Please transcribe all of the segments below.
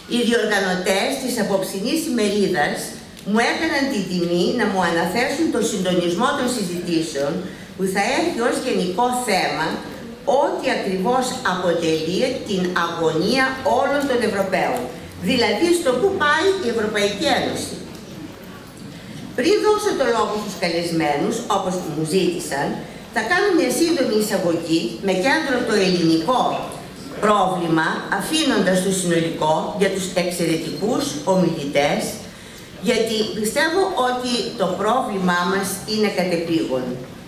Οι διοργανωτές της απόψινής ημερίδας μου έκαναν την τιμή να μου αναθέσουν το συντονισμό των συζητήσεων που θα έχει ως γενικό θέμα ό,τι ακριβώς αποτελεί την αγωνία όλων των Ευρωπαίων, δηλαδή στο πού πάει η Ευρωπαϊκή Ένωση. Πριν δώσω το λόγο στους καλεσμένους, όπως μου ζήτησαν, θα κάνω μια σύντομη εισαγωγή με κέντρο το ελληνικό πρόβλημα, αφήνοντας το συνολικό για τους εξαιρετικούς ομιλητές, γιατί πιστεύω ότι το πρόβλημά μας είναι κατεπήγον.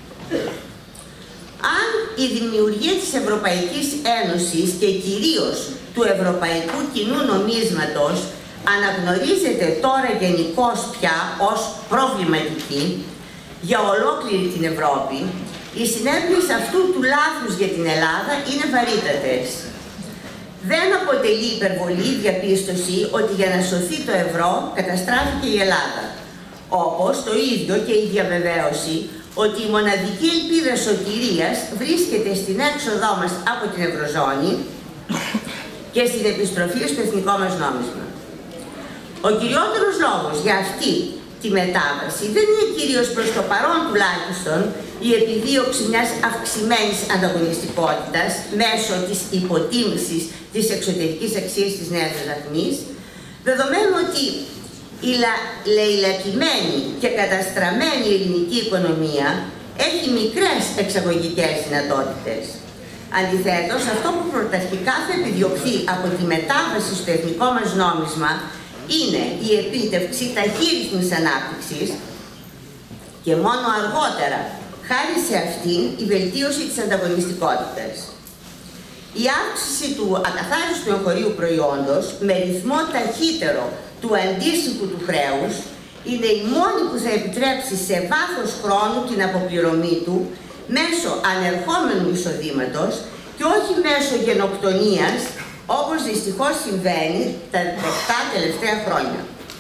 Αν η δημιουργία της Ευρωπαϊκής Ένωσης και κυρίως του Ευρωπαϊκού Κοινού Νομίσματος αναγνωρίζεται τώρα γενικώς πια ως προβληματική για ολόκληρη την Ευρώπη, οι συνέπειες αυτού του λάθους για την Ελλάδα είναι βαρύτατες. Δεν αποτελεί υπερβολή διαπίστωση ότι για να σωθεί το ευρώ καταστράφηκε η Ελλάδα. Όπως το ίδιο και η διαβεβαίωση ότι η μοναδική ελπίδα σωτηρίας βρίσκεται στην έξοδό μας από την Ευρωζώνη και στην επιστροφή στο εθνικό μας νόμισμα. Ο κυριότερος λόγος για αυτή τη μετάβαση δεν είναι κυρίως προς το παρόν τουλάχιστον η επιδίωξη μιας αυξημένης ανταγωνιστικότητας μέσω της υποτίμησης της εξωτερικής αξίας της νέας δραχμής, δεδομένου ότι η λαιλατημένη και καταστραμμένη ελληνική οικονομία έχει μικρές εξαγωγικές δυνατότητες. Αντιθέτως, αυτό που πρωταρχικά θα επιδιωχθεί από τη μετάβαση στο εθνικό μας νόμισμα είναι η επίτευξη ταχύρυθμης ανάπτυξης και μόνο αργότερα, χάρη σε αυτήν, η βελτίωση της ανταγωνιστικότητας. Η αύξηση του ακαθάριστου εγχωρίου προϊόντος με ρυθμό ταχύτερο του αντίστοιχου του χρέους είναι η μόνη που θα επιτρέψει σε βάθος χρόνου την αποπληρωμή του μέσω ανερχόμενου εισοδήματος και όχι μέσω γενοκτονίας, όπως δυστυχώς συμβαίνει τα τελευταία χρόνια.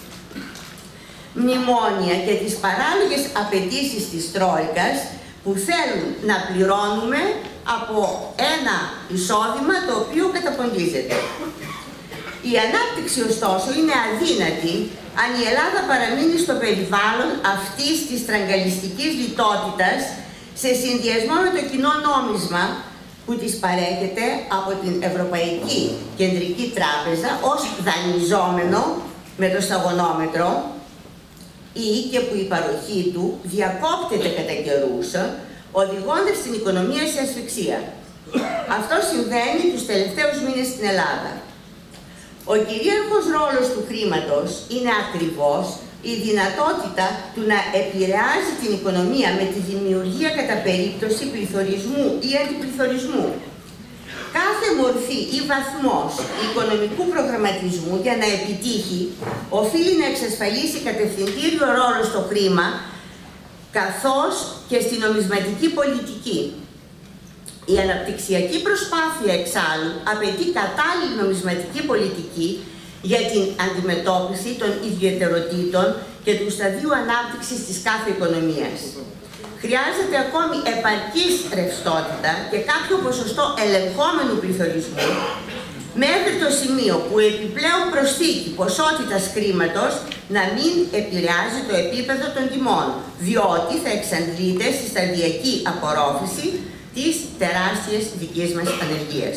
Μνημόνια και τις παράλογες απαιτήσεις της Τρόικας που θέλουν να πληρώνουμε από ένα εισόδημα το οποίο καταποντίζεται. Η ανάπτυξη ωστόσο είναι αδύνατη αν η Ελλάδα παραμείνει στο περιβάλλον αυτής της στραγγαλιστικής λιτότητας σε συνδυασμό με το κοινό νόμισμα που της παρέχεται από την Ευρωπαϊκή Κεντρική Τράπεζα ως δανειζόμενο με το σταγονόμετρο ή και που η παροχή του διακόπτεται κατά καιρούς, οδηγώντας την οικονομία σε ασφυξία. Αυτό συμβαίνει τους τελευταίους μήνες στην Ελλάδα. Ο κυρίαρχος ρόλος του χρήματος είναι ακριβώς η δυνατότητα του να επηρεάζει την οικονομία με τη δημιουργία κατά περίπτωση πληθωρισμού ή αντιπληθωρισμού. Κάθε μορφή ή βαθμός οικονομικού προγραμματισμού για να επιτύχει οφείλει να εξασφαλίσει κατευθυντήριο ρόλο στο χρήμα καθώς και στη νομισματική πολιτική. Η αναπτυξιακή προσπάθεια εξάλλου απαιτεί κατάλληλη νομισματική πολιτική για την αντιμετώπιση των ιδιαιτεροτήτων και του σταδίου ανάπτυξης της κάθε οικονομίας. Χρειάζεται ακόμη επαρκής ρευστότητα και κάποιο ποσοστό ελεγχόμενου πληθωρισμού μέχρι το σημείο που επιπλέον προσθήκη ποσότητας χρήματος να μην επηρεάζει το επίπεδο των τιμών, διότι θα εξαντλείται στη σταδιακή απορρόφηση της τεράστιας δικής μας ανεργίας.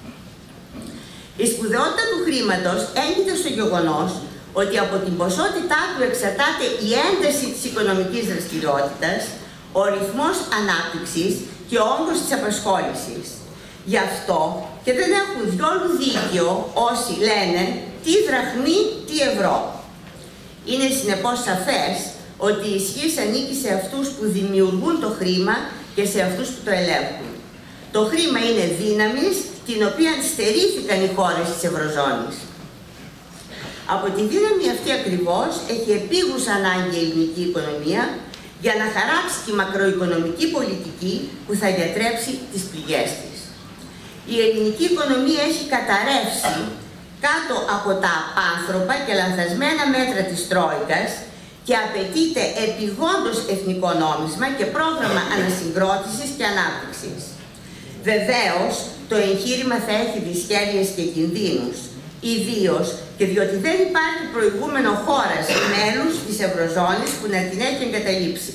Η σπουδαιότητα του χρήματος έγκυται στο γεγονός ότι από την ποσότητά του εξαρτάται η ένταση της οικονομικής δραστηριότητας, ο ρυθμός ανάπτυξης και ο όγκος της απασχόλησης. Γι' αυτό και δεν έχουν διόλου δίκιο όσοι λένε τι δραχμή, τι ευρώ. Είναι συνεπώς σαφές ότι η ισχύς ανήκει σε αυτούς που δημιουργούν το χρήμα και σε αυτούς που το ελέγχουν. Το χρήμα είναι δύναμης την οποία στερήθηκαν οι χώρες της Ευρωζώνης. Από τη δύναμη αυτή ακριβώς έχει επίγουσα ανάγκη η ελληνική οικονομία για να χαράξει τη μακροοικονομική πολιτική που θα διατρέψει τις πληγές της. Η ελληνική οικονομία έχει καταρρεύσει κάτω από τα απάνθρωπα και λανθασμένα μέτρα της Τρόικας και απαιτείται επιγόντως εθνικό νόμισμα και πρόγραμμα ανασυγκρότησης και ανάπτυξης. Βεβαίως, το εγχείρημα θα έχει δυσχέρειες και κινδύνους, ιδίως και διότι δεν υπάρχει προηγούμενο χώρας μέλους της Ευρωζώνης που να την έχει εγκαταλείψει.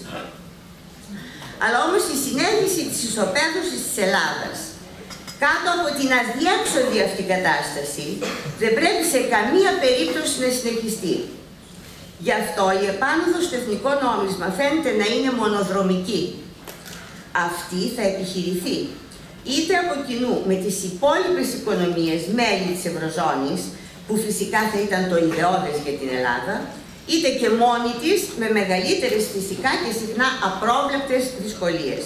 Αλλά όμως η συνέχιση της ισοπαίδωσης της Ελλάδας κάτω από την αδιέξοδη αυτή κατάσταση δεν πρέπει σε καμία περίπτωση να συνεχιστεί. Γι' αυτό η επάνωδος στο εθνικό νόμισμα φαίνεται να είναι μονοδρομική. Αυτή θα επιχειρηθεί είτε από κοινού με τις υπόλοιπες οικονομίες μέλη της Ευρωζώνης, που φυσικά θα ήταν το ιδεώδες για την Ελλάδα, είτε και μόνη της με μεγαλύτερες φυσικά και συχνά απρόβλεπτες δυσκολίες.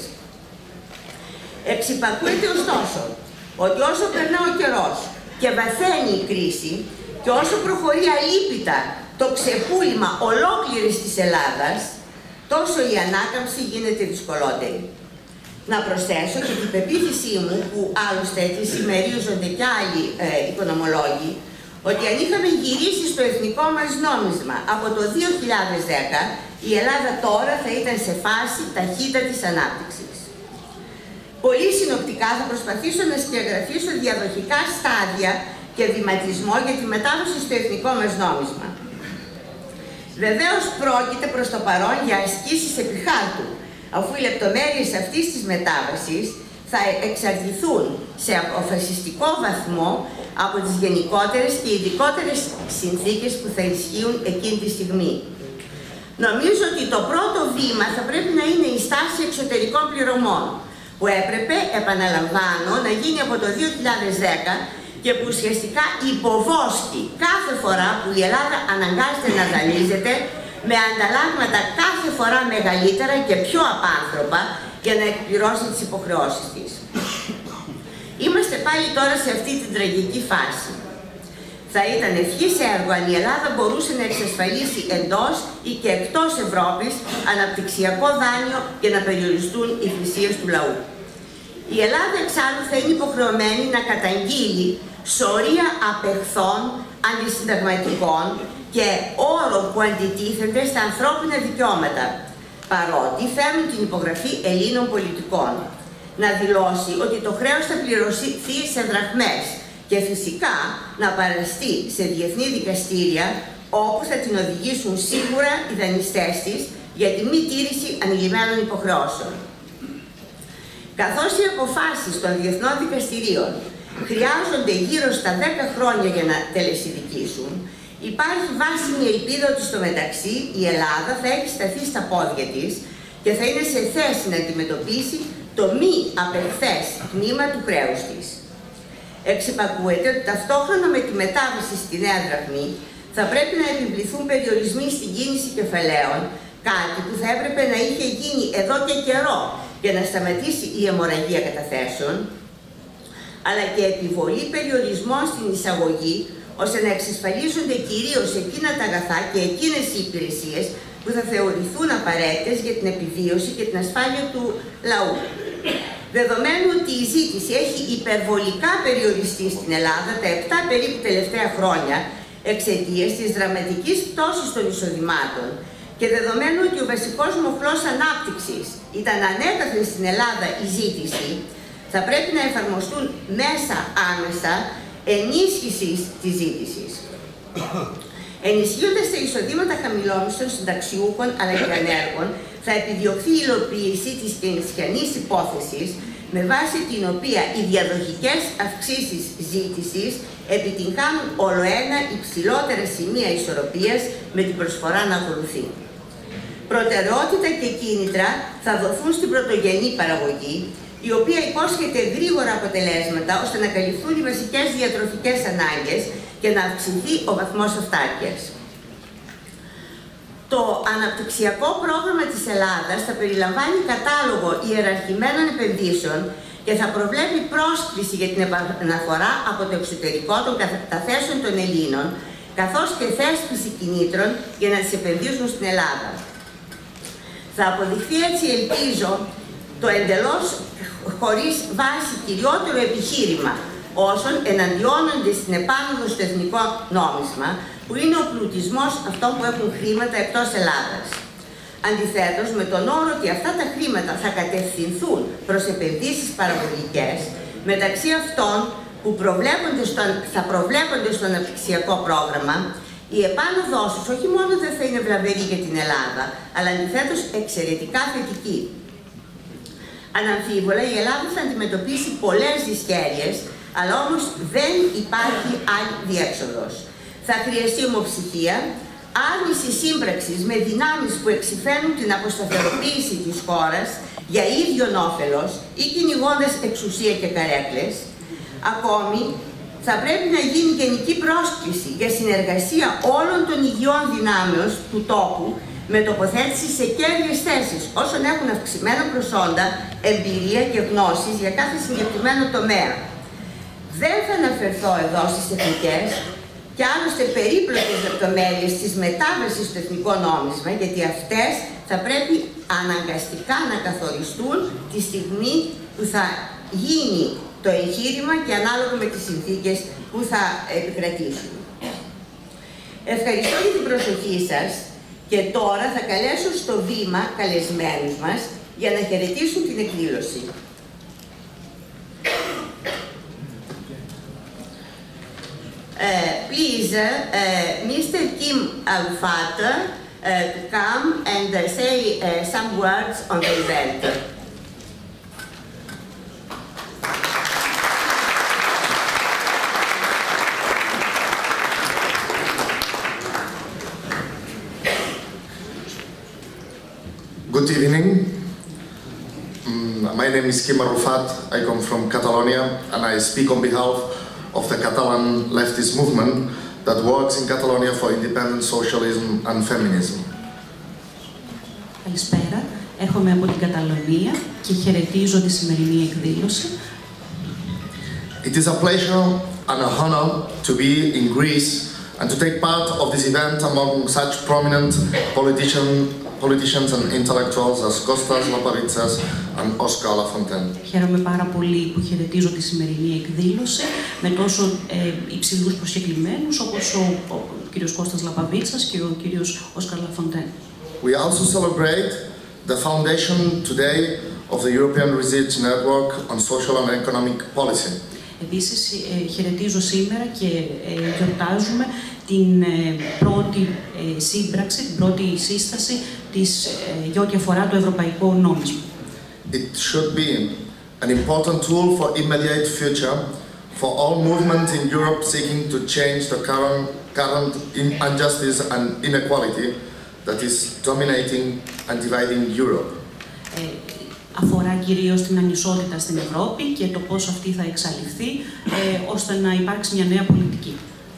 Εξυπακούεται ωστόσο ότι όσο περνά ο καιρός και βαθαίνει η κρίση και όσο προχωρεί αλίπητα το ξεπούλημα ολόκληρης της Ελλάδας, τόσο η ανάκαμψη γίνεται δυσκολότερη. Να προσθέσω και την πεποίθησή μου, που άλλωστε τη συμμερίζονται και άλλοι οικονομολόγοι, ότι αν είχαμε γυρίσει στο εθνικό μας νόμισμα από το 2010, η Ελλάδα τώρα θα ήταν σε φάση ταχύτατης ανάπτυξης. Πολύ συνοπτικά θα προσπαθήσω να σκιαγραφίσω διαδοχικά στάδια και βηματισμό για τη μετάδοση στο εθνικό μας νόμισμα. Βεβαίως πρόκειται προς το παρόν για ασκήσεις επί χάρτου, αφού οι λεπτομέρειες αυτής της μετάβασης θα εξαρτηθούν σε αποφασιστικό βαθμό από τις γενικότερες και ειδικότερες συνθήκες που θα ισχύουν εκείνη τη στιγμή. Νομίζω ότι το πρώτο βήμα θα πρέπει να είναι η στάση εξωτερικών πληρωμών, που έπρεπε, επαναλαμβάνω, να γίνει από το 2010 και που ουσιαστικά υποβόσκει κάθε φορά που η Ελλάδα αναγκάζεται να δανείζεται με ανταλλάγματα κάθε φορά μεγαλύτερα και πιο απάνθρωπα για να εκπληρώσει τις υποχρεώσεις της. Είμαστε πάλι τώρα σε αυτή την τραγική φάση. Θα ήταν ευχής έργο αν η Ελλάδα μπορούσε να εξασφαλίσει εντός ή και εκτός Ευρώπης αναπτυξιακό δάνειο και να περιοριστούν οι θυσίες του λαού. Η Ελλάδα εξάλλου θα είναι υποχρεωμένη να καταγγείλει σωρία απεχθών αντισυνταγματικών και όρων που αντιτίθενται στα ανθρώπινα δικαιώματα, παρότι φέρνουν την υπογραφή Ελλήνων πολιτικών. Να δηλώσει ότι το χρέος θα πληρωθεί σε δραχμές και φυσικά να παραστεί σε διεθνή δικαστήρια όπου θα την οδηγήσουν σίγουρα οι δανειστές της για τη μη τήρηση ανηλυμένων υποχρεώσεων. Καθώς οι αποφάσεις των διεθνών δικαστηρίων χρειάζονται γύρω στα 10 χρόνια για να τελεσιδικήσουν, υπάρχει βάσιμη ελπίδα ότι στο μεταξύ η Ελλάδα θα έχει σταθεί στα πόδια της και θα είναι σε θέση να αντιμετωπίσει το μη απεχθές τμήμα του χρέους της. Εξυπακούεται ότι ταυτόχρονα με τη μετάβαση στη νέα δραχμή θα πρέπει να επιβληθούν περιορισμοί στην κίνηση κεφαλαίων, κάτι που θα έπρεπε να είχε γίνει εδώ και καιρό για να σταματήσει η αιμορραγία καταθέσεων, αλλά και επιβολή περιορισμών στην εισαγωγή, ώστε να εξασφαλίζονται κυρίως εκείνα τα αγαθά και εκείνες οι υπηρεσίες που θα θεωρηθούν απαραίτητες για την επιβίωση και την ασφάλεια του λαού. Δεδομένου ότι η ζήτηση έχει υπερβολικά περιοριστεί στην Ελλάδα τα 7 περίπου τελευταία χρόνια εξαιτίας της δραματικής πτώσης των εισοδημάτων και δεδομένου ότι ο βασικός μοχλός ανάπτυξης ήταν ανέκαθεν στην Ελλάδα η ζήτηση, θα πρέπει να εφαρμοστούν μέσα άμεσα ενίσχυσης της ζήτησης. Ενισχύοντας τα εισοδήματα χαμηλόμισθων συνταξιούχων αλλά και ανέργων, θα επιδιωχθεί η υλοποίηση της κενσιανής υπόθεσης, με βάση την οποία οι διαδοχικές αυξήσεις ζήτησης επιτυγχάνουν ολοένα υψηλότερα σημεία ισορροπίας με την προσφορά να ακολουθεί. Προτεραιότητα και κίνητρα θα δοθούν στην πρωτογενή παραγωγή, η οποία υπόσχεται γρήγορα αποτελέσματα ώστε να καλυφθούν οι βασικές διατροφικές ανάγκες και να αυξηθεί ο βαθμός αυτάρκειας. Το αναπτυξιακό πρόγραμμα της Ελλάδας θα περιλαμβάνει κατάλογο ιεραρχημένων επενδύσεων και θα προβλέπει πρόσκληση για την επαναφορά από το εξωτερικό των καταθέσεων των Ελλήνων, καθώς και θέσπιση κινήτρων για να τις επενδύσουν στην Ελλάδα. Θα αποδειχθεί έτσι, ελπίζω, το εντελώς χωρίς βάση κυριότερο επιχείρημα όσων εναντιώνονται στην επάνωδο στο εθνικό νόμισμα, που είναι ο πλουτισμός αυτών που έχουν χρήματα εκτός Ελλάδας. Αντιθέτως, με τον όρο ότι αυτά τα χρήματα θα κατευθυνθούν προς επενδύσεις παραγωγικές, μεταξύ αυτών που θα προβλέπονται στο αναπτυξιακό πρόγραμμα, η επάνωδός τους όχι μόνο δεν θα είναι βλαβερή για την Ελλάδα, αλλά αντιθέτως εξαιρετικά θετική. Αναμφίβολα, η Ελλάδα θα αντιμετωπίσει πολλές δυσχέρειες, αλλά όμως δεν υπάρχει άλλη διέξοδος. Θα χρειαστεί ομοψυχία, άρνηση σύμπραξης με δυνάμεις που εξυφαίνουν την αποσταθεροποίηση της χώρας για ίδιον όφελος ή κυνηγώντας εξουσία και καρέκλες. Ακόμη, θα πρέπει να γίνει γενική πρόσκληση για συνεργασία όλων των υγιών δυνάμεων του τόπου με τοποθέτηση σε κέρδιες θέσεις όσων έχουν αυξημένα προσόντα, εμπειρία και γνώσεις για κάθε συγκεκριμένο τομέα. Δεν θα αναφερθώ εδώ στις τεχνικές και άλλωστε περίπλοκες λεπτομέρειες της μετάβασης στο εθνικό νόμισμα, γιατί αυτές θα πρέπει αναγκαστικά να καθοριστούν τη στιγμή που θα γίνει το εγχείρημα και ανάλογα με τις συνθήκες που θα επικρατήσουν. Ευχαριστώ για την προσοχή σας και τώρα θα καλέσω στο βήμα καλεσμένους μας για να χαιρετήσουν την εκδήλωση. Please, Mr. Kim Arufat, to come and say some words on the event. Good evening. My name is Kim Arufat. I come from Catalonia and I speak on behalf of the Catalan leftist movement that works in Catalonia for independence, socialism and feminism. Καλησπέρα. Έρχομαι από την Καταλωνία και χαιρετίζω τη σημερινή εκδήλωση. It is a pleasure and a honor to be in Greece and to take part of this event among such prominent politicians and intellectuals as Kostas Lapavitsas and Oscar Lafontaine. Χαίρομαι πάρα πολύ που χαιρετίζω τη σημερινή εκδήλωση με τόσο υψηλούς προσκεκλημένους όπως ο κύριος Κώστας Λαπαβίτσας και ο κύριος Όσκαρ Λαφοντέν. We also celebrate the foundation today of the European Research Network on Social and Economic Policy. Επίσης, χαιρετίζω σήμερα και γιορτάζουμε την πρώτη σύμπραξη, την πρώτη σύσταση για ό,τι αφορά το ευρωπαϊκό νόμισμα. It should be an important tool for immediate future for all movements in Europe seeking to change the current injustice and inequality that is dominating and dividing Europe. Αφορά κυρίως την ανισότητα στην Ευρώπη και το πώς αυτή θα εξαλειφθεί ώστε να υπάρξει μια νέα πολιτική.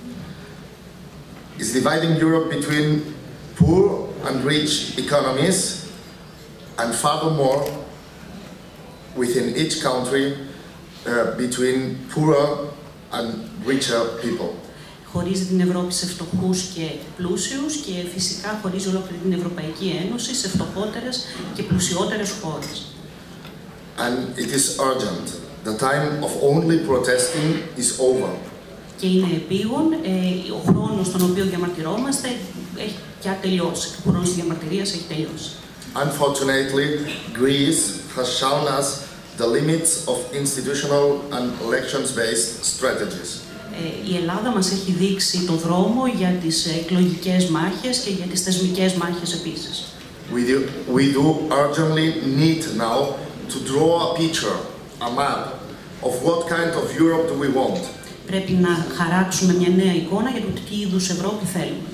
It's dividing Europe between poor and rich economies and furthermore within each country between poorer and richer people. Χωρίζει την Ευρώπη σε φτωχούς και πλούσιους και φυσικά χωρίζει ολόκληρη την Ευρωπαϊκή Ένωση σε φτωχότερες και πλουσιότερες χώρες. And it is urgent. The time of only protesting is over. Και είναι επίγον, ο χρόνος στον οποίο διαμαρτυρόμαστε έχει πια τελειώσει. Ο χρόνος της διαμαρτυρίας έχει τελειώσει. Unfortunately, Greece has shown us the limits of institutional and elections-based strategies. Η Ελλάδα μας έχει δείξει το δρόμο για τις εκλογικές μάχες και για τις θεσμικές μάχες επίσης. We do urgently need now to draw a picture, a map, of what kind of Europe do we want. Πρέπει να χαράξουμε μια νέα εικόνα για το τι είδους Ευρώπη θέλουμε.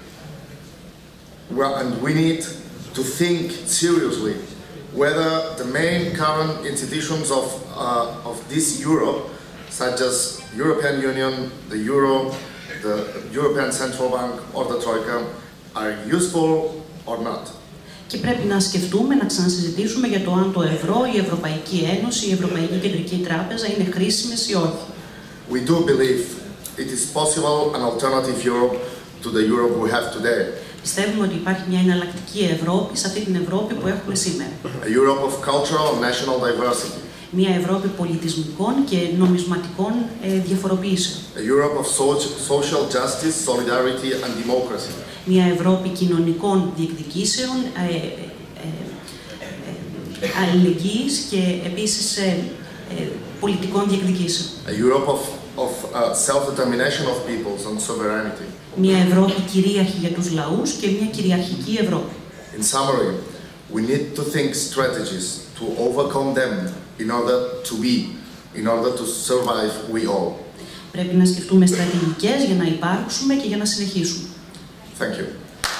And we need to think seriously whether the main current institutions of this Europe, such as European Union, the Euro, the European Central Bank or the Troika, are useful or not. Και πρέπει να σκεφτούμε, να ξανασυζητήσουμε για το αν το ευρώ, η Ευρωπαϊκή Ένωση, η Ευρωπαϊκή Κεντρική Τράπεζα είναι χρήσιμες ή όχι. We do believe it is possible an alternative Europe to the Europe we have today. Πιστεύουμε ότι υπάρχει μια εναλλακτική Ευρώπη σε αυτή την Ευρώπη που έχουμε σήμερα. A Europe of cultural and national diversity. Μια Ευρώπη πολιτισμικών και νομισματικών διαφοροποιήσεων. A Europe of social justice, solidarity and democracy. Μια Ευρώπη κοινωνικών διεκδικήσεων, αλληλεγγύης και επίσης πολιτικών διεκδικήσεων. A Europe of self-determination of peoples and sovereignty. Μια Ευρώπη κυρίαρχη για τους λαούς και μια κυριαρχική Ευρώπη. In summary, we need to think strategies to overcome them in order to be, in order to survive we all. Πρέπει να σκεφτούμε στρατηγικές για να υπάρξουμε και για να συνεχίσουμε. Thank you.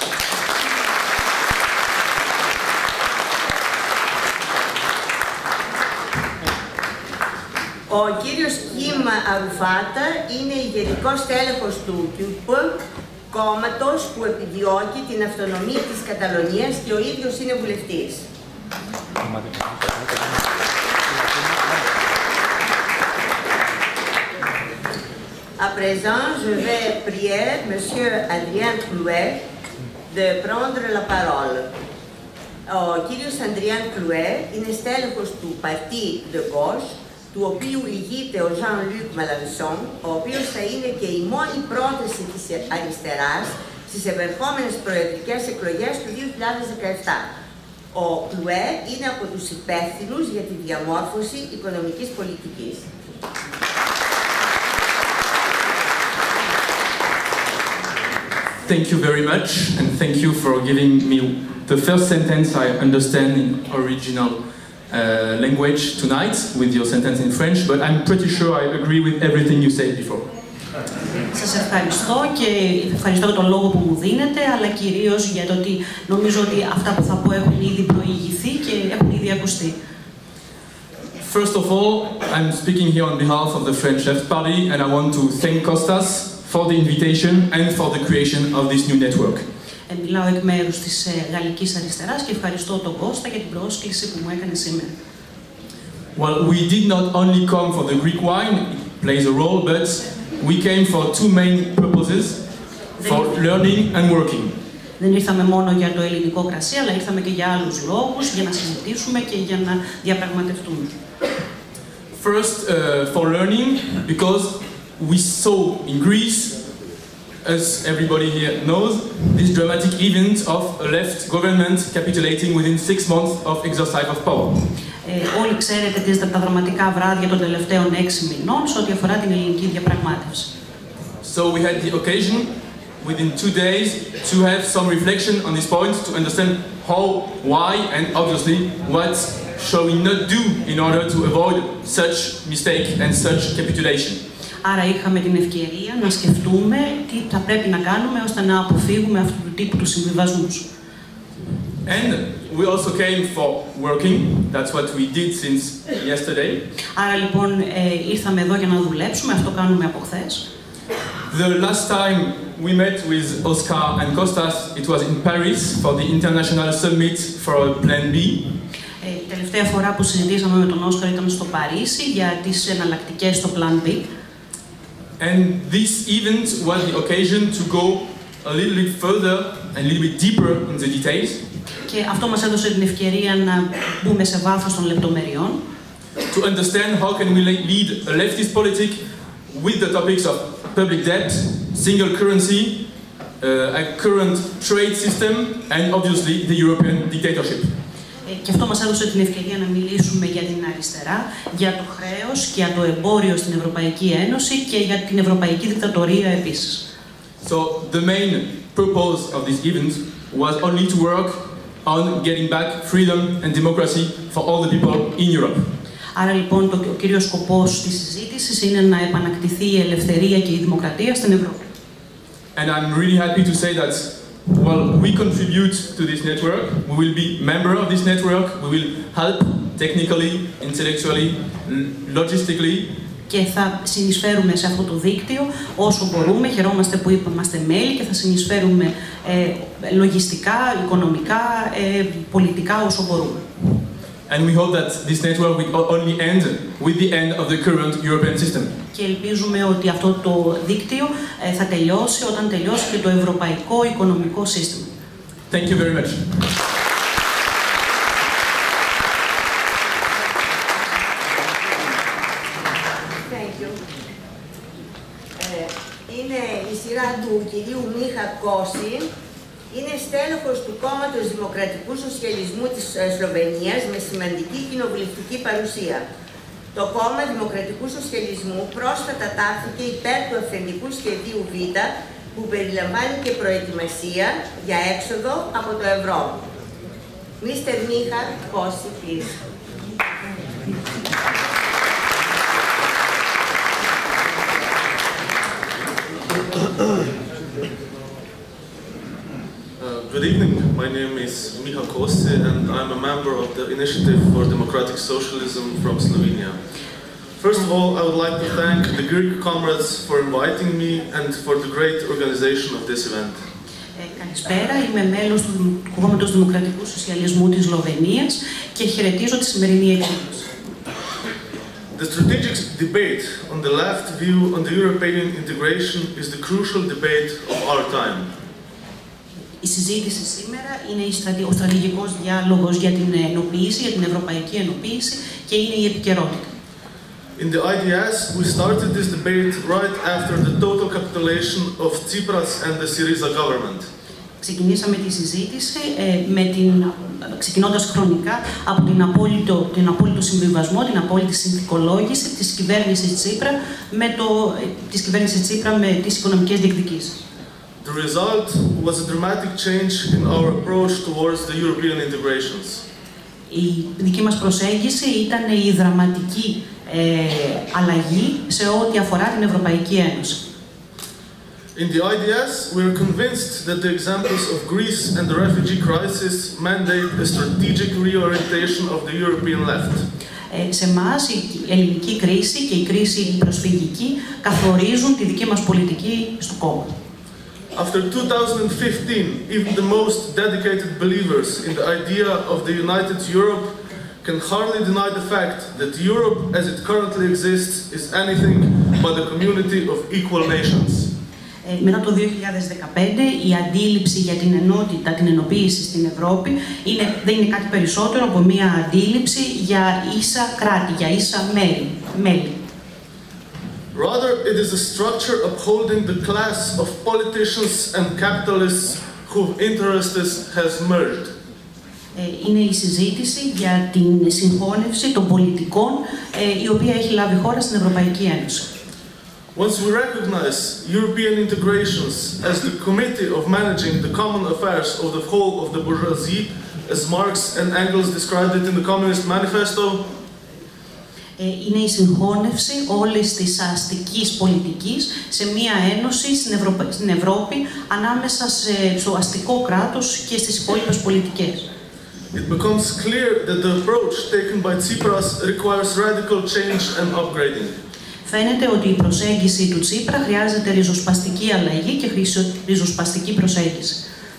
Ο κύριος Κιμ Αρουφάτα είναι ηγετικός τέλεχος του UKIP, κόμματος που επιδιώκει την αυτονομία της Καταλωνίας και ο ίδιος είναι βουλευτής. À présent, je vais prier Monsieur Adrien Clouet de prendre la parole. Ο κύριος Αντριάν Κλουέ είναι στέλεχος του Parti de Gauche, του οποίου ηγείται ο Jean-Luc Mélenchon, ο οποίος θα είναι και η μόνη πρόταση της αριστεράς στις επερχόμενες προεδρικές εκλογές του 2017. Ο Κλουέ είναι από τους υπεύθυνους για τη διαμόρφωση οικονομικής πολιτικής. Thank you very much, and thank you for giving me the first sentence I understand in original language tonight with your sentence in French, but I'm pretty sure I agree with everything you said before. Σας ευχαριστώ και ευχαριστώ για τον λόγο που μου δίνετε, αλλά κυρίως για το ότι νομίζω ότι αυτά που θα πω έχουν ήδη προηγηθεί και έχουν ήδη ακουστεί. First of all, I'm speaking here on behalf of the French Left Party, and I want to thank Kostas for the invitation and for the creation of this new network. Μιλάω εκ μέρους της Γαλλικής Αριστεράς και ευχαριστώ τον Κώστα για την πρόσκληση που μου έκανε σήμερα. Well, we did not only come for the Greek wine, it plays a role, but we came for two main purposes, for learning and working. Δεν ήρθαμε μόνο για το ελληνικό κρασί, αλλά ήρθαμε και για άλλους λόγους, για να συζητήσουμε και για να διαπραγματευτούμε. First, for learning, because we saw in Greece, as everybody here knows, this dramatic event of a left government capitulating within 6 months of exercise of power. Όλοι ξέρετε τα δραματικά βράδια των τελευταίων 6 μηνών σε ό,τι αφορά την ελληνική διαπραγμάτευση. So we had the occasion within 2 days to have some reflection on this point to understand how, why, and obviously what shall we not do in order to avoid such mistake and such capitulation. Άρα είχαμε την ευκαιρία να σκεφτούμε τι θα πρέπει να κάνουμε ώστε να αποφύγουμε αυτού του τύπου του συμβιβασμούς. And we also came for working. That's what we did since yesterday. Άρα λοιπόν ήρθαμε εδώ για να δουλέψουμε, αυτό κάνουμε από χθες. The last time we met with Oscar and Kostas, it was in Paris for the International Summit for Plan B. Η τελευταία φορά που συζητήσαμε με τον Όσκαρ ήταν στο Παρίσι για τις εναλλακτικές στο Plan B. And this event was the occasion to go a little bit further and a little bit deeper in the details. Και αυτό μας έδωσε την ευκαιρία να μπούμε σε βάθος των λεπτομεριών. To understand how can we lead a leftist politic with the topics of public debt, single currency, a current trade system, and obviously the European dictatorship. Και αυτό μας έδωσε την ευκαιρία να μιλήσουμε για την αριστερά, για το χρέος και για το εμπόριο στην Ευρωπαϊκή Ένωση και για την Ευρωπαϊκή Δικτατορία επίσης. So the main purpose of this event was only to work on getting back freedom and democracy for all the people in Europe. Άρα λοιπόν ο κύριος σκοπός της συζήτησης είναι να επανακτηθεί η ελευθερία και η δημοκρατία στην Ευρώπη. And I'm really happy to say that while we contribute to this network, we will be member of this network, we will help technically, intellectually, logistically. Και θα συνεισφέρουμε σε αυτό το δίκτυο όσο μπορούμε. Χαιρόμαστε που είμαστε μέλη και θα συνεισφέρουμε λογιστικά, οικονομικά, πολιτικά όσο μπορούμε. And we hope that this network will only end with the end of the current European system. Και ελπίζουμε ότι αυτό το δίκτυο θα τελειώσει όταν τελειώσει και το ευρωπαϊκό οικονομικό σύστημα. Thank you very much. Thank you. Είναι η σειρά του κυρίου Μίχα Κώση. Είναι στέλεχος του Κόμματος Δημοκρατικού Σοσιαλισμού της Σλοβενίας με σημαντική κοινοβουλευτική παρουσία. το Κόμμα Δημοκρατικού Σοσιαλισμού πρόσφατα τάχθηκε υπέρ του αυθεντικού σχεδίου Β, που περιλαμβάνει και προετοιμασία για έξοδο από το ευρώ. Mr. Micha Kossi, please. Good evening, my name is Micha Kossi and I'm a member of the Initiative for Democratic Socialism from Slovenia. First of all, I would like to thank the Greek comrades for inviting me and for the great organization of this event. Καλησπέρα, είμαι μέλος του Κόμματος Δημοκρατικού Σοσιαλισμού της Σλοβενίας και χαιρετίζω τη σημερινή εκδήλωση. The strategic debate on the left view on the European integration is the crucial debate of our time. Η συζήτηση σήμερα είναι ο στρατηγικός διάλογος για την ενοποίηση, για την ευρωπαϊκή ενοποίηση και είναι η επικαιρότητα. In the IDS, we started this debate right after the total capitulation of Tsipras and the Syriza government. Ξεκινήσαμε τη συζήτηση ξεκινώντας χρονικά από την απόλυτο συμβιβασμό, την απόλυτη συνθηκολόγηση της κυβέρνησης Τσίπρα με τις οικονομικές διεκδικήσεις. The result was a dramatic change in our approach towards the European integrations. Η δική μας προσέγγιση ήταν η δραματική αλλαγή σε ό,τι αφορά την Ευρωπαϊκή Ένωση. In the IDS, we are convinced that the examples of Greece and the refugee crisis mandate a strategic reorientation of the European left. Σε εμάς η ελληνική κρίση και η κρίση προσφυγική καθορίζουν τη δική μας πολιτική στο κόμμα. After 2015, even the most dedicated believers in the idea of the United Europe can hardly deny the fact that Europe as it currently exists is anything but a community of equal nations. Μετά το 2015, η αντίληψη για την ενότητα, την ενοποίηση στην Ευρώπη δεν είναι κάτι περισσότερο από μια αντίληψη για ίσα κράτη, για ίσα μέλη. Rather, it is a structure upholding the class of politicians and capitalists whose interests has merged. Είναι η συζήτηση για την συγχώνευση των πολιτικών, η οποία έχει λάβει χώρα στην Ευρωπαϊκή Ένωση. Once we recognize European integrations as the committee of managing the common affairs of the whole of the bourgeoisie, as Marx and Engels described it in the Communist Manifesto, είναι η συγχώνευση όλης της αστικής πολιτικής σε μία ένωση στην Ευρώπη ανάμεσα στο αστικό κράτος και στις υπόλοιπες πολιτικές. It becomes clear that the approach taken by Tsipras requires radical change and upgrading. Φαίνεται ότι η προσέγγιση του Τσίπρα χρειάζεται ριζοσπαστική αλλαγή και ριζοσπαστική προσέγγιση.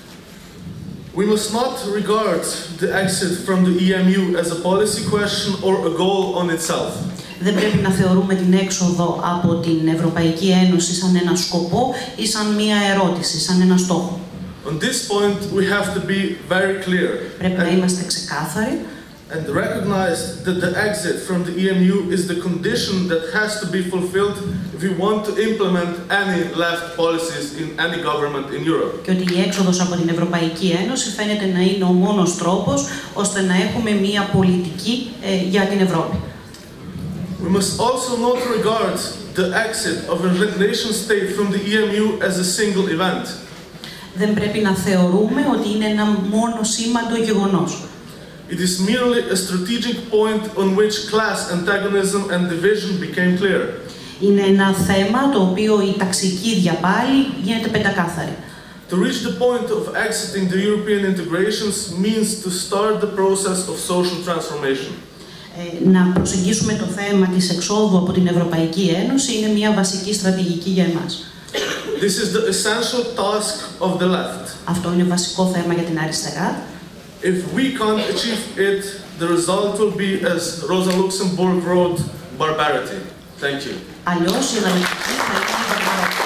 We must not regard the exit from the EMU as a policy question or a goal on itself. Δεν πρέπει να θεωρούμε την έξοδο από την Ευρωπαϊκή Ένωση σαν ένα σκοπό ή σαν μία ερώτηση, σαν ένα στόχο. On this point, we have to be very clear. Πρέπει να είμαστε ξεκάθαροι. And recognize that the exit from the EMU is the condition that has to be fulfilled if we want to implement any left policies in any government in Europe. Και ότι η έξοδος από την Ευρωπαϊκή Ένωση φαίνεται να είναι ο μόνος τρόπος ώστε να έχουμε μία πολιτική για την Ευρώπη. We must also not regard the exit of a nation state from the EMU as a single event. Δεν πρέπει να θεωρούμε ότι είναι ένα μόνο σήμαντο γεγονός. It is merely a strategic point on which class antagonism and division became clear. Είναι ένα θέμα το οποίο η ταξική διαπάλη γίνεται πεντακάθαρη. To reach the point of exiting the European integrations means to start the process of social transformation. Να προσεγγίσουμε το θέμα της εξόδου από την Ευρωπαϊκή Ένωση είναι μια βασική στρατηγική για εμάς. This is the essential task of the left. Αυτό είναι βασικό θέμα για την αριστερά. If we can't achieve it, the result will be, as Rosa Luxemburg wrote, barbarity. Thank you. Αλλιώς η αναλυτική θα είναι βαρβαρότητα.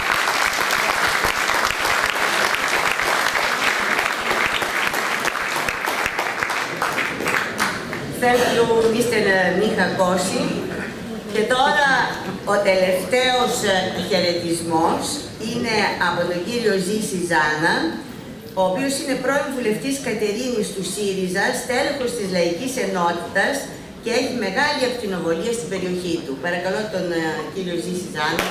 Thank you, Mr. Micha Kossi. Και τώρα ο τελευταίος χαιρετισμός είναι από τον κύριο Ζήση Ζάνα, ο οποίος είναι πρώην βουλευτής Κατερίνης του ΣΥΡΙΖΑ, στέλεχος της Λαϊκής Ενότητας και έχει μεγάλη ακτινοβολία στην περιοχή του. Παρακαλώ τον κύριο Ζήση Ζάνο.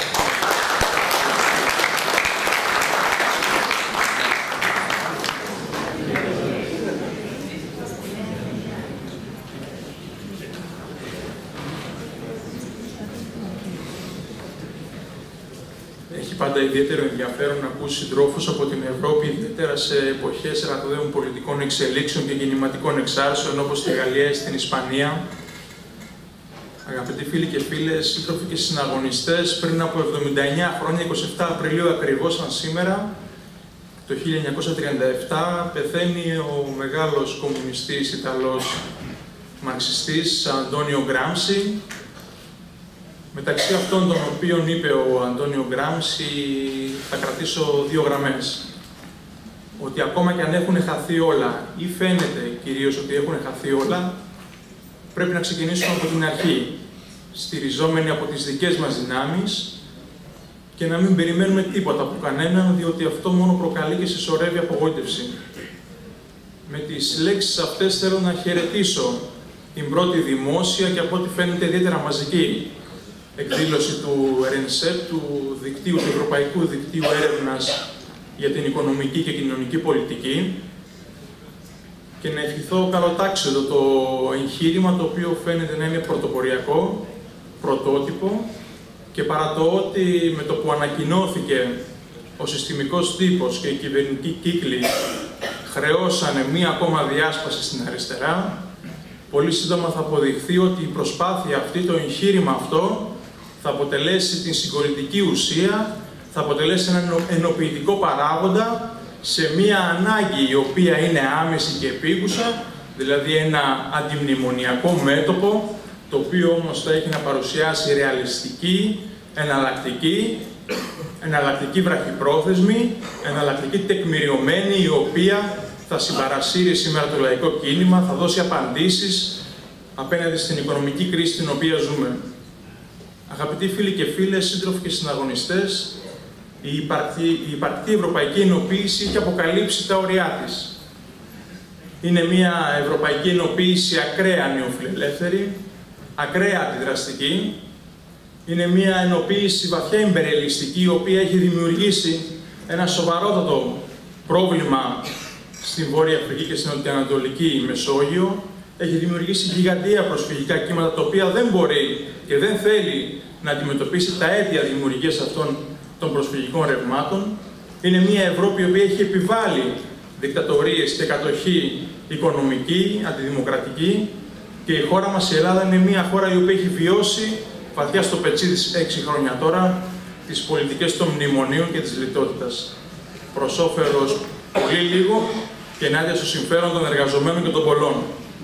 Έχει πάντα ιδιαίτερο ενδιαφέρον να ακούσει συντρόφους από την Ευρώπη, ιδιαίτερα σε εποχές ραγδαίων πολιτικών εξελίξεων και κινηματικών εξάρσεων όπως στη Γαλλία ή στην Ισπανία. Αγαπητοί φίλοι και φίλες, σύντροφοι και συναγωνιστές, πριν από 79 χρόνια, 27 Απριλίου ακριβώς σαν σήμερα, το 1937, πεθαίνει ο μεγάλος κομμουνιστής Ιταλός μαρξιστής Αντώνιο Γκράμψι. Μεταξύ αυτών των οποίων είπε ο Αντώνιο Γκράμψι, θα κρατήσω δύο γραμμές. Ότι ακόμα και αν έχουν χαθεί όλα, ή φαίνεται κυρίως ότι έχουν χαθεί όλα, πρέπει να ξεκινήσουμε από την αρχή, στηριζόμενοι από τις δικές μας δυνάμεις και να μην περιμένουμε τίποτα από κανέναν, διότι αυτό μόνο προκαλεί και συσσωρεύει απογοήτευση. Με τις λέξεις αυτές θέλω να χαιρετήσω την πρώτη δημόσια και από ό,τι φαίνεται ιδιαίτερα μαζική εκδήλωση του ΡΕΝΣΕΠ, του Ευρωπαϊκού Δικτύου Έρευνας για την Οικονομική και Κοινωνική Πολιτική, και να ευχηθώ καλοτάξιδο το εγχείρημα, το οποίο φαίνεται να είναι πρωτοποριακό, πρωτότυπο, και παρά το ότι με το που ανακοινώθηκε ο συστημικός τύπος και οι κυβερνητικοί κύκλοι χρεώσανε μία ακόμα διάσπαση στην αριστερά, πολύ σύντομα θα αποδειχθεί ότι η προσπάθεια αυτή, το εγχείρημα αυτό, θα αποτελέσει την συγκολητική ουσία, θα αποτελέσει έναν ενοποιητικό παράγοντα σε μία ανάγκη η οποία είναι άμεση και επίγουσα, δηλαδή ένα αντιμνημονιακό μέτωπο, το οποίο όμως θα έχει να παρουσιάσει ρεαλιστική, εναλλακτική βραχυπρόθεσμη, εναλλακτική τεκμηριωμένη, η οποία θα συμπαρασύρει σήμερα το λαϊκό κίνημα, θα δώσει απαντήσεις απέναντι στην οικονομική κρίση την οποία ζούμε. Αγαπητοί φίλοι και φίλες, σύντροφοι και συναγωνιστές, η υπαρκτή ευρωπαϊκή ενοποίηση έχει αποκαλύψει τα ωριά της. Είναι μια ευρωπαϊκή ενοποίηση ακραία νεοφιλελεύθερη, ακραία αντιδραστική. Είναι μια ενοποίηση βαθιά ιμπεριαλιστική, η οποία έχει δημιουργήσει ένα σοβαρότατο πρόβλημα στην Βόρεια Αφρική και στην Νοτιοανατολική Μεσόγειο. Έχει δημιουργήσει γιγαντιαία προσφυγικά κύματα, τα οποία δεν μπορεί και δεν θέλει να αντιμετωπίσει τα αίτια δημιουργίας αυτών των προσφυγικών ρευμάτων. Είναι μια Ευρώπη η οποία έχει επιβάλει δικτατορίες και κατοχή οικονομική, αντιδημοκρατική, και η χώρα μας, η Ελλάδα, είναι μια χώρα η οποία έχει βιώσει βαθιά στο πετσί της 6 χρόνια τώρα τις πολιτικές των μνημονίων και της λιτότητας. Προς όφελος πολύ λίγο και ενάντια στο συμφέρον των εργαζομένων και των πολλών.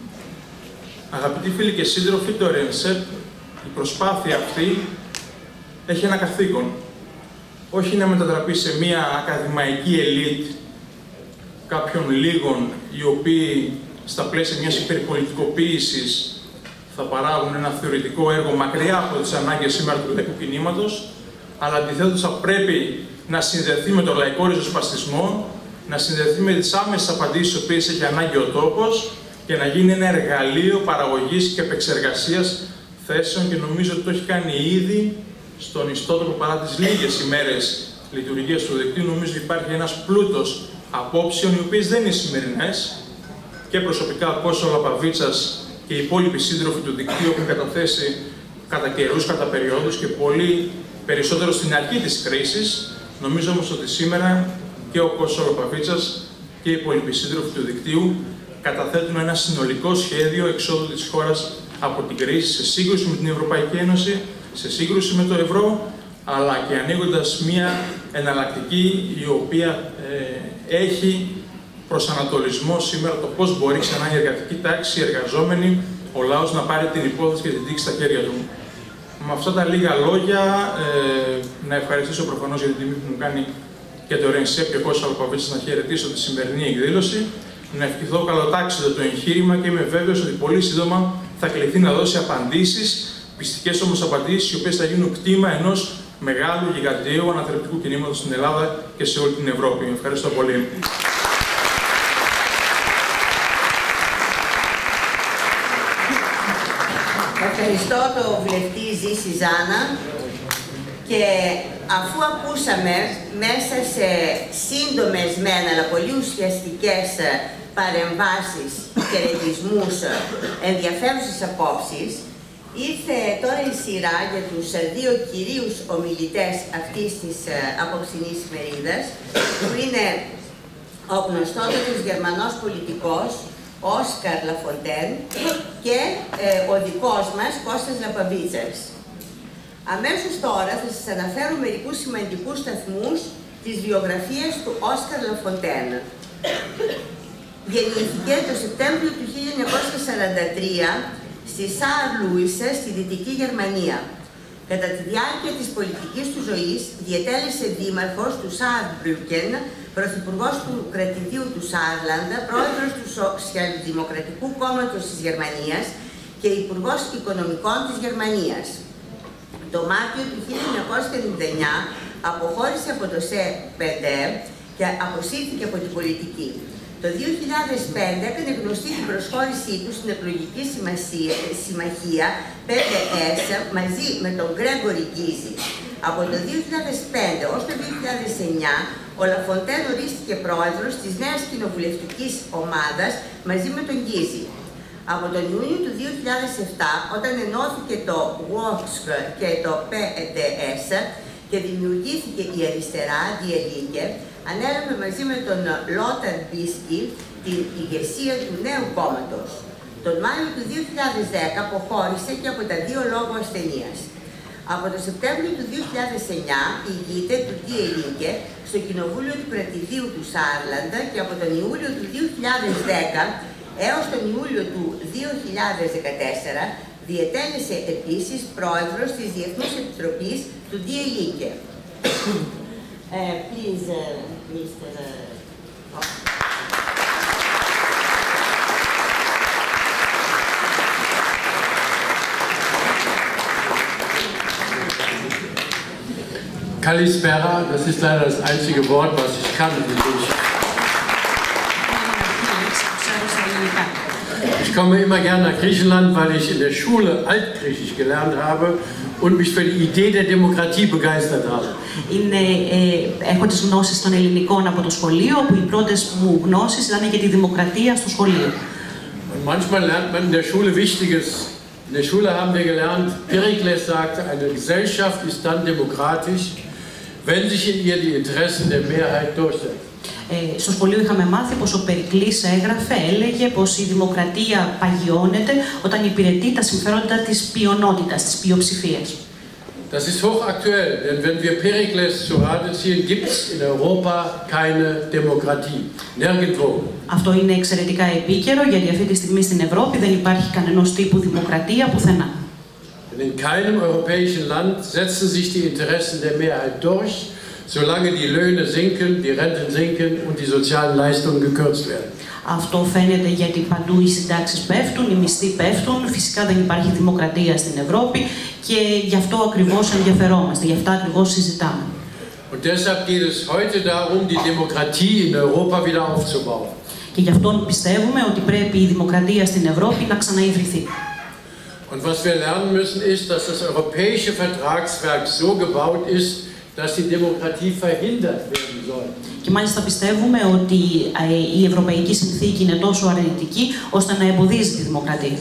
Αγαπητοί φίλοι και σύντροφοι, το ΡΕΝΣΕΠ, η προσπάθεια αυτή έχει ένα καθήκον. Όχι να μετατραπεί σε μια ακαδημαϊκή ελίτ κάποιων λίγων, οι οποίοι στα πλαίσια μιας υπερπολιτικοποίησης θα παράγουν ένα θεωρητικό έργο μακριά από τις ανάγκες σήμερα του λαϊκού κινήματος, αλλά αντιθέτως θα πρέπει να συνδεθεί με το λαϊκό ριζοσπαστισμό, να συνδεθεί με τις άμεσες απαντήσεις τις οποίες έχει ανάγκη ο τόπος και να γίνει ένα εργαλείο παραγωγής και επεξεργασίας θέσεων, και νομίζω ότι το έχει κάνει ήδη στον ιστότοπο. Παρά τις λίγες ημέρες λειτουργίας του δικτύου, νομίζω ότι υπάρχει ένας πλούτος απόψεων, οι οποίες δεν είναι σημερινές, και προσωπικά όπως ο Λαπαβίτσας και οι υπόλοιποι σύντροφοι του δικτύου έχουν καταθέσει κατά καιρούς, κατά περιόδους και πολύ περισσότερο στην αρχή της κρίσης. Νομίζω όμως ότι σήμερα και ο Κώστας Λαπαβίτσας και οι υπόλοιποι σύντροφοι του δικτύου καταθέτουν ένα συνολικό σχέδιο εξόδου της χώρας από την κρίση, σε σύγκρουση με την Ευρωπαϊκή Ένωση, σε σύγκρουση με το ευρώ, αλλά και ανοίγοντας μια εναλλακτική η οποία έχει προσανατολισμό σήμερα το πώς μπορεί ξανά η εργατική τάξη, οι εργαζόμενοι, ο λαός να πάρει την υπόθεση και την τύχη στα χέρια του. Με αυτά τα λίγα λόγια, να ευχαριστήσω προφανώς για την τιμή που μου κάνει και το ΡΕΝΣΕΠ και ο Κώστας Λαπαβίτσας, να χαιρετήσω τη σημερινή εκδήλωση, να ευχηθώ καλοτάξιδο το εγχείρημα και είμαι βέβαιος ότι πολύ σύντομα θα κληθεί να δώσει απαντήσεις, πιστικές όμως απαντήσεις, οι οποίες θα γίνουν κτήμα ενός μεγάλου γιγαντιαίου αναθρεπτικού κινήματος στην Ελλάδα και σε όλη την Ευρώπη. Ευχαριστώ πολύ. Ευχαριστώ το βουλευτή Ζήση Ζάνα και αφού ακούσαμε μέσα σε σύντομες μεν αλλά πολύ ουσιαστικές παρεμβάσεις, χαιρετισμούς, ενδιαφέρουσες απόψεις, ήρθε τώρα η σειρά για τους δύο κυρίους ομιλητές αυτής της απόψινής ημερίδας, που είναι ο γνωστότατος Γερμανός πολιτικός Όσκαρ Λαφοντέν και ο δικός μας Κώστας Λαπαβίτσας. Αμέσως τώρα θα σας αναφέρω μερικούς σημαντικούς σταθμούς της βιογραφίας του Όσκαρ Λαφοντέν. Γεννήθηκε το Σεπτέμβριο του 1943 στη Σαρλούισε, στη Δυτική Γερμανία. Κατά τη διάρκεια της πολιτικής του ζωής διετέλεσε δήμαρχος του Σαρμπρούκεν, πρωθυπουργός του κρατηδίου του Σάρλαντα, πρόεδρος του Σοσιαλδημοκρατικού Κόμματος της Γερμανίας και υπουργός οικονομικών της Γερμανίας. Το Μάρτιο του 1999 αποχώρησε από το ΣΕΠΔ και αποσύρθηκε από την πολιτική. Το 2005 έκανε γνωστή την προσχώρησή του στην εκλογική συμμαχία PDS μαζί με τον Γκρέγκορι Γκίζη. Από το 2005 ως το 2009 ο Λαφοντέν ορίστηκε πρόεδρος της νέας κοινοβουλευτικής ομάδας μαζί με τον Γκίζη. Από τον Ιούνιο του 2007, όταν ενώθηκε το WOSK και το PDS και δημιουργήθηκε η αριστερά, Die Linke, ανέλαβε μαζί με τον Λότερ Μπίσκι την ηγεσία του νέου κόμματος. Τον Μάιο του 2010 αποχώρησε και από τα δύο λόγω ασθενείας. Από το Σεπτέμβριο του 2009 ηγείται του Die Linke στο Κοινοβούλιο του Κρατηδίου του Σάρλαντα και από τον Ιούλιο του 2010 έως τον Ιούλιο του 2014 διετέλεσε επίσης πρόεδρος της Διεθνούς Επιτροπής του Die Linke. Please, Mr. Kalispera, das ist leider das einzige Wort, was ich kann. Ich komme immer gerne nach Griechenland, weil ich in der Schule Altgriechisch gelernt habe und mich für die Idee der Demokratie begeistert habe. Έχω τις γνώσεις των ελληνικών από το σχολείο, που οι πρώτες μου γνώσεις ήταν για τη δημοκρατία στο σχολείο. Und manchmal lernt man in der Schule Wichtiges. In der Schule haben wir gelernt, Perikles sagte, eine Gesellschaft ist dann demokratisch, wenn sich in ihr die Interessen der Mehrheit durchsetzen. Στο σχολείο είχαμε μάθει πως ο Περικλής έλεγε πως η δημοκρατία παγιώνεται όταν υπηρετεί τα συμφέροντα της πλειονότητας, της πλειοψηφίας. Das ist hochaktuell, denn wenn wir Perikles zu Rate ziehen, gibt es in Europa keine Demokratie. Nirgendwo. Αυτό είναι εξαιρετικά επίκαιρο, γιατί αυτή τη στιγμή στην Ευρώπη δεν υπάρχει κανένας τύπου δημοκρατία πουθενά. In keinem europäischen Land setzen sich die Interessen der Mehrheit durch, solange die Löhne sinken, die Renten sinken und die sozialen Leistungen gekürzt werden. Αυτό φαίνεται γιατί παντού οι συντάξεις πέφτουν, οι μισθοί πέφτουν, φυσικά δεν υπάρχει δημοκρατία στην Ευρώπη και γι' αυτό ακριβώς ενδιαφερόμαστε, γι' αυτό ακριβώς συζητάμε. Und deshalb geht es heute darum, die Demokratie in Europa wieder aufzubauen. Και γι' αυτό πιστεύουμε ότι πρέπει η δημοκρατία στην Ευρώπη να ξαναειδρυθεί. Und was wir lernen müssen ist, dass das europäische Vertragswerk so gebaut ist, dass die Demokratie verhindert werden soll. Και μάλιστα πιστεύουμε ότι η Ευρωπαϊκή Συνθήκη είναι τόσο αρνητική ώστε να εμποδίζει τη δημοκρατία.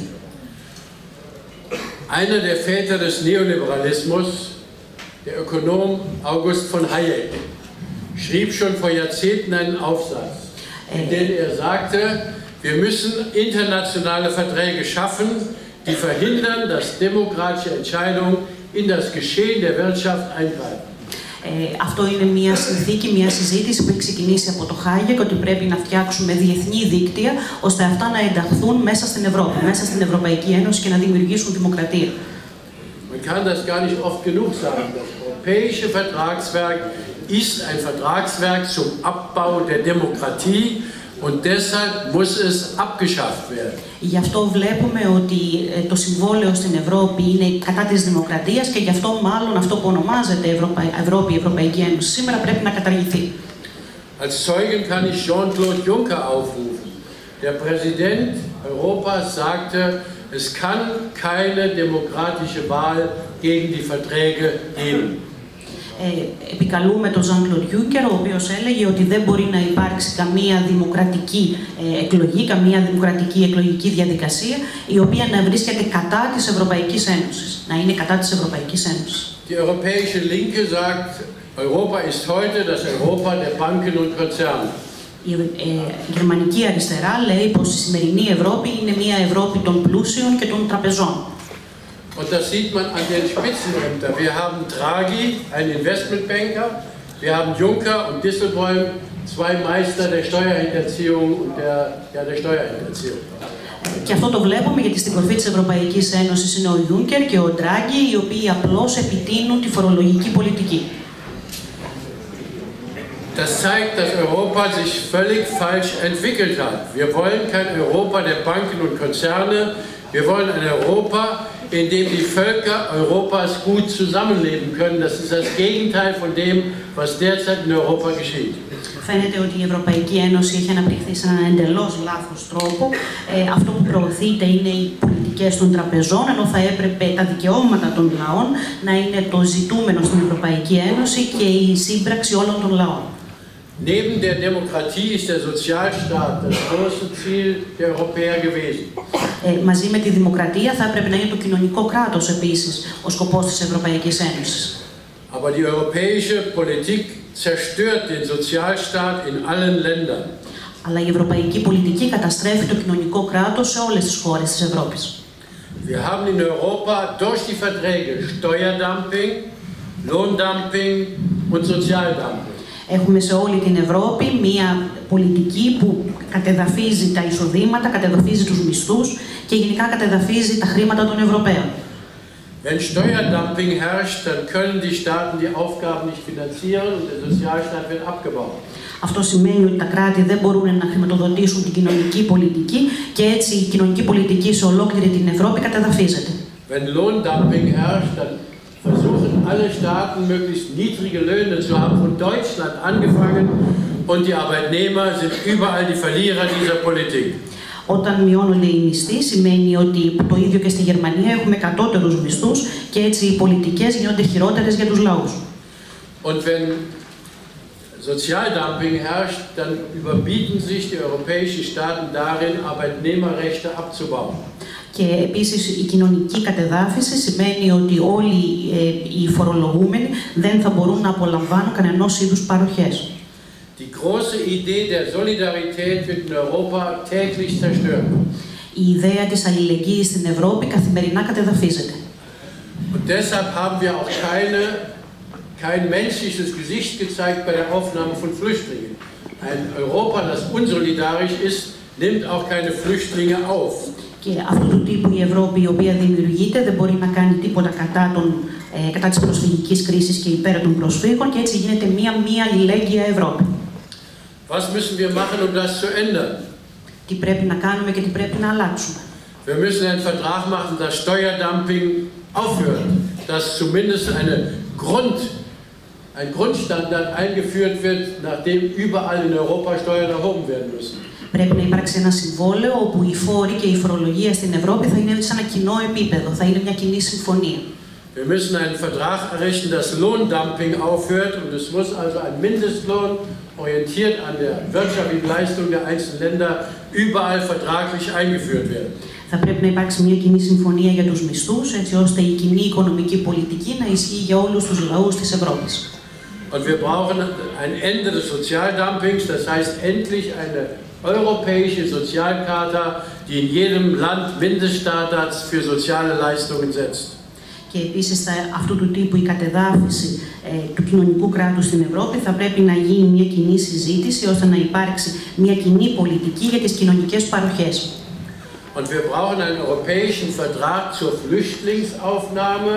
Einer der Väter des Neoliberalismus, der Ökonom August von Hayek, schrieb schon vor Jahrzehnten einen Aufsatz, in dem er sagte, wir müssen internationale Verträge schaffen, die verhindern, dass demokratische Entscheidungen in das Geschehen der Wirtschaft eingreifen. Αυτό είναι μια συνθήκη, μια συζήτηση που έχει ξεκινήσει από το Χάγεκ, ότι πρέπει να φτιάξουμε διεθνή δίκτυα ώστε αυτά να ενταχθούν μέσα στην Ευρώπη, μέσα στην Ευρωπαϊκή Ένωση και να δημιουργήσουν δημοκρατία. Man kann das gar nicht oft genug sagen. Das europäische Vertragswerk ist ein Vertragswerk zum Abbau der Demokratie und deshalb muss es abgeschafft werden. Γι' αυτό βλέπουμε ότι το συμβόλαιο στην Ευρώπη είναι κατά της δημοκρατίας και γι' αυτό μάλλον αυτό που ονομάζεται Ευρώπη, η Ευρωπαϊκή Ένωση σήμερα πρέπει να καταργηθεί. Als Zeugen kann ich Jean-Claude Juncker aufrufen. Der Präsident Europas sagte, Es kann keine demokratische Wahl gegen die Verträge geben. Επικαλούμε τον Jean-Claude Juncker, ο οποίος έλεγε ότι δεν μπορεί να υπάρξει καμία δημοκρατική εκλογή, καμία δημοκρατική εκλογική διαδικασία, η οποία να βρίσκεται κατά της Ευρωπαϊκής Ένωσης, να είναι κατά της Ευρωπαϊκής Ένωσης. Die europäische Linke sagt, Europa ist heute das Europa der Banken und Konzerne. Η γερμανική αριστερά λέει πως η σημερινή Ευρώπη είναι μια Ευρώπη των πλούσιων και των τραπεζών. Und das sieht man an den Spitzenämtern. Wir haben Draghi, einen Investmentbanker, wir haben Juncker und Dijsselbloem, zwei Meister der Steuerhinterziehung und der Steuerhinterziehung. Και αυτό το βλέπουμε γιατί στην κορφή της Ευρωπαϊκής Ένωσης είναι ο Juncker και ο Draghi, οι οποίοι απλώς επιτείνουν τη φορολογική πολιτική. Das zeigt, dass Europa sich völlig falsch entwickelt hat. Wir wollen kein Europa der Banken und Konzerne, wir wollen ein Europa, in dem die Völker Europas gut zusammenleben können. Das ist das Gegenteil von dem, was derzeit in Europa geschieht. Φαίνεται ότι η Ευρωπαϊκή Ένωση έχει αναπτυχθεί σε έναν εντελώς λάθος τρόπο. Αυτό που προωθείται είναι οι πολιτικές των τραπεζών, ενώ θα έπρεπε τα δικαιώματα των λαών να είναι το ζητούμενο στην Ευρωπαϊκή Ένωση και η σύμπραξη όλων των λαών. Neben der Demokratie ist der Sozialstaat das große Ziel der Europäer gewesen. Μαζί με τη δημοκρατία θα έπρεπε να είναι το κοινωνικό κράτος επίσης ο σκοπός της Ευρωπαϊκής Ένωσης. Aber die europäische Politik zerstört den Sozialstaat in allen Ländern. Αλλά η ευρωπαϊκή πολιτική καταστρέφει το κοινωνικό κράτος σε όλες τις χώρες της Ευρώπης. Wir haben in Europa durch die Verträge Steuerdumping, Lohndumping und Sozialdumping. Έχουμε σε όλη την Ευρώπη μία πολιτική που κατεδαφίζει τα εισοδήματα, κατεδαφίζει τους μισθούς και γενικά κατεδαφίζει τα χρήματα των Ευρωπαίων. Wenn Steuerdumping herrscht, dann können die Staaten die Aufgaben nicht finanzieren und der Sozialstaat wird abgebaut. Αυτό σημαίνει ότι τα κράτη δεν μπορούν να χρηματοδοτήσουν την κοινωνική πολιτική και έτσι η κοινωνική πολιτική σε ολόκληρη την Ευρώπη κατεδαφίζεται. Wenn Lohndumping herrscht, dann versuchen alle Staaten möglichst niedrige Löhne zu haben, von Deutschland angefangen, und die Arbeitnehmer sind überall die Verlierer dieser Politik. Όταν μειώνονται οι μισθοί, σημαίνει ότι το ίδιο και στη Γερμανία έχουμε κατώτερους μισθούς και έτσι οι πολιτικές γίνονται χειρότερες για τους λαούς. Und wenn Sozialdumping herrscht, dann überbieten sich die europäischen Staaten darin, Arbeitnehmerrechte abzubauen. Και επίσης η κοινωνική κατεδάφιση σημαίνει ότι όλοι οι φορολογούμενοι δεν θα μπορούν να απολαμβάνουν κανενός είδους παροχές. Die große Idee der Solidarität wird in Europa täglich zerstört. Η ιδέα της αλληλεγγύης στην Ευρώπη καθημερινά κατεδαφίζεται. Und deshalb haben wir auch kein menschliches Gesicht gezeigt bei der Aufnahme von Flüchtlingen. Ein Europa, das unsolidarisch ist, nimmt auch keine Flüchtlinge auf. Και αυτού του τύπου η Ευρώπη, η οποία δημιουργείται, δεν μπορεί να κάνει τίποτα κατά της προσφυγικής κρίσης και υπέρ των προσφύγων και έτσι γίνεται μία αλληλέγγυα Ευρώπη. Was müssen wir machen, um das zu ändern? Τι πρέπει να κάνουμε και τι πρέπει να αλλάξουμε. Wir müssen einen Vertrag machen, dass Steuerdumping aufhört, dass zumindest ein Grundstandard eingeführt wird, nachdem überall in Europa Steuern erhoben werden müssen. Πρέπει να υπάρξει ένα συμβόλαιο όπου οι φόροι και η φορολογία στην Ευρώπη θα είναι σε ένα κοινό επίπεδο, θα είναι μια κοινή συμφωνία. Wir müssen einen Vertrag errichten, dass Lohndumping aufhört und es muss also ein Mindestlohn, orientiert an der wirtschaftlichen Leistung der einzelnen Länder, überall vertraglich eingeführt werden. Θα πρέπει να υπάρξει μια κοινή συμφωνία για τους μισθούς, έτσι ώστε η κοινή οικονομική πολιτική να ισχύει για όλους τους λαούς της Ευρώπης. Und wir brauchen ein Ende des Sozialdumpings, das heißt endlich eine europäische Sozialcharta, die in jedem Land Mindeststandards für soziale Leistungen setzt. Και επίσης αυτού του τύπου η κατεδάφιση του κοινωνικού κράτους στην Ευρώπη θα πρέπει να γίνει μια κοινή συζήτηση ώστε να υπάρξει μια κοινή πολιτική για τις κοινωνικές παροχές. Und wir brauchen einen europäischen Vertrag zur Flüchtlingsaufnahme,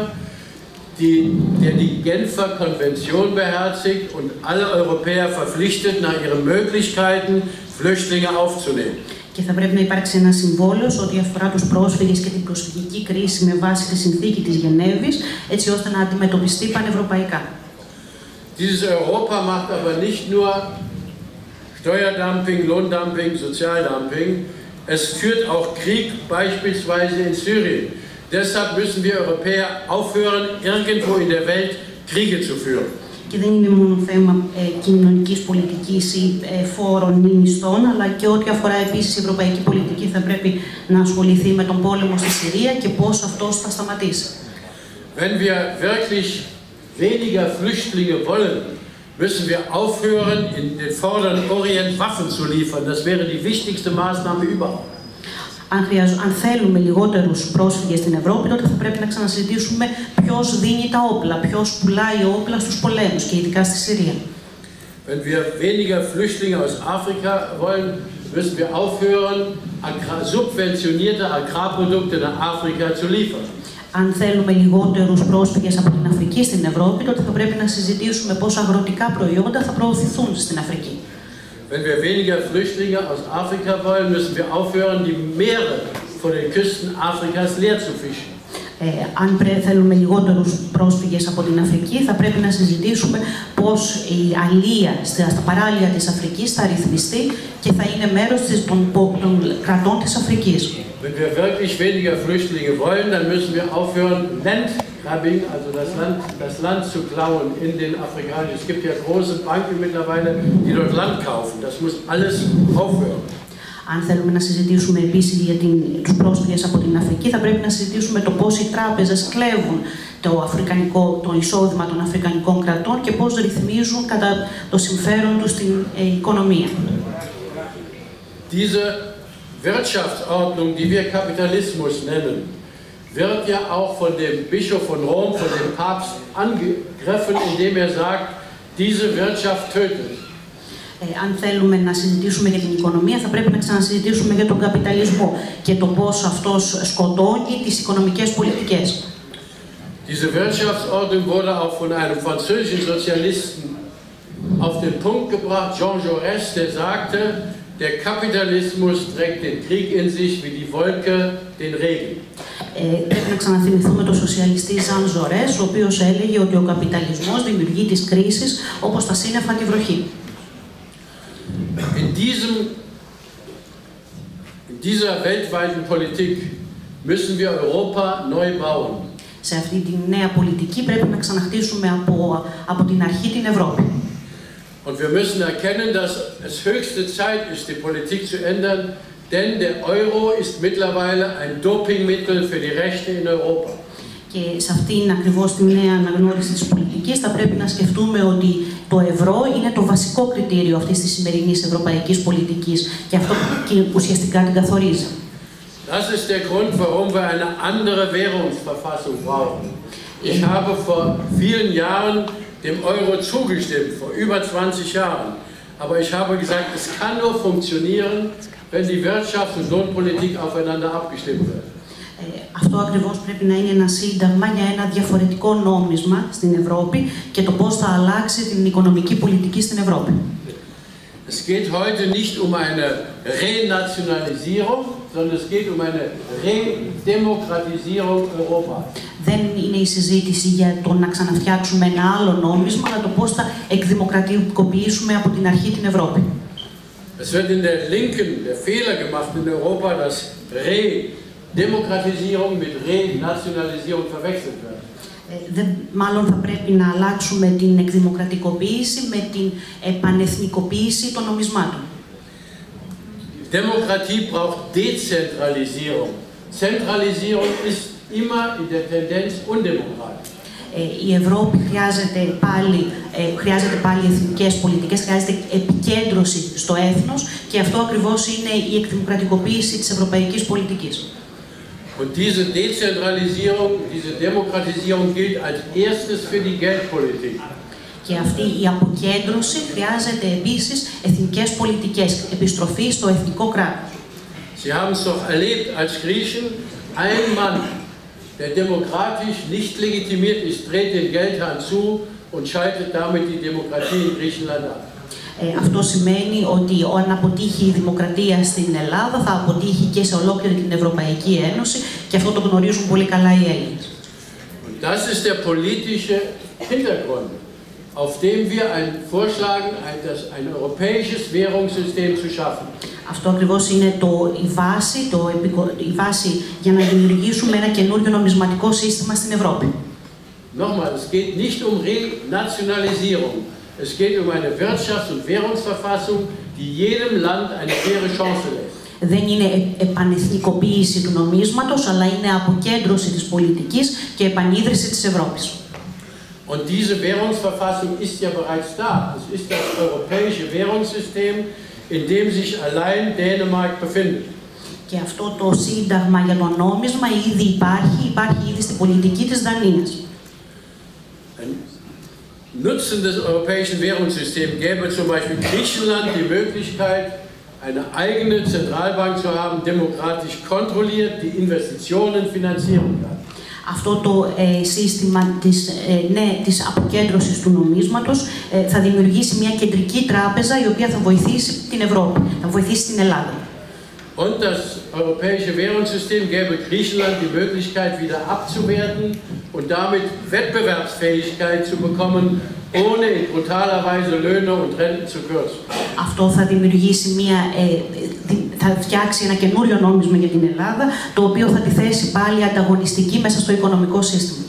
der die Genfer Konvention beherzigt und alle Europäer verpflichtet, nach ihren Möglichkeiten Flüchtlinge aufzunehmen. Και θα πρέπει να υπάρξει ένα συμβόλαιο σε ό,τι αφορά τους πρόσφυγες και την προσφυγική κρίση με βάση τη συνθήκη της Γενέβης, έτσι ώστε να αντιμετωπιστεί πανευρωπαϊκά. Dieses Europa macht aber nicht nur Steuerdumping, Lohndumping, Sozialdumping. Es führt auch Krieg beispielsweise in Syrien. Deshalb müssen wir Europäer aufhören, irgendwo in der Welt Kriege zu führen. Και δεν είναι μόνο θέμα κοινωνικής πολιτικής ή φόρων ή μισθών, αλλά και ό,τι αφορά επίσης η ευρωπαϊκή πολιτική θα πρέπει να ασχοληθεί με τον πόλεμο στη Συρία και πώς αυτός θα σταματήσει. Wenn wir wirklich weniger Flüchtlinge wollen, müssen wir aufhören, in den Vorderen Orient Waffen zu liefern. Das wäre die wichtigste Maßnahme überhaupt. Αν θέλουμε λιγότερους πρόσφυγες στην Ευρώπη, τότε θα πρέπει να ξανασυζητήσουμε ποιος δίνει τα όπλα, ποιος πουλάει όπλα στους πολέμους και ειδικά στη Συρία. Wenn wir weniger Flüchtlinge aus Afrika wollen, müssen wir aufhören, subventionierte Agrarprodukte nach Afrika zu liefern. Αν θέλουμε λιγότερους πρόσφυγες από την Αφρική στην Ευρώπη, τότε θα πρέπει να συζητήσουμε πώς αγροτικά προϊόντα θα προωθηθούν στην Αφρική. Wenn wir weniger Flüchtlinge aus Afrika wollen, müssen wir aufhören, die Meere vor den Küsten Afrikas leer zu fischen. Αν θέλουμε λιγότερους πρόσφυγες από την Αφρική, θα πρέπει να συζητήσουμε πώς η αλεία στα παράλια της Αφρικής θα ρυθμιστεί και θα είναι μέρος των κρατών της Αφρικής. Wenn wir wirklich weniger Flüchtlinge wollen, dann müssen wir aufhören, Landgrabbing, also das Land zu klauen in den afrikanischen. Es gibt ja große Banken mittlerweile, die dort Land kaufen. Das muss alles aufhören. Αν θέλουμε να συζητήσουμε επίσης για τους πρόσφυγες από την Αφρική, θα πρέπει να συζητήσουμε το πώς οι τράπεζες κλέβουν το εισόδημα των αφρικανικών κρατών και πώς ρυθμίζουν κατά το συμφέρον τους την οικονομία. Diese Wirtschaftsordnung, die wir Kapitalismus nennen, wird ja auch von dem Bischof von Rom, von dem Papst angegriffen, indem er sagt, diese Wirtschaft tötet. Αν θέλουμε να συζητήσουμε για την οικονομία, θα πρέπει να ξανασυζητήσουμε για τον καπιταλισμό και το πώς αυτός σκοτώνει τις οικονομικές πολιτικές. Diese Wirtschaftsordnung wurde auch von einem französischen Sozialisten auf den Punkt gebracht, Jean Jaurès, der sagte, der Kapitalismus trägt den Krieg in sich wie die Wolke den Regen. Πρέπει να ξαναθυμηθούμε τον σοσιαλιστή Ζαν Ζορές, ο οποίος έλεγε ότι ο καπιταλισμός δημιουργεί τις κρίσεις όπως τα σύννεφα τη βροχή. In dieser weltweiten Politik müssen wir Europa neu bauen. Σε αυτή τη νέα πολιτική πρέπει να ξαναχτίσουμε από την αρχή την Ευρώπη. Und wir müssen erkennen, dass es höchste Zeit ist, die Politik zu ändern, denn der Euro ist mittlerweile ein Dopingmittel für die Rechte in Europa. Και σε αυτήν ακριβώς τη νέα αναγνώριση της πολιτικής θα πρέπει να σκεφτούμε ότι το ευρώ είναι το βασικό κριτήριο αυτής της σημερινής ευρωπαϊκής πολιτικής και αυτό ουσιαστικά την καθορίζει. Das ist der Grund, warum wir eine andere Währungsverfassung brauchen. Ich habe vor vielen Jahren dem Euro zugestimmt, vor über 20 Jahren. Aber ich habe gesagt, es kann nur funktionieren, wenn die Wirtschafts- und Lohnpolitik aufeinander abgestimmt wird. Αυτό ακριβώς πρέπει να είναι ένα σύνταγμα για ένα διαφορετικό νόμισμα στην Ευρώπη και το πώς θα αλλάξει την οικονομική πολιτική στην Ευρώπη. Es geht heute nicht um eine Renationalisierung, sondern es geht um eine Redemokratisierung Europas. Δεν είναι η συζήτηση για το να ξαναφτιάξουμε ένα άλλο νόμισμα, αλλά το πώς θα εκδημοκρατικοποιήσουμε από την αρχή την Ευρώπη. Es wird in der Linken der Fehler gemacht in Europa, dass Redemokratisierung mit Renationalisierung verwechselt wird. Μάλλον θα πρέπει να αλλάξουμε την εκδημοκρατικοποίηση με την επανεθνικοποίηση των νομισμάτων. Demokratie braucht Dezentralisierung. Zentralisierung ist immer in der Tendenz undemokratisch. Η Ευρώπη χρειάζεται πάλι εθνικές πολιτικές, χρειάζεται επικέντρωση στο έθνος και αυτό ακριβώς είναι η εκδημοκρατικοποίηση της ευρωπαϊκής πολιτικής. Und diese Dezentralisierung, diese Demokratisierung gilt als erstes für die Geldpolitik. Και αυτή η αποκέντρωση χρειάζεται επίσης εθνικές πολιτικές, επιστροφή στο εθνικό κράτος. Sie haben es doch erlebt als Griechen, ein Mann, der demokratisch nicht legitimiert ist, dreht den Geldhahn zu und schaltet damit die Demokratie in Griechenland ab. Αυτό σημαίνει ότι αν αποτύχει η δημοκρατία στην Ελλάδα θα αποτύχει και σε ολόκληρη την Ευρωπαϊκή Ένωση και αυτό το γνωρίζουν πολύ καλά οι Έλληνες. Und das ist der politische Hintergrund, auf dem wir vorschlagen, ein europäisches Währungssystem zu schaffen. Αυτό ακριβώς είναι η βάση για να δημιουργήσουμε ένα καινούριο νομισματικό σύστημα στην Ευρώπη. Nochmal, es geht nicht um Renationalisierung. Es geht um eine Wirtschafts- und Währungsverfassung, die jedem Land eine faire Chance lässt. Δεν είναι επανεθνικοποίηση του νομίσματος, αλλά είναι αποκέντρωση της πολιτικής και επανίδρυση της Ευρώπης. Und diese Währungsverfassung ist ja bereits da. Es ist das europäische Währungssystem, in dem sich allein Dänemark befindet. Και αυτό το σύνταγμα για το νόμισμα ήδη υπάρχει ήδη στην πολιτική της Δανίας. Nutzen des europäischen Währungssystems gäbe zum Beispiel Griechenland die Möglichkeit, eine eigene Zentralbank zu haben, demokratisch kontrolliert, die Investitionen finanzieren kann. Αυτό το σύστημα της αποκέντρωσης του νομίσματος θα δημιουργήσει μια κεντρική τράπεζα η οποία θα βοηθήσει την Ευρώπη, θα βοηθήσει την Ελλάδα. Und das europäische Währungssystem gäbe Griechenland die Möglichkeit, wieder abzuwerten und damit Wettbewerbsfähigkeit zu bekommen, ohne in brutaler Weise Löhne und Renten zu kürzen. Αυτό θα δημιουργήσει θα φτιάξει ένα καινούριο νόμισμα για την Ελλάδα, το οποίο θα τη θέσει πάλι ανταγωνιστική μέσα στο οικονομικό σύστημα.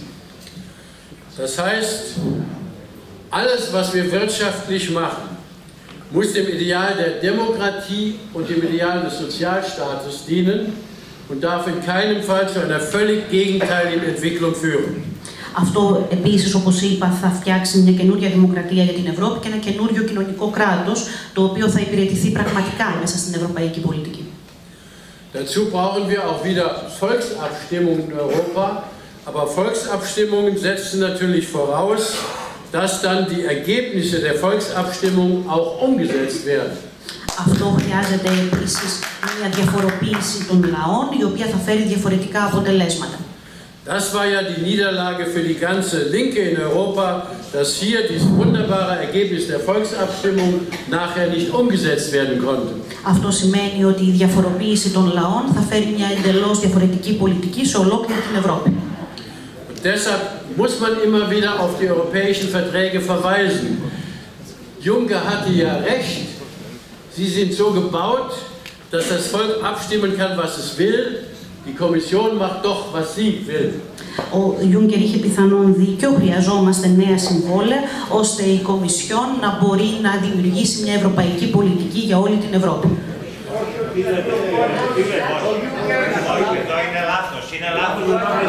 Das heißt, alles, was wir wirtschaftlich machen, muss dem Ideal der Demokratie und dem Ideal des Sozialstaates dienen und darf in keinem Fall zu einer völlig gegenteiligen Entwicklung führen. Αυτό επίσης, όπως είπα, θα φτιάξει μια καινούρια δημοκρατία για την Ευρώπη και ένα καινούριο κοινωνικό κράτος, το οποίο θα υπηρετηθεί πραγματικά μέσα στην ευρωπαϊκή πολιτική. Dazu brauchen wir auch wieder Volksabstimmungen in Europa, aber Volksabstimmungen setzen natürlich voraus, dass dann die Ergebnisse der Volksabstimmung auch umgesetzt werden. Αυτό χρειάζεται επίσης μια διαφοροποίηση των λαών, η οποία θα φέρει διαφορετικά αποτελέσματα. Das war ja die Niederlage für die ganze Linke in Europa, dass hier dieses wunderbare Ergebnis der Volksabstimmung nachher nicht umgesetzt werden konnte. Αυτό σημαίνει ότι η διαφοροποίηση των λαών θα φέρει μια εντελώς διαφορετική πολιτική σε ολόκληρη την Ευρώπη. Und deshalb muss man immer wieder auf die europäischen Verträge verweisen. Juncker hatte ja recht, sie sind so gebaut, dass das Volk abstimmen kann, was es will. Die Kommission macht doch, was sie will. Ο Juncker είχε πιθανόν δίκιο, χρειαζόμαστε νέα συμβόλαια, ώστε η Κομισιόν να μπορεί να δημιουργήσει μια ευρωπαϊκή πολιτική για όλη την Ευρώπη. Όχι, εδώ είναι λάθος. Είναι λάθος.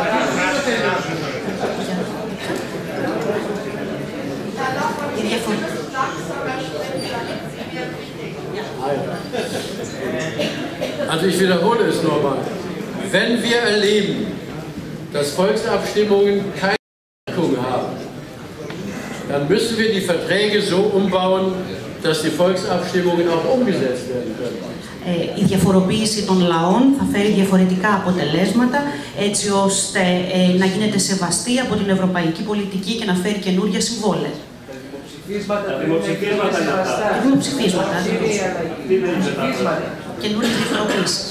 Also ich wiederhole es nochmal. Wenn wir erleben, dass Volksabstimmungen keine Wirkung haben, dann müssen wir die Verträge so umbauen, dass die Volksabstimmungen auch umgesetzt werden können. Η διαφοροποίηση των λαών θα φέρει διαφορετικά αποτελέσματα, έτσι ώστε να γίνεται σεβαστή από την ευρωπαϊκή πολιτική και να φέρει καινούργια συμβόλαια. Δημοψηφίσματα. Καινούργιες διαφοροποίησεις.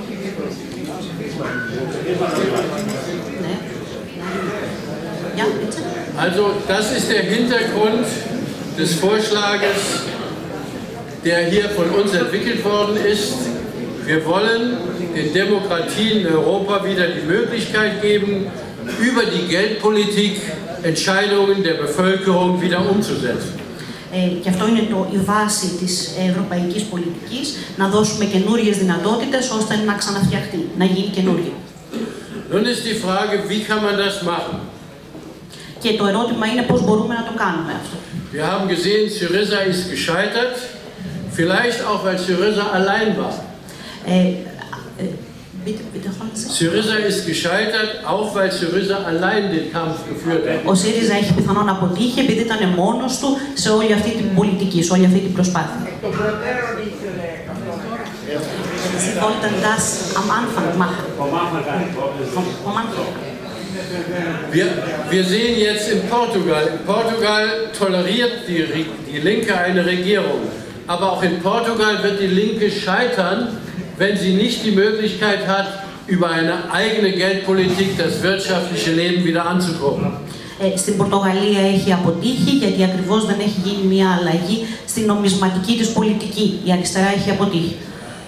Also, das ist der Hintergrund des Vorschlages, der hier von uns entwickelt worden ist. Wir wollen den Demokratien in Europa wieder die Möglichkeit geben, über die Geldpolitik Entscheidungen der Bevölkerung wieder umzusetzen. Και αυτό είναι η βάση της ευρωπαϊκής πολιτικής, να δώσουμε καινούριες δυνατότητες ώστε να ξαναφτιαχτεί, να γίνει καινούργιο. Nun ist die Frage, wie kann man das machen? Και το ερώτημα είναι πώς μπορούμε να το κάνουμε αυτό. Wir haben gesehen, Syriza ist gescheitert, vielleicht auch, weil Syriza allein war. Syriza ist gescheitert, auch weil Syriza allein den Kampf geführt hat. Ο ΣΥΡΙΖΑ έχει πιθανόν αποτύχει επειδή ήταν μόνος του σε όλη αυτή την πολιτική, σε όλη αυτή την προσπάθεια. Sie wollten das am Anfang machen. Wir sehen jetzt in Portugal. In Portugal toleriert die Linke eine Regierung. Aber auch in Portugal wird die Linke scheitern, wenn sie nicht die Möglichkeit hat, über eine eigene Geldpolitik das wirtschaftliche Leben wieder anzukurbeln. Στην Πορτογαλία έχει αποτύχει γιατί ακριβώς δεν έχει γίνει μια αλλαγή στην νομισματική της πολιτική. Η αριστερά έχει αποτύχει.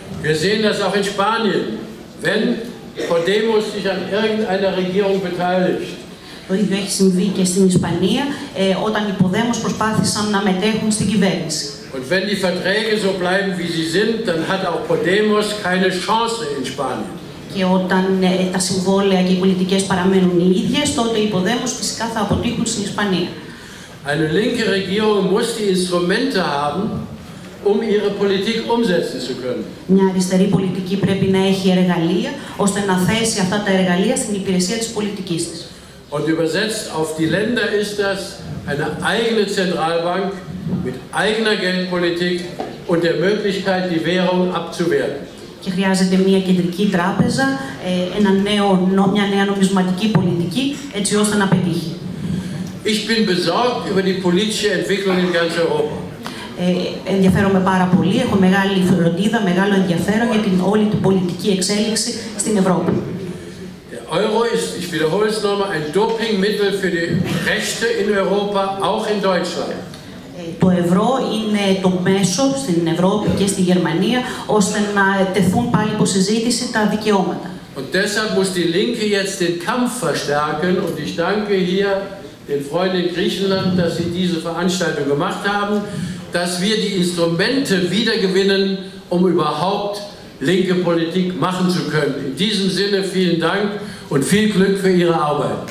Wir sehen das auch in Spanien, wenn Podemos sich an irgendeiner Regierung beteiligt. Το ίδιο έχει συμβεί και στην Ισπανία, όταν οι Podemos προσπάθησαν να μετέχουν στην κυβέρνηση. Und wenn die Verträge so bleiben, wie sie sind, dann hat auch Podemos keine Chance in Spanien. Και όταν τα συμβόλαια και οι πολιτικές παραμένουν οι ίδιες, τότε οι Podemos φυσικά θα αποτύχουν στην Ισπανία. Eine linke Regierung muss die Instrumente haben, ihre Politik umsetzen zu können. Μια αριστερή πολιτική πρέπει να έχει εργαλεία, ώστε να θέσει αυτά τα εργαλεία στην υπηρεσία της πολιτικής της. Und übersetzt auf die Länder ist das eine eigene Zentralbank mit eigener Geldpolitik und der Möglichkeit, die Währung abzuwerten. Και χρειάζεται μια κεντρική τράπεζα, μια νέα νομισματική πολιτική, έτσι ώστε να πετύχει. Ich bin besorgt über die politische Entwicklung in ganz Europa. Ενδιαφέρομαι πάρα πολύ, έχω μεγάλη φροντίδα, μεγάλο ενδιαφέρον για την όλη την πολιτική εξέλιξη στην Ευρώπη. Der Euro ist, ich wiederhole es nochmal, ein Dopingmittel für die Rechte in Europa, auch in Deutschland. Το ευρώ είναι το μέσο στην Ευρώπη και στη Γερμανία, ώστε να τεθούν πάλι υπό συζήτηση τα δικαιώματα. Und deshalb muss die Linke jetzt den Kampf verstärken, und ich danke hier den Freunden in Griechenland, dass sie diese Veranstaltung gemacht haben, dass wir die Instrumente wiedergewinnen, um überhaupt linke Politik machen zu können. In diesem Sinne vielen Dank und viel Glück für Ihre Arbeit.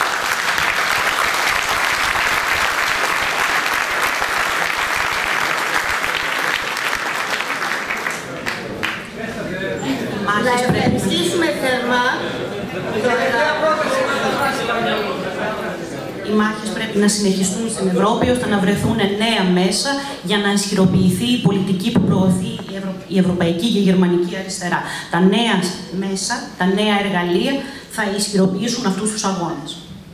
Να ευχαριστήσουμε θερμά. Οι μάχες πρέπει να συνεχιστούν στην Ευρώπη, ώστε να βρεθούν νέα μέσα για να ισχυροποιηθεί η πολιτική που προωθεί η ευρωπαϊκή και η γερμανική αριστερά. Τα νέα μέσα, τα νέα εργαλεία θα ισχυροποιήσουν αυτούς τους αγώνες.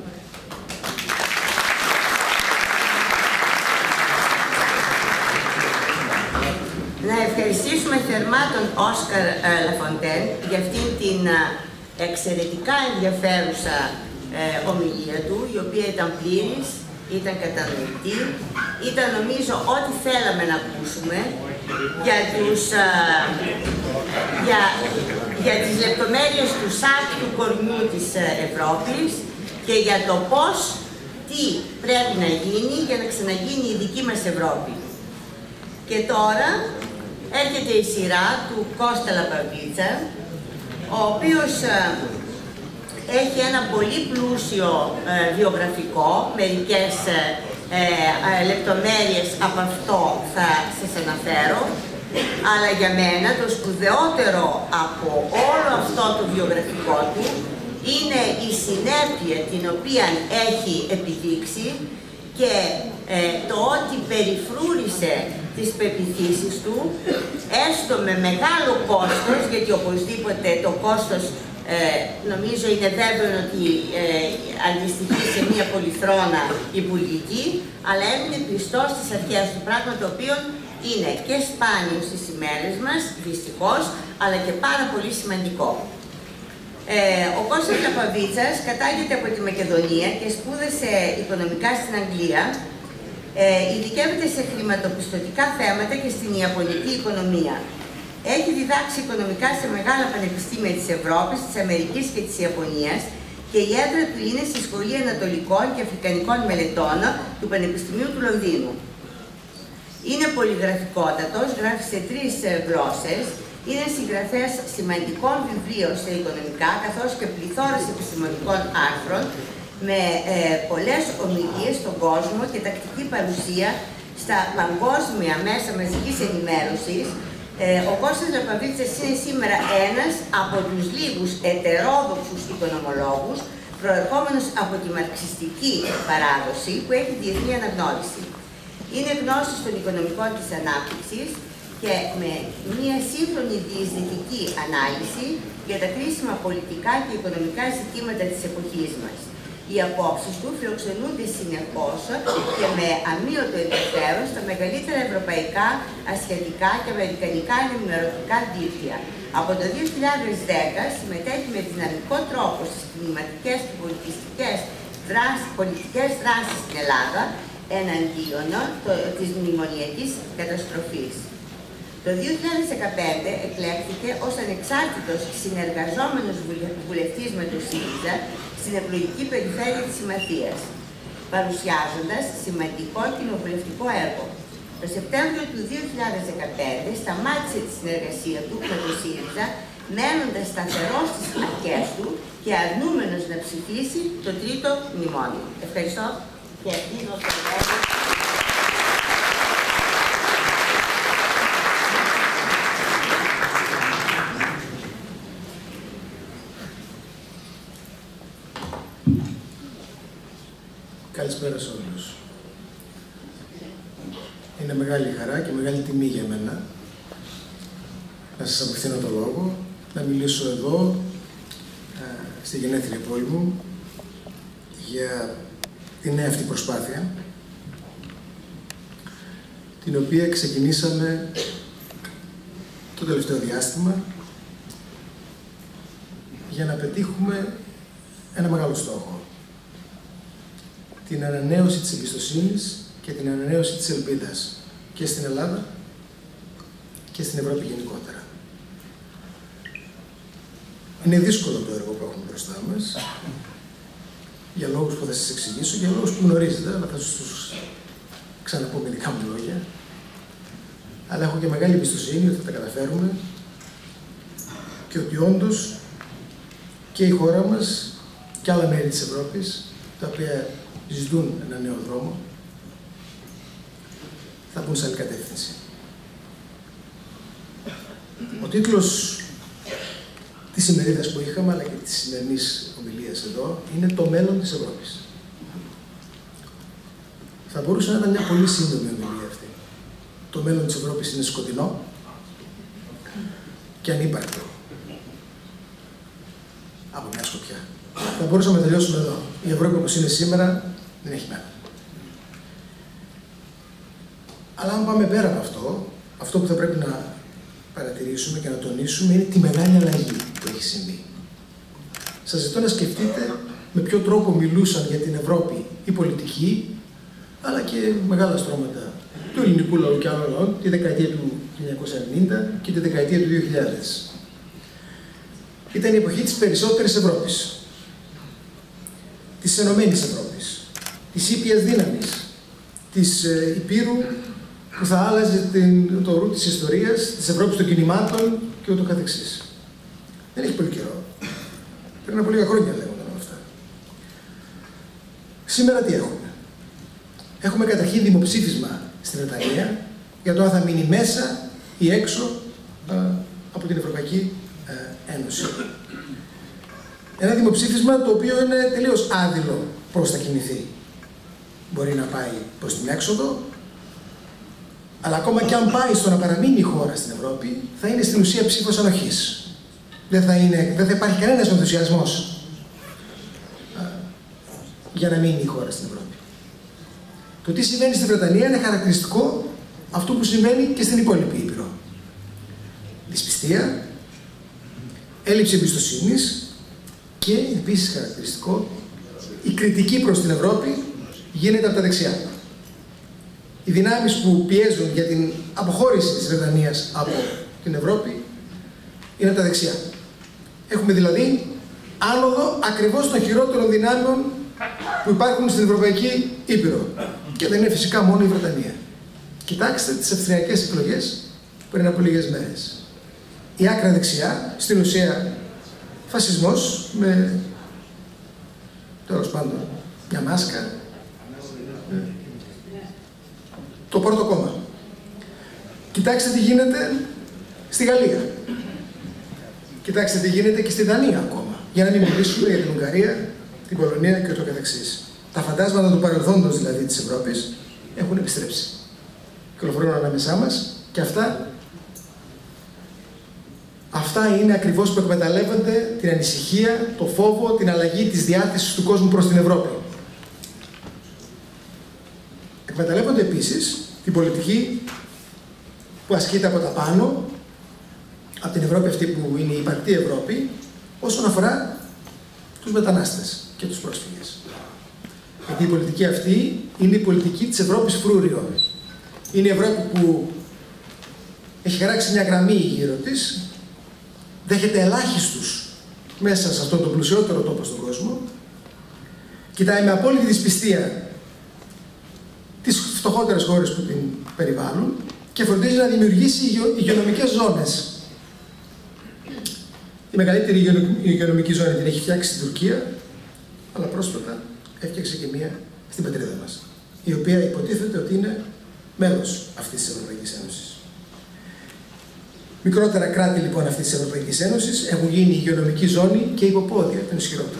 Να ευχαριστήσουμε θερμά τον Όσκαρ Λαφοντέν για αυτήν την εξαιρετικά ενδιαφέρουσα ομιλία του, η οποία ήταν πλήρης, ήταν κατανοητή, ήταν νομίζω ό,τι θέλαμε να ακούσουμε για τις λεπτομέρειες του σάρτου κορμιού της Ευρώπης και για το πώς, τι πρέπει να γίνει για να ξαναγίνει η δική μας Ευρώπη. Και τώρα έρχεται η σειρά του Κώστα Λαπαβίτσα, ο οποίος έχει ένα πολύ πλούσιο βιογραφικό, μερικές λεπτομέρειες από αυτό θα σας αναφέρω, αλλά για μένα το σπουδαιότερο από όλο αυτό το βιογραφικό του είναι η συνέπεια την οποία έχει επιδείξει και το ότι περιφρούρησε τις πεποιθήσεις του, έστω με μεγάλο κόστος, γιατί οπωσδήποτε το κόστος νομίζω είναι βέβαιο ότι αντιστοιχεί σε μία πολυθρόνα υπουργική, αλλά έμεινε πιστός στις αρχές του, πράγμα το οποίο είναι και σπάνιο στις ημέρες μας, δυστυχώς, αλλά και πάρα πολύ σημαντικό. Ο Κώστας Λαπαβίτσας κατάγεται από τη Μακεδονία και σπούδασε οικονομικά στην Αγγλία. Ειδικεύεται σε χρηματοπιστωτικά θέματα και στην ιαπωνική οικονομία. Έχει διδάξει οικονομικά σε μεγάλα πανεπιστήμια της Ευρώπης, της Αμερικής και της Ιαπωνίας και η έδρα του είναι στη Σχολή Ανατολικών και Αφρικανικών Μελετών του Πανεπιστημίου του Λονδίνου. Είναι πολυγραφικότατος, γράφει σε 3 γλώσσες, είναι συγγραφέας σημαντικών βιβλίων σε οικονομικά, καθώς και πληθώρας επιστημονικών άρθρων, με πολλές ομιλίες στον κόσμο και τακτική παρουσία στα παγκόσμια μέσα μαζικής ενημέρωσης. Ο Κώστας Λαπαβίτσας είναι σήμερα ένας από τους λίγους ετερόδοξους οικονομολόγους, προερχόμενος από τη μαρξιστική παράδοση που έχει διεθνή αναγνώριση. Είναι γνώστης των οικονομικών της ανάπτυξης και με μια σύγχρονη διεισδυτική ανάλυση για τα κρίσιμα πολιτικά και οικονομικά ζητήματα της εποχής μας. Οι απόψεις του φιλοξενούνται συνεχώς και με αμείωτο ενδιαφέρον στα μεγαλύτερα ευρωπαϊκά, ασιατικά και αμερικανικά ενημερωτικά δίκτυα. Από το 2010 συμμετέχει με δυναμικό τρόπο στις κλιματικές και πολιτικές δράσεις στην Ελλάδα εναντίον της μνημονιακής καταστροφής. Το 2015 εκλέχθηκε ως ανεξάρτητος συνεργαζόμενος βουλευτής με το ΣΥΡΙΖΑ στην εκλογική περιφέρεια της Συμμαθίας, παρουσιάζοντας σημαντικό κοινοβουλευτικό έργο. Το Σεπτέμβριο του 2015 σταμάτησε τη συνεργασία του με το ΣΥΡΙΖΑ, μένοντας σταθερός στις αρχές του και αρνούμενος να ψηφίσει το τρίτο μνημόνιο. Ευχαριστώ και δίνω το λόγο. Καλησπέρα σε όλους. Είναι μεγάλη χαρά και μεγάλη τιμή για μένα να σας απευθύνω το λόγο, να μιλήσω εδώ, στη γενέθλια πόλη μου, για την νέα αυτή προσπάθεια, την οποία ξεκινήσαμε το τελευταίο διάστημα για να πετύχουμε ένα μεγάλο στόχο. Την ανανέωση της εμπιστοσύνης και την ανανέωση της ελπίδας και στην Ελλάδα και στην Ευρώπη γενικότερα. Είναι δύσκολο το έργο που έχουμε μπροστά μας, για λόγους που θα σας εξηγήσω, για λόγους που γνωρίζετε, αλλά θα σας ξαναπώ με δικά μου λόγια. Αλλά έχω και μεγάλη εμπιστοσύνη ότι θα τα καταφέρουμε και ότι όντως και η χώρα μας και άλλα μέρη της Ευρώπης, τα οποία ζητούν ένα νέο δρόμο, θα μπουν σε άλλη κατεύθυνση. Ο τίτλος της ημερίδας που είχαμε, αλλά και της σημερινής ομιλίας εδώ, είναι «Το μέλλον της Ευρώπης». Θα μπορούσε να ήταν μια πολύ σύντομη ομιλία αυτή. Το μέλλον της Ευρώπης είναι σκοτεινό και ανύπαρκτο. Από μια σκοπιά. Θα μπορούσαμε να τελειώσουμε εδώ. Η Ευρώπη όπως είναι σήμερα δεν έχει μέλλον. Αλλά αν πάμε πέρα από αυτό, αυτό που θα πρέπει να παρατηρήσουμε και να τονίσουμε είναι τη μεγάλη αλλαγή που έχει συμβεί. Σας ζητώ να σκεφτείτε με ποιο τρόπο μιλούσαν για την Ευρώπη οι πολιτικοί, αλλά και μεγάλα στρώματα του ελληνικού λαού και άλλων λαών τη δεκαετία του 1990 και τη δεκαετία του 2000. Ήταν η εποχή της περισσότερης Ευρώπης, της Ενωμένης Ευρώπης, της ήπιας δύναμης, της Υπήρου που θα άλλαζε το ρου της ιστορίας, της Ευρώπης των κινημάτων και ούτω καθεξής. Δεν έχει πολύ καιρό. Πριν από λίγα χρόνια λέγονταν αυτά. Σήμερα τι έχουμε? Έχουμε καταρχήν δημοψήφισμα στη Βρετανία για το αν θα μείνει μέσα ή έξω από την Ευρωπαϊκή Ένωση. Ένα δημοψήφισμα το οποίο είναι τελείως άδειλο πώς θα κινηθεί. Μπορεί να πάει προς την έξοδο, αλλά ακόμα και αν πάει στο να παραμείνει η χώρα στην Ευρώπη, θα είναι στην ουσία ψήφος ανοχής. Δεν θα υπάρχει κανένας ενθουσιασμός για να μείνει η χώρα στην Ευρώπη. Το τι συμβαίνει στη Βρετανία είναι χαρακτηριστικό αυτό που συμβαίνει και στην υπόλοιπη Ήπειρο. Δυσπιστία, έλλειψη εμπιστοσύνης και επίσης χαρακτηριστικό η κριτική προς την Ευρώπη γίνεται από τα δεξιά. Οι δυνάμεις που πιέζουν για την αποχώρηση της Βρετανίας από την Ευρώπη είναι από τα δεξιά. Έχουμε δηλαδή άνοδο ακριβώς των χειρότερων δυνάμεων που υπάρχουν στην Ευρωπαϊκή Ήπειρο. Και δεν είναι φυσικά μόνο η Βρετανία. Κοιτάξτε τις αυστριακές εκλογές πριν από λίγες μέρες. Η άκρα δεξιά, στην ουσία φασισμός με, τέλος πάντων, μια μάσκα. Το πρώτο κόμμα. Κοιτάξτε τι γίνεται στη Γαλλία. Κοιτάξτε τι γίνεται και στη Δανία ακόμα. Για να μην μιλήσουμε για την Ουγγαρία, την Πολωνία και ούτω καθεξής. Τα φαντάσματα του παρελθόντος δηλαδή της Ευρώπης έχουν επιστρέψει. Κυκλοφορούν ανάμεσά μας και αυτά είναι ακριβώς που εκμεταλλεύονται την ανησυχία, το φόβο, την αλλαγή της διάθεσης του κόσμου προς την Ευρώπη. Εκμεταλλεύονται επίσης την πολιτική που ασκείται από τα πάνω, από την Ευρώπη αυτή που είναι η υπαρκτή Ευρώπη, όσον αφορά τους μετανάστες και τους πρόσφυγες. Γιατί η πολιτική αυτή είναι η πολιτική της Ευρώπης φρούριο. Είναι η Ευρώπη που έχει χαράξει μια γραμμή γύρω της, δέχεται ελάχιστους μέσα σε αυτόν τον πλουσιότερο τόπο στον κόσμο, κοιτάει με απόλυτη δυσπιστία τις φτωχότερες χώρες που την περιβάλλουν και φροντίζει να δημιουργήσει υγειονομικές ζώνες. Η μεγαλύτερη υγειονομική ζώνη την έχει φτιάξει στην Τουρκία, αλλά πρόσφατα έφτιαξε και μία στην πατρίδα μας, η οποία υποτίθεται ότι είναι μέλος αυτής της Ευρωπαϊκής Ένωσης. Μικρότερα κράτη λοιπόν αυτής της Ευρωπαϊκής Ένωσης έχουν γίνει υγειονομική ζώνη και υποπόδια των ισχυρότερων.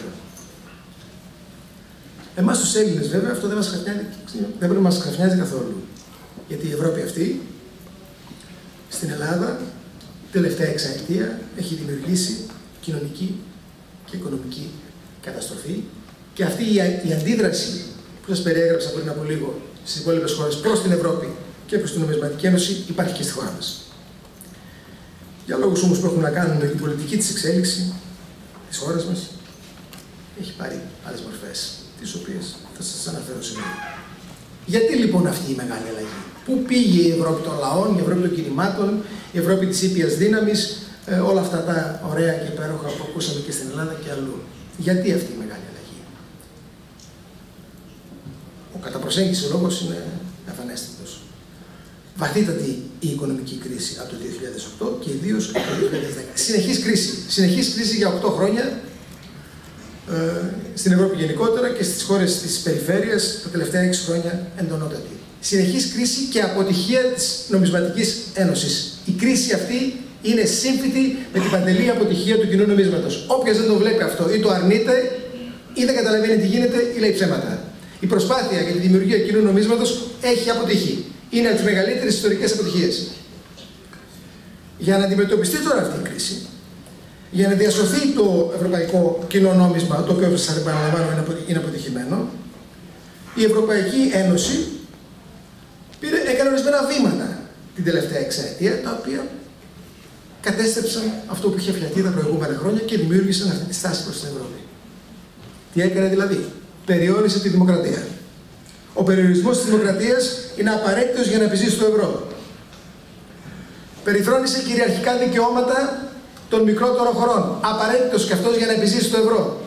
Εμάς τους Έλληνες βέβαια αυτό δεν πρέπει να μας ξαφνιάζει καθόλου. Γιατί η Ευρώπη αυτή στην Ελλάδα τελευταία εξαετία έχει δημιουργήσει κοινωνική και οικονομική καταστροφή και αυτή η αντίδραση που σας περιέγραψα πριν από λίγο στις υπόλοιπες χώρες προς την Ευρώπη και προς την Νομισματική Ένωση υπάρχει και στη χώρα μας. Για λόγους όμως που έχουν να κάνουν με την πολιτική της εξέλιξη της χώρας μας, έχει πάρει άλλες μορφές, τις οποίες θα σας αναφέρω σήμερα. Γιατί λοιπόν αυτή η μεγάλη αλλαγή? Πού πήγε η Ευρώπη των λαών, η Ευρώπη των κινημάτων, η Ευρώπη της ήπιας δύναμης, όλα αυτά τα ωραία και υπέροχα που ακούσαμε και στην Ελλάδα και αλλού? Γιατί αυτή η μεγάλη αλλαγή? Ο κατά προσέγγιση λόγος είναι αφανέστητος. Βαθύτατη η οικονομική κρίση από το 2008 και ιδίως από το 2010. Συνεχής κρίση για 8 χρόνια στην Ευρώπη γενικότερα και στις χώρες της περιφέρειας τα τελευταία 6 χρόνια εντονότατη. Συνεχής κρίση και αποτυχία της Νομισματικής Ένωσης. Η κρίση αυτή είναι σύμφυτη με την παντελή αποτυχία του κοινού νομίσματος. Όποιος δεν το βλέπει αυτό ή το αρνείται ή δεν καταλαβαίνει τι γίνεται ή λέει ψέματα. Η προσπάθεια για τη δημιουργία κοινού νομίσματος έχει αποτύχει. Είναι από τις μεγαλύτερες ιστορικές αποτυχίες. Για να αντιμετωπιστεί τώρα αυτή η κρίση, για να διασωθεί το ευρωπαϊκό κοινό νόμισμα, το οποίο σας επαναλαμβάνω είναι αποτυχημένο, η Ευρωπαϊκή Ένωση έκανε ορισμένα βήματα την τελευταία εξαετία, τα οποία κατέστρεψαν αυτό που είχε φτιαχτεί τα προηγούμενα χρόνια και δημιούργησαν αυτή τη στάση προς την Ευρώπη. Τι έκανε δηλαδή? Περιόρισε τη δημοκρατία. Ο περιορισμός της δημοκρατίας είναι απαραίτητος για να επιζήσει το ευρώ. Περιφρόνησε κυριαρχικά δικαιώματα των μικρότερων χωρών. Απαραίτητος και αυτός για να επιζήσει το ευρώ.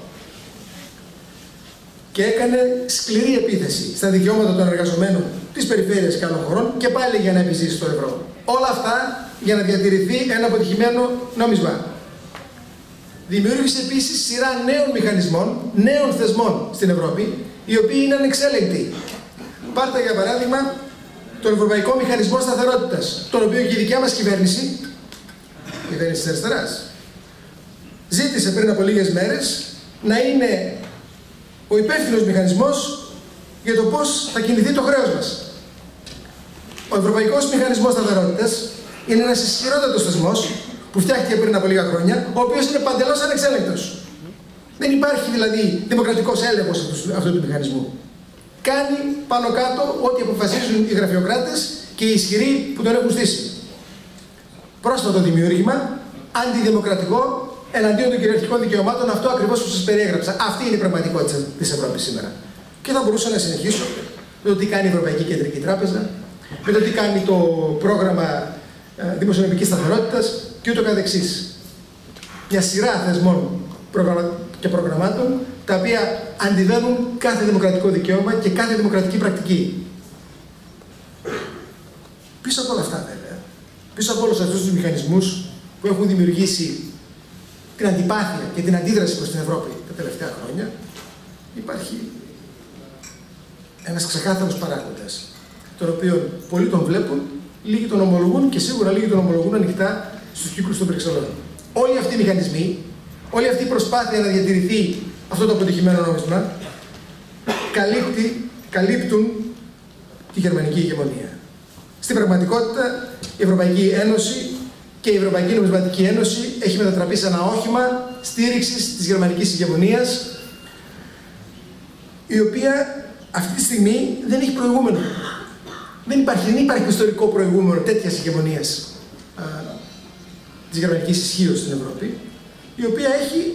Και έκανε σκληρή επίθεση στα δικαιώματα των εργαζομένων της περιφέρειας και άλλων χωρών και πάλι για να επιζήσει το ευρώ. Όλα αυτά για να διατηρηθεί ένα αποτυχημένο νόμισμα. Δημιούργησε επίσης σειρά νέων μηχανισμών, νέων θεσμών στην Ευρώπη, οι οποίοι είναι ανεξέλεγκτοι. Πάρτε για παράδειγμα τον Ευρωπαϊκό Μηχανισμό Σταθερότητας, τον οποίο και η δικιά μας κυβέρνηση, η κυβέρνηση της αριστεράς, ζήτησε πριν από λίγες μέρες να είναι ο υπεύθυνος μηχανισμός για το πώς θα κινηθεί το χρέος μας. Ο Ευρωπαϊκός Μηχανισμός Σταθερότητας είναι ένας ισχυρότατος θεσμός που φτιάχτηκε πριν από λίγα χρόνια, ο οποίος είναι παντελώς ανεξέλεγκτος. Δεν υπάρχει δηλαδή δημοκρατικός έλεγχος αυτού του μηχανισμού. Κάνει πάνω κάτω ό,τι αποφασίζουν οι γραφειοκράτες και οι ισχυροί που τον έχουν στήσει. Πρόσφατο δημιούργημα, αντιδημοκρατικό, εναντίον των κυριαρχικών δικαιωμάτων, αυτό ακριβώς που σας περιέγραψα. Αυτή είναι η πραγματικότητα της Ευρώπης σήμερα. Και θα μπορούσα να συνεχίσω με το τι κάνει η Ευρωπαϊκή Κεντρική Τράπεζα, με το τι κάνει το πρόγραμμα δημοσιονομικής σταθερότητας και ούτω καθεξής. Μια σειρά θεσμών και προγραμμάτων τα οποία αντιβαίνουν κάθε δημοκρατικό δικαίωμα και κάθε δημοκρατική πρακτική. Πίσω από όλα αυτά βέβαια, πίσω από όλους αυτούς τους μηχανισμούς που έχουν δημιουργήσει την αντιπάθεια και την αντίδραση προς την Ευρώπη τα τελευταία χρόνια, υπάρχει ένας ξεκάθαρος παράγοντας, τον οποίο πολλοί τον βλέπουν, λίγοι τον ομολογούν και σίγουρα λίγοι τον ομολογούν ανοιχτά στους κύκλους των Βρυξελών. Όλοι αυτοί οι μηχανισμοί, όλη αυτή η προσπάθεια να διατηρηθεί αυτό το αποτυχημένο νόμισμα, καλύπτουν τη γερμανική ηγεμονία. Στην πραγματικότητα, η Ευρωπαϊκή Ένωση και η Ευρωπαϊκή Νομισματική Ένωση έχει μετατραπεί σε ένα όχημα στήριξης της γερμανικής ηγεμονίας, η οποία αυτή τη στιγμή δεν έχει προηγούμενο. Δεν υπάρχει ιστορικό προηγούμενο τέτοιας ηγεμονίας της γερμανικής ισχύως στην Ευρώπη, η οποία έχει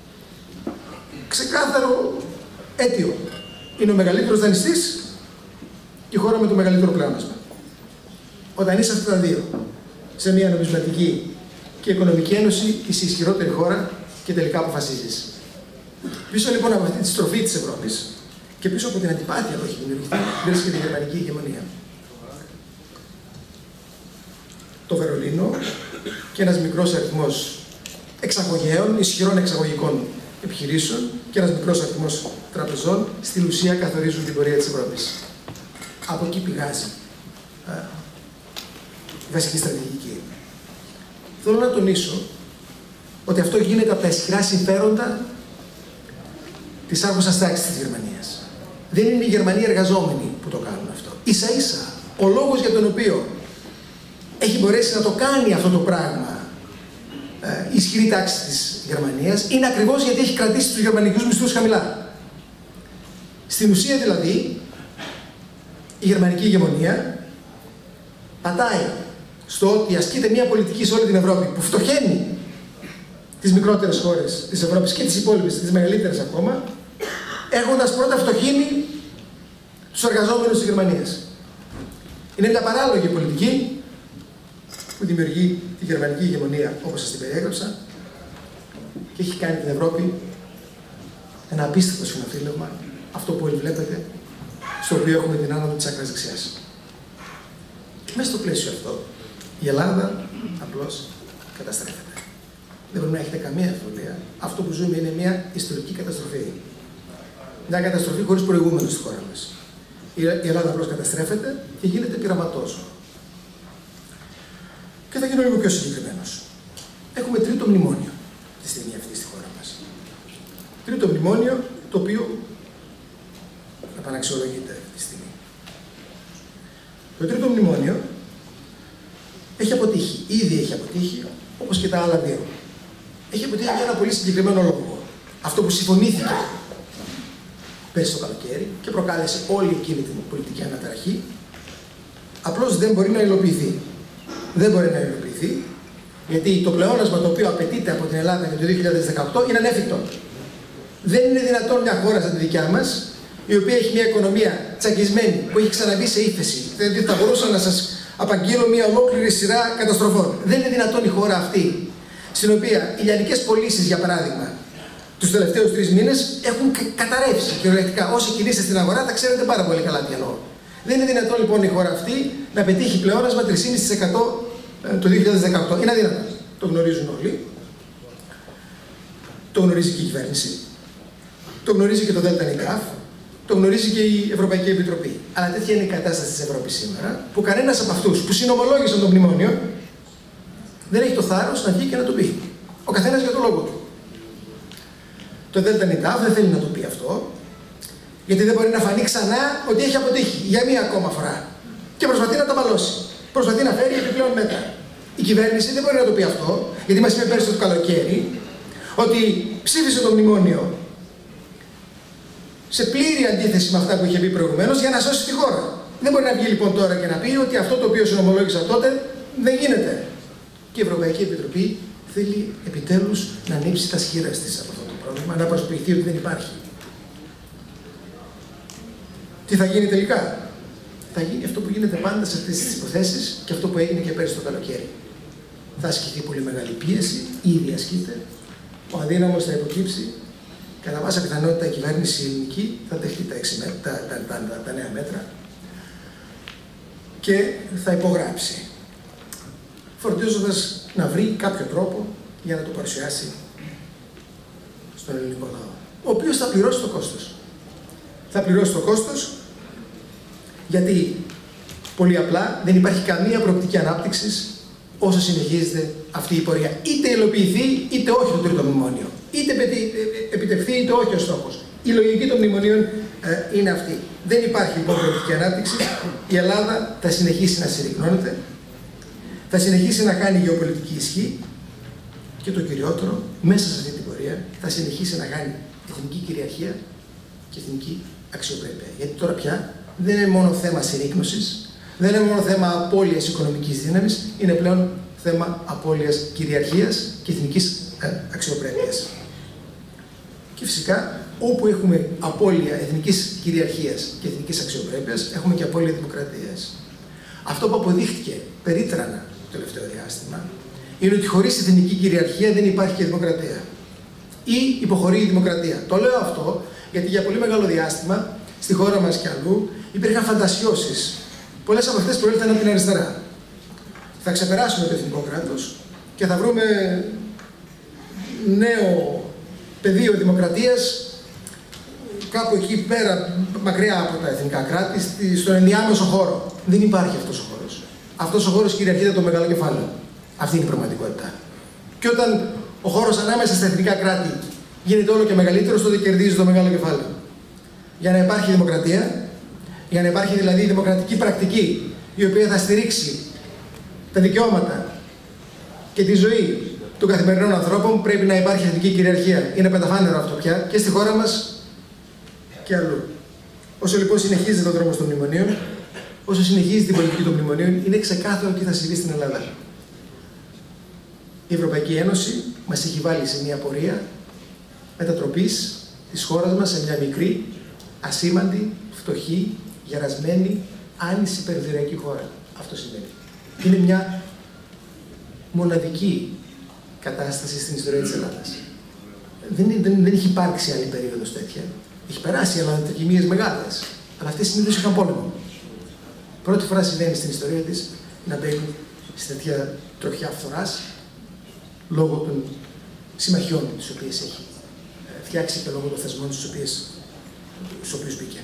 ξεκάθαρο αίτιο. Είναι ο μεγαλύτερος δανειστής και η χώρα με το μεγαλύτερο πλεόνασμα. Ο δανειστής αυτά τα δύο. σε μια νομισματική και οικονομική ένωση είσαι η ισχυρότερη χώρα και τελικά αποφασίζεις. Πίσω λοιπόν από αυτή τη στροφή της Ευρώπης και πίσω από την αντιπάθεια που έχει δημιουργηθεί, βρίσκεται η γερμανική ηγεμονία. Το Βερολίνο και ένας μικρός αριθμός εξαγωγέων, ισχυρών εξαγωγικών επιχειρήσεων και ένας μικρός αριθμός τραπεζών στην ουσία καθορίζουν την πορεία της Ευρώπης. Από εκεί πηγάζει η βασική στρατηγική. Θέλω να τονίσω ότι αυτό γίνεται από τα ισχυρά συμφέροντα της άρχουσας τάξης της Γερμανίας. Δεν είναι οι Γερμανοί εργαζόμενοι που το κάνουν αυτό. Ίσα-ίσα, ο λόγος για τον οποίο έχει μπορέσει να το κάνει αυτό το πράγμα η ισχυρή τάξη της Γερμανίας είναι ακριβώς γιατί έχει κρατήσει τους γερμανικούς μισθούς χαμηλά. Στην ουσία δηλαδή, η γερμανική ηγεμονία πατάει στο ότι ασκείται μια πολιτική σε όλη την Ευρώπη που φτωχαίνει τις μικρότερες χώρες της Ευρώπης και τις υπόλοιπες, τις μεγαλύτερες ακόμα, έχοντας πρώτα φτωχύνει τους εργαζόμενους της Γερμανίας. Είναι μια παράλογη πολιτική που δημιουργεί τη γερμανική ηγεμονία όπως σας την περιέγραψα και έχει κάνει την Ευρώπη ένα απίστευτο συνοφύλευμα, αυτό που όλοι βλέπετε, στο οποίο έχουμε την άνοδο της άκρας δεξιάς. Μέσα στο πλαίσιο αυτό, η Ελλάδα απλώς καταστρέφεται. Δεν πρέπει να έχετε καμία αμφιβολία. Αυτό που ζούμε είναι μια ιστορική καταστροφή. Μια καταστροφή χωρίς προηγούμενο στη χώρα μας. Η Ελλάδα απλώς καταστρέφεται και γίνεται πειραματόζωο. Και θα γίνω λίγο πιο συγκεκριμένος. Έχουμε τρίτο μνημόνιο τη στιγμή αυτή στη χώρα μας. Τρίτο μνημόνιο το οποίο επαναξιολογείται αυτή τη στιγμή. Το τρίτο μνημόνιο έχει αποτύχει. Ήδη έχει αποτύχει, όπως και τα άλλα δύο. Έχει αποτύχει για ένα πολύ συγκεκριμένο λόγο. Αυτό που συμφωνήθηκε πέρσι το καλοκαίρι και προκάλεσε όλη εκείνη την πολιτική αναταραχή, απλώς δεν μπορεί να υλοποιηθεί. Δεν μπορεί να υλοποιηθεί, γιατί το πλεόνασμα το οποίο απαιτείται από την Ελλάδα για το 2018 είναι ανέφικτο. Δεν είναι δυνατόν μια χώρα σαν τη δικιά μας, η οποία έχει μια οικονομία τσακισμένη, που έχει ξαναμπεί σε ύφεση. Δηλαδή θα μπορούσα να σας απαγγείλω μια ολόκληρη σειρά καταστροφών. Δεν είναι δυνατόν η χώρα αυτή, στην οποία οι λιανικές πωλήσεις, για παράδειγμα, τους τελευταίους 3 μήνες έχουν καταρρεύσει κυριολεκτικά. Όσοι κινείστε στην αγορά θα ξέρετε πάρα πολύ καλά τι εννοώ. Δεν είναι δυνατόν λοιπόν η χώρα αυτή να πετύχει πλεόνασμα 3,5% το 2018. Είναι αδύνατο. Το γνωρίζουν όλοι. Το γνωρίζει και η κυβέρνηση. Το γνωρίζει και το ΔΝΤ. Το γνωρίζει και η Ευρωπαϊκή Επιτροπή. Αλλά τέτοια είναι η κατάσταση της Ευρώπης σήμερα, που κανένας από αυτούς που συνομολόγησαν το μνημόνιο δεν έχει το θάρρος να βγει και να το πει. Ο καθένας για το λόγο του. Το ΔΝΤ δεν θέλει να το πει αυτό, γιατί δεν μπορεί να φανεί ξανά ότι έχει αποτύχει για μία ακόμα φορά. Και προσπαθεί να τα μπαλώσει. Προσπαθεί να φέρει επιπλέον μέτρα. Η κυβέρνηση δεν μπορεί να το πει αυτό, γιατί μας είπε πέρσι το καλοκαίρι ότι ψήφισε το μνημόνιο σε πλήρη αντίθεση με αυτά που είχε πει προηγουμένως για να σώσει τη χώρα. Δεν μπορεί να βγει λοιπόν τώρα και να πει ότι αυτό το οποίο συνομολόγησα τότε δεν γίνεται. Και η Ευρωπαϊκή Επιτροπή θέλει επιτέλους να ανοίξει τα σχήρας της από αυτό το πρόβλημα, να προσποιηθεί ότι δεν υπάρχει. Τι θα γίνει τελικά? Θα γίνει αυτό που γίνεται πάντα σε αυτές τις υποθέσεις και αυτό που έγινε και πέρυσι το καλοκαίρι. Θα ασκηθεί πολύ μεγάλη πίεση, ήδη ασκείται, ο αδύναμος θα υποκύψει. Κατά πάσα πιθανότητα η κυβέρνηση ελληνική θα δεχτεί τα νέα μέτρα και θα υπογράψει, φροντίζοντας να βρει κάποιο τρόπο για να το παρουσιάσει στον ελληνικό λαό, ο οποίος θα πληρώσει το κόστος. Θα πληρώσει το κόστος γιατί πολύ απλά δεν υπάρχει καμία προοπτική ανάπτυξης όσο συνεχίζεται αυτή η πορεία. Είτε υλοποιηθεί είτε όχι το τρίτο μνημόνιο. Είτε επιτευχθεί είτε όχι ο στόχος. Η λογική των μνημονίων είναι αυτή. Δεν υπάρχει λοιπόν προοπτική ανάπτυξη. Η Ελλάδα θα συνεχίσει να συρρυκνώνεται, θα συνεχίσει να κάνει γεωπολιτική ισχύ και το κυριότερο, μέσα σε αυτή την πορεία θα συνεχίσει να κάνει εθνική κυριαρχία και εθνική αξιοπρέπεια. Γιατί τώρα πια δεν είναι μόνο θέμα συρρύκνωσης, δεν είναι μόνο θέμα απώλειας οικονομικής δύναμης, είναι πλέον θέμα απώλειας κυριαρχίας και εθνικής αξιοπρέπειας. Και φυσικά, όπου έχουμε απώλεια εθνικής κυριαρχίας και εθνικής αξιοπρέπειας, έχουμε και απώλεια δημοκρατίας. Αυτό που αποδείχτηκε περίτρανα το το τελευταίο διάστημα είναι ότι χωρίς εθνική κυριαρχία δεν υπάρχει και δημοκρατία. Ή υποχωρεί η δημοκρατία. Το λέω αυτό γιατί για πολύ μεγάλο διάστημα στη χώρα μας και αλλού υπήρχαν φαντασιώσεις. Πολλές από αυτές προήλθαν από την αριστερά. Θα ξεπεράσουμε το εθνικό κράτος και θα βρούμε νέο πεδίο δημοκρατίας κάπου εκεί πέρα, μακριά από τα εθνικά κράτη, στον ενδιάμεσο χώρο. Δεν υπάρχει αυτός ο χώρος. Αυτός ο χώρος κυριαρχείται από το μεγάλο κεφάλαιο. Αυτή είναι η πραγματικότητα. Και όταν ο χώρος ανάμεσα στα εθνικά κράτη γίνεται όλο και μεγαλύτερος, τότε κερδίζει το μεγάλο κεφάλαιο. Για να υπάρχει δημοκρατία, για να υπάρχει δηλαδή δημοκρατική πρακτική, η οποία θα στηρίξει τα δικαιώματα και τη ζωή των καθημερινών ανθρώπων, πρέπει να υπάρχει εθνική κυριαρχία. Είναι πενταφάνερο αυτό πια και στη χώρα μας και αλλού. Όσο λοιπόν συνεχίζεται ο δρόμος των μνημονίων, όσο συνεχίζει την πολιτική των μνημονίων, είναι ξεκάθαρο τι θα συμβεί στην Ελλάδα. Η Ευρωπαϊκή Ένωση μας έχει βάλει σε μια πορεία μετατροπής της χώρας μας σε μια μικρή, ασήμαντη, φτωχή, γερασμένη, άνηση περιφερειακή χώρα. Αυτό σημαίνει. Είναι μια μοναδική κατάσταση στην ιστορία της Ελλάδας. Δεν έχει υπάρξει άλλη περίοδος τέτοια. Έχει περάσει ανατοκιμίες μεγάλες, αλλά αυτές συνήθως είχαν πόλεμο. Πρώτη φορά συμβαίνει στην ιστορία της να μπαίνει σε τέτοια τροχιά φθοράς λόγω των συμμαχιών τις οποίες έχει φτιάξει και λόγω των θεσμών στους οποίους μπήκε.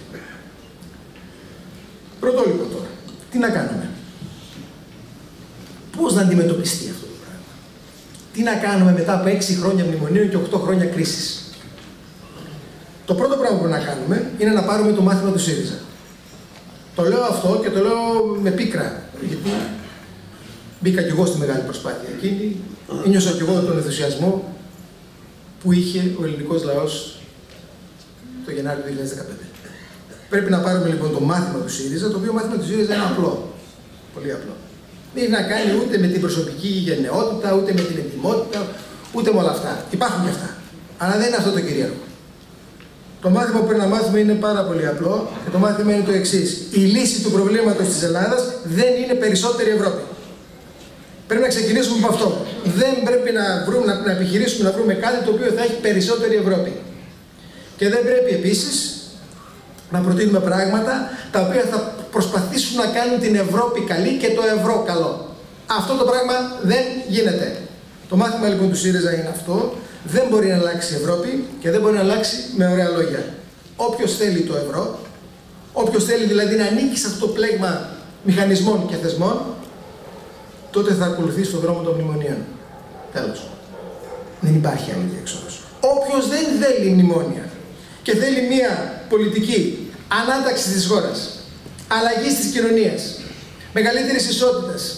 Πρώτο λοιπόν τώρα, τι να κάνουμε. Πώς να αντιμετωπιστεί αυτό το πράγμα. Τι να κάνουμε μετά από 6 χρόνια μνημονίων και 8 χρόνια κρίσης. Το πρώτο πράγμα που πρέπει να κάνουμε είναι να πάρουμε το μάθημα του ΣΥΡΙΖΑ. Το λέω αυτό και το λέω με πίκρα, γιατί μπήκα κι εγώ στη μεγάλη προσπάθεια εκείνη, ένιωσα κι εγώ τον ενθουσιασμό που είχε ο ελληνικός λαός το Γενάρη του 2015. Πρέπει να πάρουμε λοιπόν το μάθημα του ΣΥΡΙΖΑ, το οποίο μάθημα του ΣΥΡΙΖΑ είναι απλό. Πολύ απλό. Δεν έχει να κάνει ούτε με την προσωπική γενναιότητα, ούτε με την ετοιμότητα, ούτε με όλα αυτά. Υπάρχουν και αυτά. Αλλά δεν είναι αυτό το κυρίαρχο. Το μάθημα που πρέπει να μάθουμε είναι πάρα πολύ απλό και το μάθημα είναι το εξής. Η λύση του προβλήματος της Ελλάδας δεν είναι περισσότερη Ευρώπη. Πρέπει να ξεκινήσουμε από αυτό. Δεν πρέπει να επιχειρήσουμε να βρούμε κάτι το οποίο θα έχει περισσότερη Ευρώπη. Και δεν πρέπει επίσης να προτείνουμε πράγματα τα οποία θα προσπαθήσουν να κάνουν την Ευρώπη καλή και το ευρώ καλό. Αυτό το πράγμα δεν γίνεται. Το μάθημα λοιπόν του ΣΥΡΙΖΑ είναι αυτό. Δεν μπορεί να αλλάξει η Ευρώπη και δεν μπορεί να αλλάξει με ωραία λόγια. Όποιος θέλει το ευρώ, όποιος θέλει δηλαδή να ανήκει σε αυτό το πλέγμα μηχανισμών και θεσμών, τότε θα ακολουθεί στον δρόμο των μνημονίων. Τέλος. Δεν υπάρχει άλλη διέξοδος. Όποιος δεν θέλει μνημόνια και θέλει μια πολιτική ανάταξη της χώρας, αλλαγής της κοινωνίας, μεγαλύτερης ισότητας,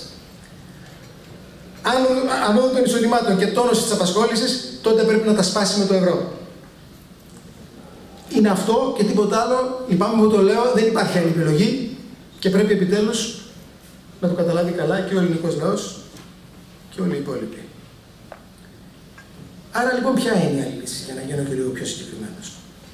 ανόδου των εισοδημάτων και τόνωση της απασχόλησης, τότε πρέπει να τα σπάσει με το ευρώ. Είναι αυτό και τίποτα άλλο. Λυπάμαι που το λέω, δεν υπάρχει άλλη επιλογή και πρέπει επιτέλους να το καταλάβει καλά και ο ελληνικός λαός και όλοι οι υπόλοιποι. Άρα λοιπόν ποια είναι η άλλη λύση, για να γίνω και λίγο πιο συγκεκριμένος.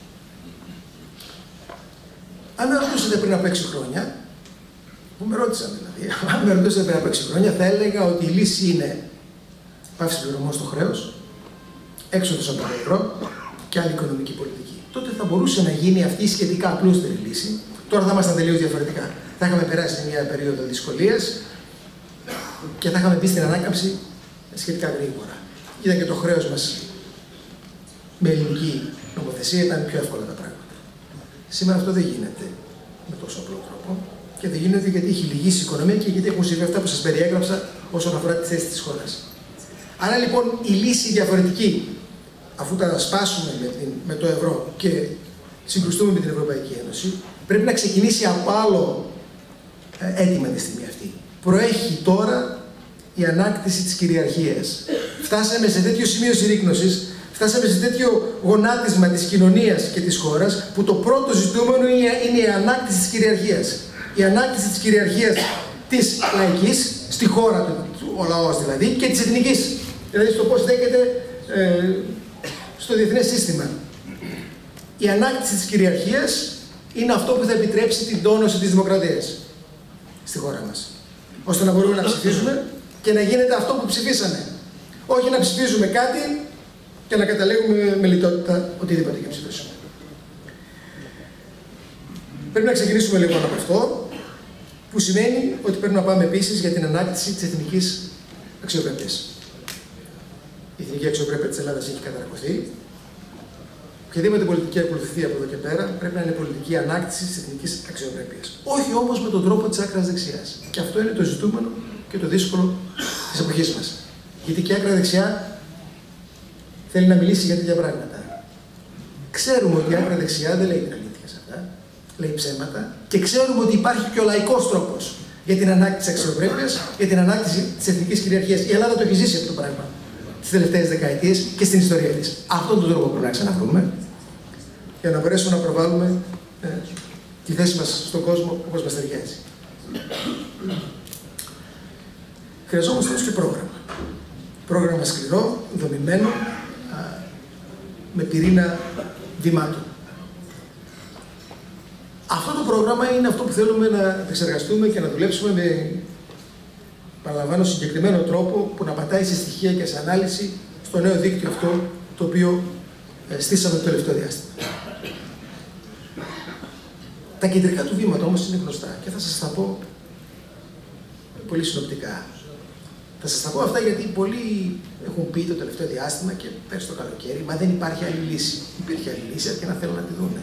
Αν με ρωτούσατε πριν από 6 χρόνια, που με ρώτησαν δηλαδή, αν με ρωτούσατε πριν από 6 χρόνια, θα έλεγα ότι η λύση είναι πάυση πληρωμών στο χρέος, έξοδος από το ευρώ και άλλη οικονομική πολιτική. Τότε θα μπορούσε να γίνει αυτή η σχετικά απλούστερη λύση. Τώρα θα ήμασταν τελείως διαφορετικά. Θα είχαμε περάσει μια περίοδο δυσκολίας και θα είχαμε μπει στην ανάκαμψη σχετικά γρήγορα. Ήταν και το χρέος μας με ελληνική νομοθεσία, ήταν πιο εύκολα τα πράγματα. Σήμερα αυτό δεν γίνεται με τόσο απλό τρόπο και δεν γίνεται γιατί έχει λυγίσει η οικονομία και γιατί έχουν συμβεί αυτά που σας περιέγραψα όσον αφορά τη θέση της χώρας. Άρα λοιπόν η λύση διαφορετική, αφού τα σπάσουμε με το ευρώ και συγκρουστούμε με την Ευρωπαϊκή Ένωση, πρέπει να ξεκινήσει από άλλο αίτημα τη στιγμή αυτή. Προέχει τώρα η ανάκτηση της κυριαρχίας. Φτάσαμε σε τέτοιο σημείο συρρίκνωσης, φτάσαμε σε τέτοιο γονάτισμα της κοινωνίας και της χώρας, που το πρώτο ζητούμενο είναι η ανάκτηση της κυριαρχίας. Η ανάκτηση της κυριαρχίας της λαϊκής, στη χώρα του, ο λαός δηλαδή, και της εθνικής. Δηλαδή στο πώς στέκεται στο διεθνές σύστημα. Η ανάκτηση της κυριαρχίας είναι αυτό που θα επιτρέψει την τόνωση της δημοκρατίας στη χώρα μας. Ώστε να μπορούμε να ψηφίζουμε, και να γίνεται αυτό που ψηφίσαμε. Όχι να ψηφίζουμε κάτι και να καταλήγουμε με λιτότητα οτιδήποτε και ψηφίσουμε. Πρέπει να ξεκινήσουμε λοιπόν από αυτό, που σημαίνει ότι πρέπει να πάμε επίσης για την ανάκτηση της εθνικής αξιοπρέπειας. Η εθνική αξιοπρέπεια της Ελλάδας έχει καταρακωθεί. Οποιαδήποτε πολιτική ακολουθηθεί από εδώ και πέρα πρέπει να είναι πολιτική ανάκτηση της εθνικής αξιοπρέπειας. Όχι όμως με τον τρόπο της άκρας δεξιάς. Και αυτό είναι το ζητούμενο και το δύσκολο της εποχής μας. Γιατί και η άκρα δεξιά θέλει να μιλήσει για τέτοια πράγματα. Ξέρουμε ότι η άκρα δεξιά δεν λέει την αλήθεια σε αυτά, λέει ψέματα, και ξέρουμε ότι υπάρχει και ο λαϊκός τρόπος για την ανάκτηση της αξιοπρέπειας, για την ανάκτηση της εθνικής κυριαρχίας. Η Ελλάδα το έχει ζήσει αυτό το πράγμα τις τελευταίες δεκαετίες και στην ιστορία της. Αυτόν τον τρόπο πρέπει να ξαναβρούμε για να μπορέσουμε να προβάλλουμε τη θέση μας στον κόσμο όπως μας ταιριάζει. Χρειαζόμαστε όμως και πρόγραμμα. Πρόγραμμα σκληρό, δομημένο, με πυρήνα βημάτων. Αυτό το πρόγραμμα είναι αυτό που θέλουμε να εξεργαστούμε και να δουλέψουμε με, παραλαμβάνω, συγκεκριμένο τρόπο που να πατάει σε στοιχεία και σε ανάλυση στο νέο δίκτυο αυτό το οποίο στήσαμε το τελευταίο διάστημα. Τα κεντρικά του βήματα όμως είναι γνωστά και θα σας τα πω πολύ συνοπτικά. Θα σας τα πω αυτά γιατί πολλοί έχουν πει το τελευταίο διάστημα και πέρσι το καλοκαίρι, μα δεν υπάρχει άλλη λύση. Υπήρχε άλλη λύση, αρκεί να θέλουν να τη δούνε.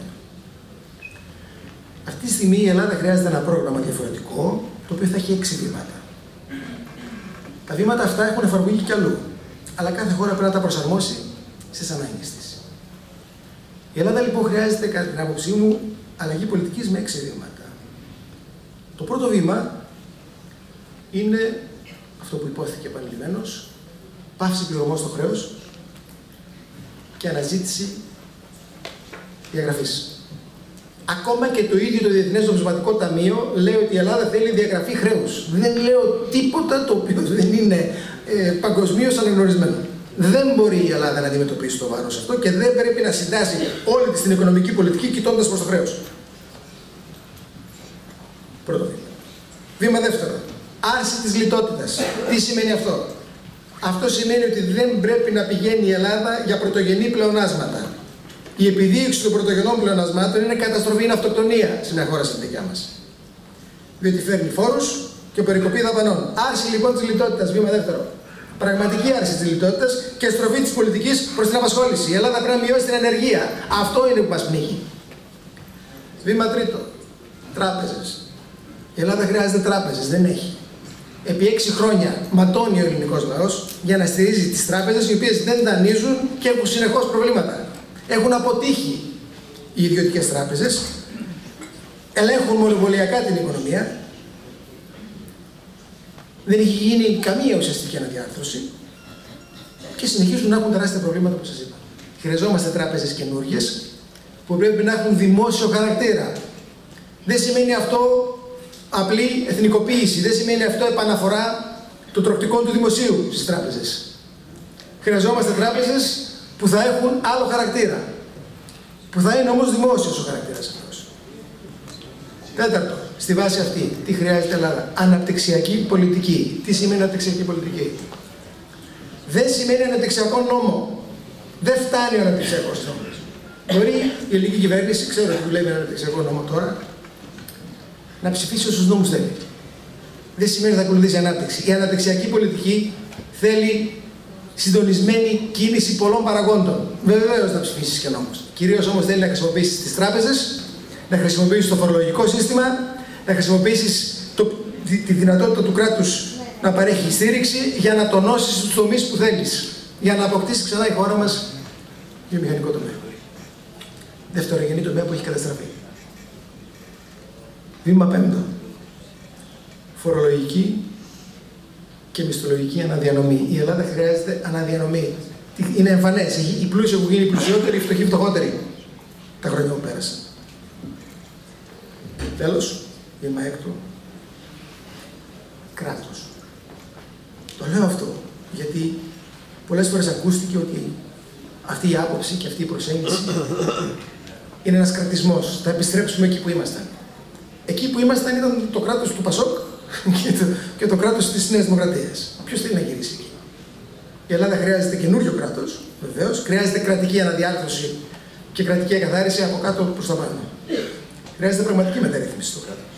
Αυτή τη στιγμή η Ελλάδα χρειάζεται ένα πρόγραμμα διαφορετικό, το οποίο θα έχει 6 βήματα. Τα βήματα αυτά έχουν εφαρμογή κι αλλού, αλλά κάθε χώρα πρέπει να τα προσαρμόσει στις ανάγκες της. Η Ελλάδα λοιπόν χρειάζεται, κατά την άποψή μου, αλλαγή πολιτικής με 6 βήματα. Το πρώτο βήμα είναι αυτό που υπόθηκε επανειλημμένως, πάυση πληρωμών στο χρέος και αναζήτηση διαγραφής. Ακόμα και το ίδιο το Διεθνές Νομισματικό Ταμείο λέει ότι η Ελλάδα θέλει διαγραφή χρέους. Δεν λέω τίποτα το οποίο δεν είναι παγκοσμίως αναγνωρισμένο. Δεν μπορεί η Ελλάδα να αντιμετωπίσει το βάρος αυτό και δεν πρέπει να συντάσει όλη της την οικονομική πολιτική κοιτώντας προς το χρέος. Πρώτο βήμα. Βήμα δεύτερο. Άρση της λιτότητας. Τι σημαίνει αυτό? Αυτό σημαίνει ότι δεν πρέπει να πηγαίνει η Ελλάδα για πρωτογενή πλεονάσματα. Η επιδίωξη των πρωτογενών πλεονασμάτων είναι καταστροφή, είναι αυτοκτονία σε μια χώρα σαν τη δικιά μας. Διότι φέρνει φόρους και περικοπή δαπανών. Άρση λοιπόν της λιτότητας, βήμα δεύτερο. Πραγματική άρση της λιτότητας και στροφή της πολιτικής προς την απασχόληση. Η Ελλάδα πρέπει να μειώσει την ανεργία. Αυτό είναι που μας πνίγει. Βήμα τρίτο. Τράπεζες. Η Ελλάδα χρειάζεται τράπεζες, δεν έχει. Επί 6 χρόνια ματώνει ο ελληνικός λαός για να στηρίζει τις τράπεζες οι οποίες δεν δανείζουν και έχουν συνεχώς προβλήματα. Έχουν αποτύχει οι ιδιωτικές τράπεζες, ελέγχουν μονοπωλιακά την οικονομία, δεν έχει γίνει καμία ουσιαστική αναδιάρθρωση και συνεχίζουν να έχουν τεράστια προβλήματα όπως σας είπα. Χρειαζόμαστε τράπεζες καινούργιες που πρέπει να έχουν δημόσιο χαρακτήρα. Δεν σημαίνει αυτό απλή εθνικοποίηση, δεν σημαίνει αυτό επαναφορά των τροκτικών του δημοσίου στις τράπεζες. Χρειαζόμαστε τράπεζες που θα έχουν άλλο χαρακτήρα, που θα είναι όμως δημόσιος ο χαρακτήρας αυτός. Τέταρτο, στη βάση αυτή, τι χρειάζεται η Ελλάδα? Αναπτυξιακή πολιτική. Τι σημαίνει αναπτυξιακή πολιτική? Δεν σημαίνει αναπτυξιακό νόμο. Δεν φτάνει ο αναπτυξιακός νόμος. Μπορεί η ελληνική κυβέρνηση, ξέρω ότι δουλεύει ένα αναπτυξιακό νόμο τώρα, να ψηφίσει όσους νόμους θέλει. Δεν σημαίνει ότι θα ακολουθήσει ανάπτυξη. Η αναπτυξιακή πολιτική θέλει συντονισμένη κίνηση πολλών παραγόντων. Βεβαίως να ψηφίσει και νόμους. Κυρίως όμως θέλει να χρησιμοποιήσει τις τράπεζες, να χρησιμοποιήσει το φορολογικό σύστημα, να χρησιμοποιήσει τη δυνατότητα του κράτους να παρέχει στήριξη για να τονώσει τους τομείς που θέλεις. Για να αποκτήσει ξανά η χώρα μας βιομηχανικό τομέα. Δευτερογενή τομέα που έχει καταστραφεί. Βήμα πέμπτο. Φορολογική και μισθολογική αναδιανομή. Η Ελλάδα χρειάζεται αναδιανομή. Είναι εμφανές. Οι πλούσιοι έχουν γίνει πλουσιότεροι, οι φτωχοί φτωχότεροι τα χρόνια που πέρασαν. Τέλος, βήμα έκτο. Κράτος. Το λέω αυτό γιατί πολλές φορές ακούστηκε ότι αυτή η άποψη και αυτή η προσέγγιση είναι ένας κρατισμός. Θα επιστρέψουμε εκεί που ήμασταν. Εκεί που ήμασταν ήταν το κράτος του Πασόκ και το κράτος της Νέας Δημοκρατίας. Ποιος θέλει να γυρίσει εκεί? Η Ελλάδα χρειάζεται καινούριο κράτος, βεβαίως. Χρειάζεται κρατική αναδιάρθρωση και κρατική εκαθάριση από κάτω προς τα πάνω. Χρειάζεται πραγματική μεταρρύθμιση στο κράτος.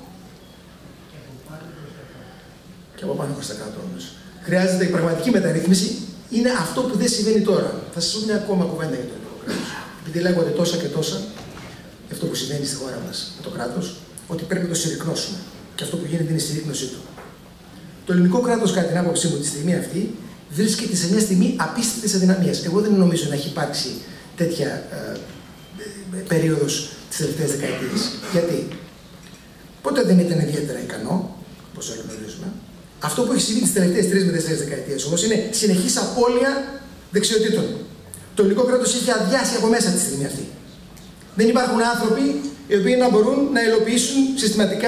Και από πάνω προς τα κάτω όμως. Χρειάζεται η πραγματική μεταρρύθμιση. Είναι αυτό που δεν συμβαίνει τώρα. Θα σας πω μια ακόμα κουβέντα για το ελληνικό κράτος. Επειδή λέγονται τόσα και τόσα για αυτό που συμβαίνει στη χώρα μας με το κράτος, ότι πρέπει να το συρρυκνώσουμε. Και αυτό που γίνεται είναι η συρρύκνωσή του. Το ελληνικό κράτος, κατά την άποψή μου, τη στιγμή αυτή, βρίσκεται σε μια στιγμή απίστευτης αδυναμίας. Εγώ δεν νομίζω να έχει υπάρξει τέτοια περίοδος τις τελευταίες δεκαετίες. Γιατί? Ποτέ δεν ήταν ιδιαίτερα ικανό, όπως όλοι γνωρίζουμε. Αυτό που έχει συμβεί τις τελευταίες 3 με 4 δεκαετίες όμως είναι συνεχής απώλεια δεξιοτήτων. Το ελληνικό κράτος έχει αδειάσει από μέσα τη στιγμή αυτή. Δεν υπάρχουν άνθρωποι οι οποίοι να μπορούν να υλοποιήσουν συστηματικά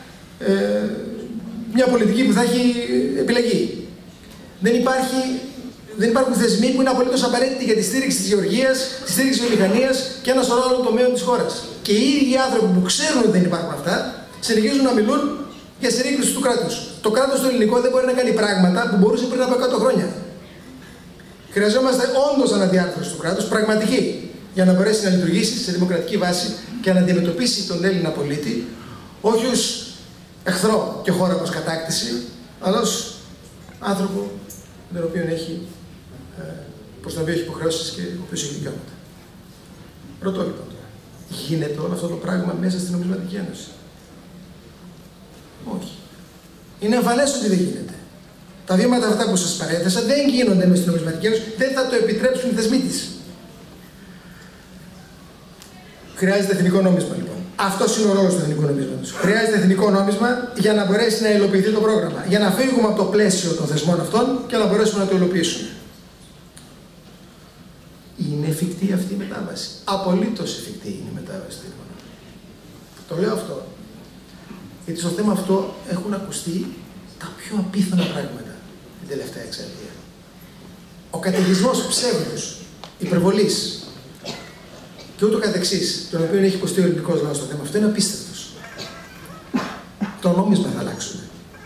μια πολιτική που θα έχει επιλεγεί. Δεν υπάρχουν θεσμοί που είναι απολύτως απαραίτητοι για τη στήριξη της γεωργίας, τη στήριξη της βιομηχανίας και ένα σωρό άλλων τομέων της χώρας. Και οι ίδιοι άνθρωποι που ξέρουν ότι δεν υπάρχουν αυτά, συνεχίζουν να μιλούν για συρρήκνωση του κράτους. Το κράτος το ελληνικό δεν μπορεί να κάνει πράγματα που μπορούσε πριν από 100 χρόνια. Χρειαζόμαστε όντως αναδιάρθρωση του κράτους, πραγματική, για να μπορέσει να λειτουργήσει σε δημοκρατική βάση και να αντιμετωπίσει τον Έλληνα πολίτη, όχι ως εχθρό και χώρα προς κατάκτηση, αλλά ως άνθρωπο τον οποίο προς τον οποίο έχει υποχρεώσεις και ο οποίος έχει δικαιώματα. Ρωτώ λοιπόν τώρα, γίνεται όλο αυτό το πράγμα μέσα στην Νομισματική Ένωση? Όχι. Είναι εμφανές ότι δεν γίνεται. Τα βήματα αυτά που σας παρέθεσα δεν γίνονται μέσα στην Νομισματική Ένωση, δεν θα το επιτρέψουν οι θεσμοί της. Χρειάζεται εθνικό νόμισμα λοιπόν. Αυτός είναι ο ρόλος του εθνικού νομίσματος. Χρειάζεται εθνικό νόμισμα για να μπορέσει να υλοποιηθεί το πρόγραμμα. Για να φύγουμε από το πλαίσιο των θεσμών αυτών και να μπορέσουμε να το υλοποιήσουμε. Είναι εφικτή αυτή η μετάβαση. Απολύτως εφικτή είναι η μετάβαση στην οικονομία. Το λέω αυτό. Γιατί στο θέμα αυτό έχουν ακουστεί τα πιο απίθανα πράγματα την τελευταία εξαετία. Ο καταιγισμός ψεύδους, υπερβολής και ούτω καθεξής, τον οποίο έχει υποστεί ο ελληνικός λαός στο θέμα αυτό, είναι απίστευτος. Το νόμισμα θα αλλάξουμε.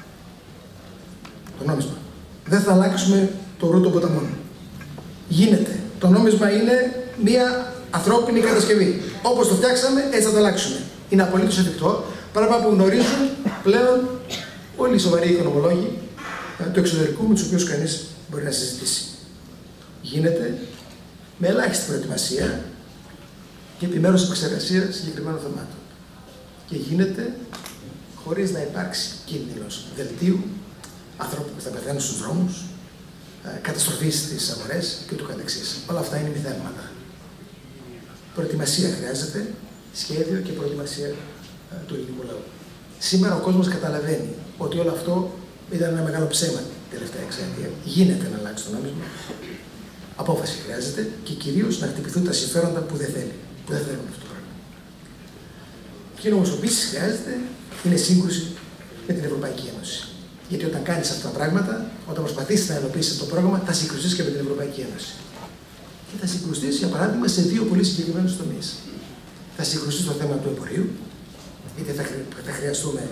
Το νόμισμα. Δεν θα αλλάξουμε το ρου των ποταμών. Γίνεται. Το νόμισμα είναι μια ανθρώπινη κατασκευή. Όπως το φτιάξαμε, έτσι θα το αλλάξουμε. Είναι απολύτως εφικτό. Πράγμα που γνωρίζουν πλέον όλοι οι σοβαροί οικονομολόγοι του εξωτερικού με τους οποίους κανείς μπορεί να συζητήσει. Γίνεται με ελάχιστη προετοιμασία και επιμέρους επεξεργασία συγκεκριμένων θεμάτων. Και γίνεται χωρίς να υπάρξει κίνδυνος δελτίου, ανθρώπου που θα πεθαίνουν στους δρόμους, καταστροφής στις αγορές και ούτω καθεξής. Όλα αυτά είναι μηδέματα. Προετοιμασία χρειάζεται, σχέδιο και προετοιμασία του ελληνικού λαού. Σήμερα ο κόσμος καταλαβαίνει ότι όλο αυτό ήταν ένα μεγάλο ψέμα την τελευταία εξαετία. Γίνεται να αλλάξει το νόμισμα. Απόφαση χρειάζεται και κυρίως να χτυπηθούν τα συμφέροντα που δεν θέλουν αυτό το πράγμα. Εκείνο όμως που επίσης χρειάζεται είναι σύγκρουση με την Ευρωπαϊκή Ένωση. Γιατί όταν κάνεις αυτά τα πράγματα, όταν προσπαθήσεις να υλοποιήσεις το πρόγραμμα, θα συγκρουστείς και με την Ευρωπαϊκή Ένωση. Και θα συγκρουστείς, για παράδειγμα, σε 2 πολύ συγκεκριμένους τομείς. Θα συγκρουστείς στο θέμα του εμπορίου, γιατί θα χρειαστούμε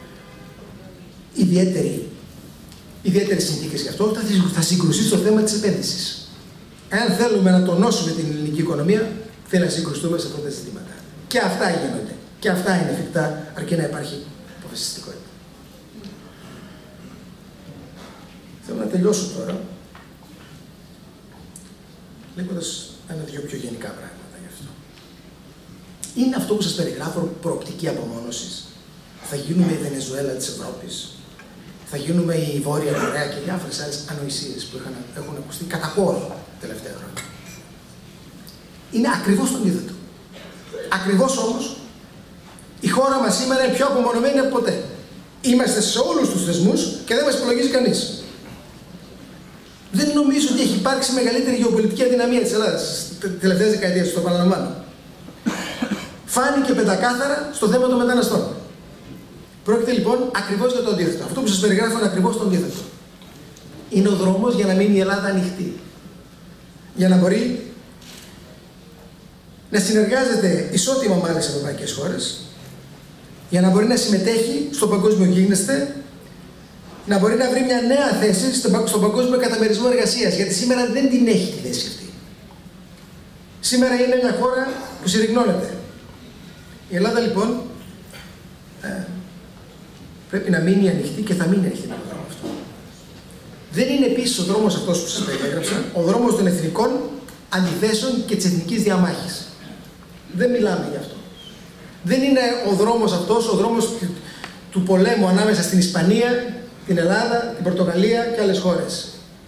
ιδιαίτερες συνθήκες γι' αυτό. Θα συγκρουστείς στο θέμα της επένδυσης. Εάν θέλουμε να τονώσουμε την ελληνική οικονομία, θέλει να συγκρουστούμε σε αυτά τα ζητήματα. Και αυτά γίνονται. Και αυτά είναι εφικτά, αρκεί να υπάρχει αποφασιστικότητα. Θέλω να τελειώσω τώρα, λέγοντας 1-2 πιο γενικά πράγματα γι' αυτό. Είναι αυτό που σας περιγράφω προοπτική απομόνωσης. Θα γίνουμε η Βενεζουέλα της Ευρώπης. Θα γίνουμε η Βόρεια Κορέα και διάφορες άλλες ανοησίες που έχουν ακουστεί κατά χώρο τελευταία χρόνια. Είναι ακριβώς το αντίθετο. Ακριβώς όμως, η χώρα μας σήμερα είναι πιο απομονωμένη από ποτέ. Είμαστε σε όλους τους θεσμούς και δεν μας υπολογίζει κανείς. Δεν νομίζω ότι έχει υπάρξει μεγαλύτερη γεωπολιτική αδυναμία της Ελλάδας τις τελευταίες δεκαετίες, το παραλαμβάνω. Φάνηκε πεντακάθαρα στο θέμα των μεταναστών. Πρόκειται λοιπόν ακριβώς για το αντίθετο. Αυτό που σας περιγράφω είναι ακριβώς το αντίθετο. Είναι ο δρόμος για να μείνει η Ελλάδα ανοιχτή. Για να μπορεί να συνεργάζεται ισότιμα με άλλες ευρωπαϊκές χώρες, για να μπορεί να συμμετέχει στο παγκόσμιο γίγνεσθε να μπορεί να βρει μια νέα θέση στον παγκόσμιο καταμερισμό εργασίας, γιατί σήμερα δεν την έχει τη θέση αυτή. Σήμερα είναι μια χώρα που συρριγνώνεται. Η Ελλάδα λοιπόν πρέπει να μείνει ανοιχτή και θα μείνει ανοιχτή με τον δρόμο αυτό. Δεν είναι επίσης ο δρόμος αυτός που σας περιέγραψα, ο δρόμος των εθνικών αντιθέσεων και της εθνικής διαμάχης. Δεν μιλάμε γι' αυτό. Δεν είναι ο δρόμος αυτός, ο δρόμος του πολέμου ανάμεσα στην Ισπανία, την Ελλάδα, την Πορτογαλία και άλλες χώρες.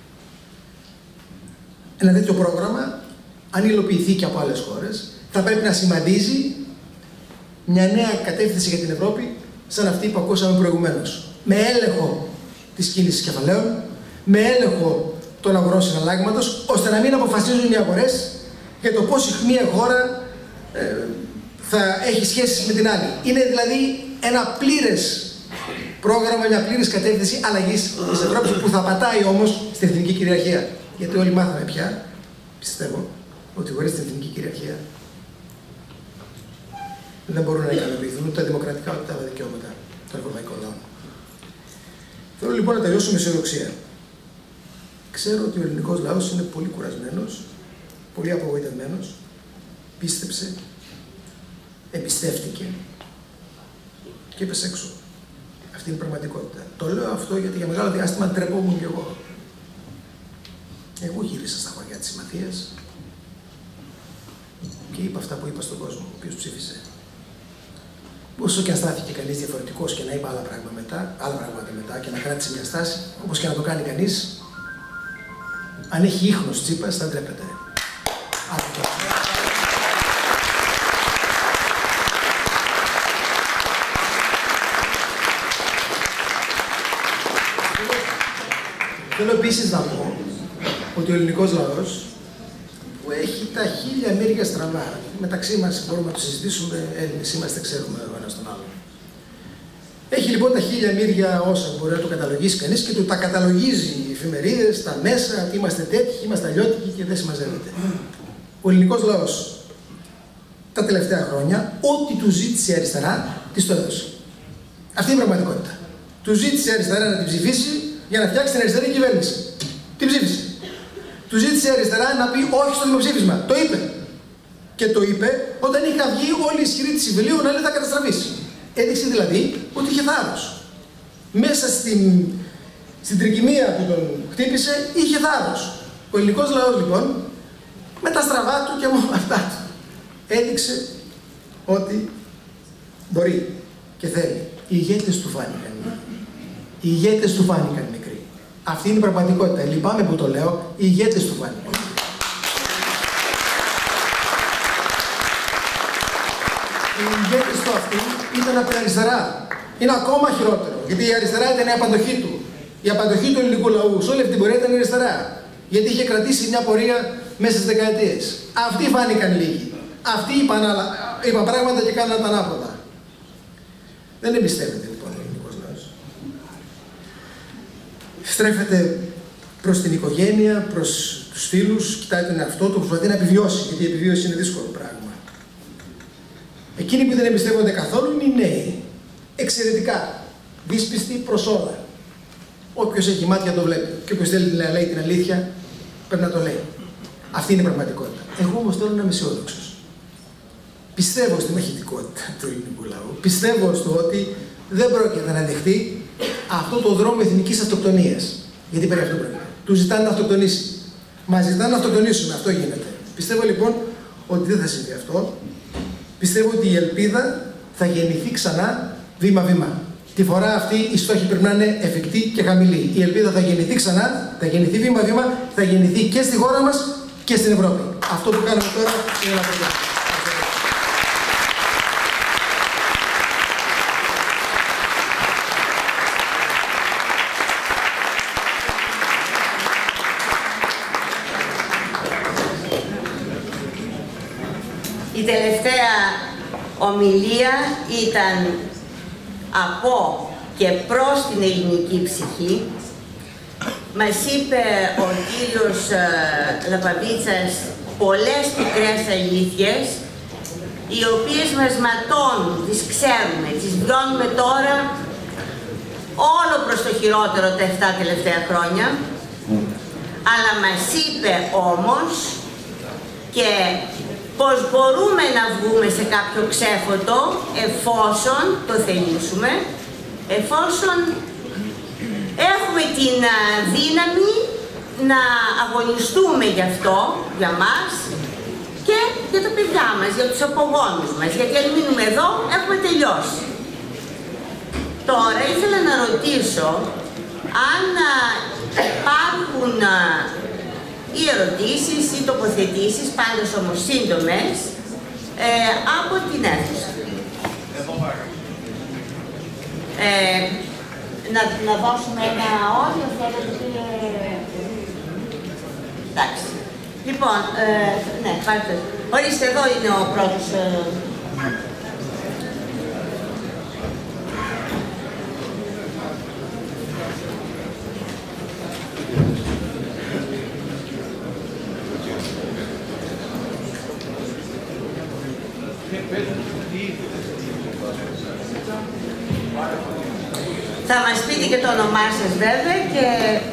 Ένα τέτοιο πρόγραμμα, αν υλοποιηθεί και από άλλες χώρες, θα πρέπει να σημαδίζει μια νέα κατεύθυνση για την Ευρώπη, σαν αυτή που ακούσαμε προηγουμένως. Με έλεγχο της κίνησης κεφαλαίων, με έλεγχο των αγορών συναλλάγματος, ώστε να μην αποφασίζουν οι αγορές για το πώς μία χώρα θα έχει σχέσεις με την άλλη. Είναι δηλαδή ένα πλήρες πρόγραμμα, μια πλήρης κατεύθυνση αλλαγής της Ευρώπης, που θα πατάει όμως στην εθνική κυριαρχία. Γιατί όλοι μάθαμε πια, πιστεύω, ότι χωρίς την εθνική κυριαρχία δεν μπορούν να ικανοποιηθούν ούτε τα δημοκρατικά ούτε τα δικαιώματα των ευρωπαϊκών λαών. Θέλω λοιπόν να τελειώσω με αισιοδοξία. Ξέρω ότι ο ελληνικός λαός είναι πολύ κουρασμένος, πολύ απογοητευμένος, πίστεψε, εμπιστεύτηκε και είπες έξω. Αυτή είναι η πραγματικότητα. Το λέω αυτό γιατί για μεγάλο διάστημα ντρεπόμουν κι εγώ. Εγώ γύρισα στα χωριά της Συμμαθίας και είπα αυτά που είπα στον κόσμο, ο οποίος ψήφισε. Όσο και αν στάθηκε κανείς διαφορετικός και να είπα άλλα πράγματα μετά και να κράτησε μια στάση, όπως και να το κάνει κανείς, αν έχει ίχνος Τσίπας, θα ντρέπεται. Θέλω επίσης να πω ότι ο ελληνικός λαός, που έχει τα χίλια μύρια στραβά, μεταξύ μας μπορούμε να το συζητήσουμε, Έλληνες είμαστε, ξέρουμε ο ένας τον άλλον. Έχει λοιπόν τα χίλια μύρια όσα μπορεί να το καταλογίσει κανείς και του τα καταλογίζει οι εφημερίδες, τα μέσα, ότι είμαστε τέτοιοι, είμαστε αλλιώτικοι και δεν συμμαζεύεται. Ο ελληνικός λαός τα τελευταία χρόνια, ό,τι του ζήτησε η αριστερά, της το έδωσε. Αυτή είναι η πραγματικότητα. Του ζήτησε η αριστερά να την ψηφίσει για να φτιάξει την αριστερή κυβέρνηση. Την ψήφισε. Του ζήτησε η αριστερά να πει όχι στο δημοψήφισμα. Το είπε. Και το είπε όταν είχαν βγει όλοι οι ισχυροί της Ιβυλίου να λέει θα καταστραφήσει. Έδειξε δηλαδή ότι είχε θάρρος. Μέσα στην τρικυμία που τον χτύπησε, είχε θάρρος. Ο ελληνικός λαός λοιπόν, με τα στραβά του και με αυτά του, έδειξε ότι μπορεί και θέλει. Οι ηγέτες του φάνηκαν. Οι ηγέτες του φάνηκαν μικροί. Αυτή είναι η πραγματικότητα. Λυπάμαι που το λέω, οι ηγέτες του φάνηκαν. Οι ηγέτες του αυτοί ήταν από την αριστερά. Είναι ακόμα χειρότερο. Γιατί η αριστερά ήταν η απαντοχή του. Η απαντοχή του ελληνικού λαού σε όλη αυτή την πορεία ήταν η αριστερά. Γιατί είχε κρατήσει μια πορεία μέσα στις δεκαετίες. Αυτοί φάνηκαν λίγοι. Αυτοί είπαν πράγματα και κάναν τα ανάποδα. Δεν εμπιστεύεται λοιπόν ο ελληνικός λαός. Στρέφεται προς την οικογένεια, προς τους φίλους, κοιτάει τον εαυτό του, προσπαθεί να επιβιώσει, γιατί η επιβίωση είναι δύσκολο πράγμα. Εκείνοι που δεν εμπιστεύονται καθόλου είναι οι νέοι. Εξαιρετικά. Δύσπιστοι προς όλα. Όποιος έχει μάτια το βλέπει. Και όποιος θέλει να λέει την αλήθεια, πρέπει να το λέει. Αυτή είναι η πραγματικότητα. Εγώ όμως θέλω να είμαι αισιόδοξος. Πιστεύω στη μαχητικότητα του ελληνικού λαού. Πιστεύω στο ότι δεν πρόκειται να δεχτεί αυτό το δρόμο εθνικής αυτοκτονίας. Γιατί περί αυτού πρόκειται. Του ζητάνε να αυτοκτονήσει. Μας ζητάνε να αυτοκτονήσουμε. Αυτό γίνεται. Πιστεύω λοιπόν ότι δεν θα συμβεί αυτό. Πιστεύω ότι η ελπίδα θα γεννηθεί ξανά βήμα-βήμα. Τη φορά αυτή οι στόχοι πρέπει να είναι εφικτοί και χαμηλοί. Η ελπίδα θα γεννηθεί ξανά, θα γεννηθεί βήμα-βήμα, θα γεννηθεί και στη χώρα μας και στην Ευρώπη. Αυτό που κάνουμε τώρα είναι να προχωρήσουμε. Η τελευταία ομιλία ήταν από και προς την ελληνική ψυχή. Μας είπε ο κύριος Λαπαβίτσας πολλές πικρές αλήθειες, οι οποίες μας ματώνουν, τις ξέρουμε, τις βιώνουμε τώρα όλο προς το χειρότερο τα 7 τελευταία χρόνια, αλλά μας είπε όμως και πως μπορούμε να βγούμε σε κάποιο ξέφωτο εφόσον το θελήσουμε, εφόσον έχουμε την δύναμη να αγωνιστούμε γι' αυτό, για μας και για τα παιδιά μας, για τους απογόνους μας, γιατί αν μείνουμε εδώ έχουμε τελειώσει. Τώρα ήθελα να ρωτήσω αν υπάρχουν ή ερωτήσεις ή τοποθετήσεις, πάντως όμως σύντομες, από την αίθουσα. Να δώσουμε ένα όριο, θέλετε. Εντάξει. Λοιπόν, ναι, πάρτε. Ορίστε, εδώ είναι ο πρώτος. Θα μας πείτε και το όνομά σας βέβαια και...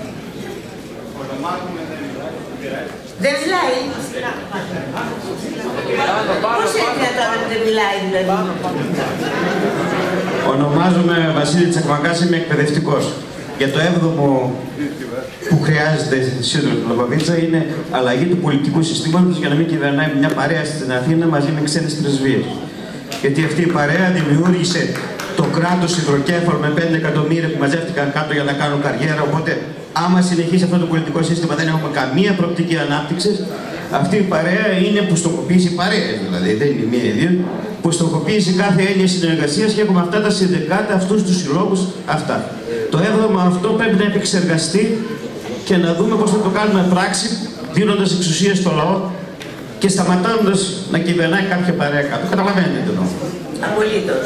Δεν μιλάει. Πώς είναι δυνατόν να δεν μιλάει δηλαδή? Ονομάζομαι Βασίλη Τσακμακάς, είμαι εκπαιδευτικός. Για το 7ο που χρειάζεται σύντομα του Λοπαβίτσα είναι αλλαγή του πολιτικού συστήματος για να μην κυβερνάει μια παρέα στην Αθήνα μαζί με ξένες πρεσβείες. Γιατί αυτή η παρέα δημιούργησε το κράτος υδροκέφαλο με 5 εκατομμύρια που μαζεύτηκαν κάτω για να κάνουν καριέρα. Οπότε, άμα συνεχίσει αυτό το πολιτικό σύστημα, δεν έχουμε καμία προοπτική ανάπτυξη. Αυτή η παρέα είναι που στοχοποιήσει παρέες, δηλαδή δεν είναι μία ή δύο, που στοχοποιήσει κάθε έννοια συνεργασίας και έχουμε αυτά τα συνδικάτα, αυτούς τους συλλόγους, αυτά. Το 7ο αυτό πρέπει να επεξεργαστεί και να δούμε πώς θα το κάνουμε πράξη, δίνοντας εξουσία στο λαό και σταματώντας να κυβερνάει κάποια παρέα κάτω. Καταλαβαίνετε τι εννοώ. Απολύτως.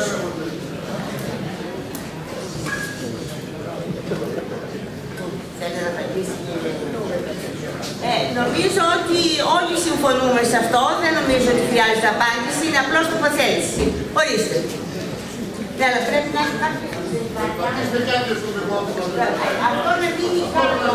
Νομίζω ότι όλοι συμφωνούμε σε αυτό, δεν νομίζω ότι χρειάζεται απάντηση, είναι απλώς τοποθέτηση. Ορίστε. Ναι, αλλά πρέπει να έχει κάποιο... Αυτό με δίνει κάποιο...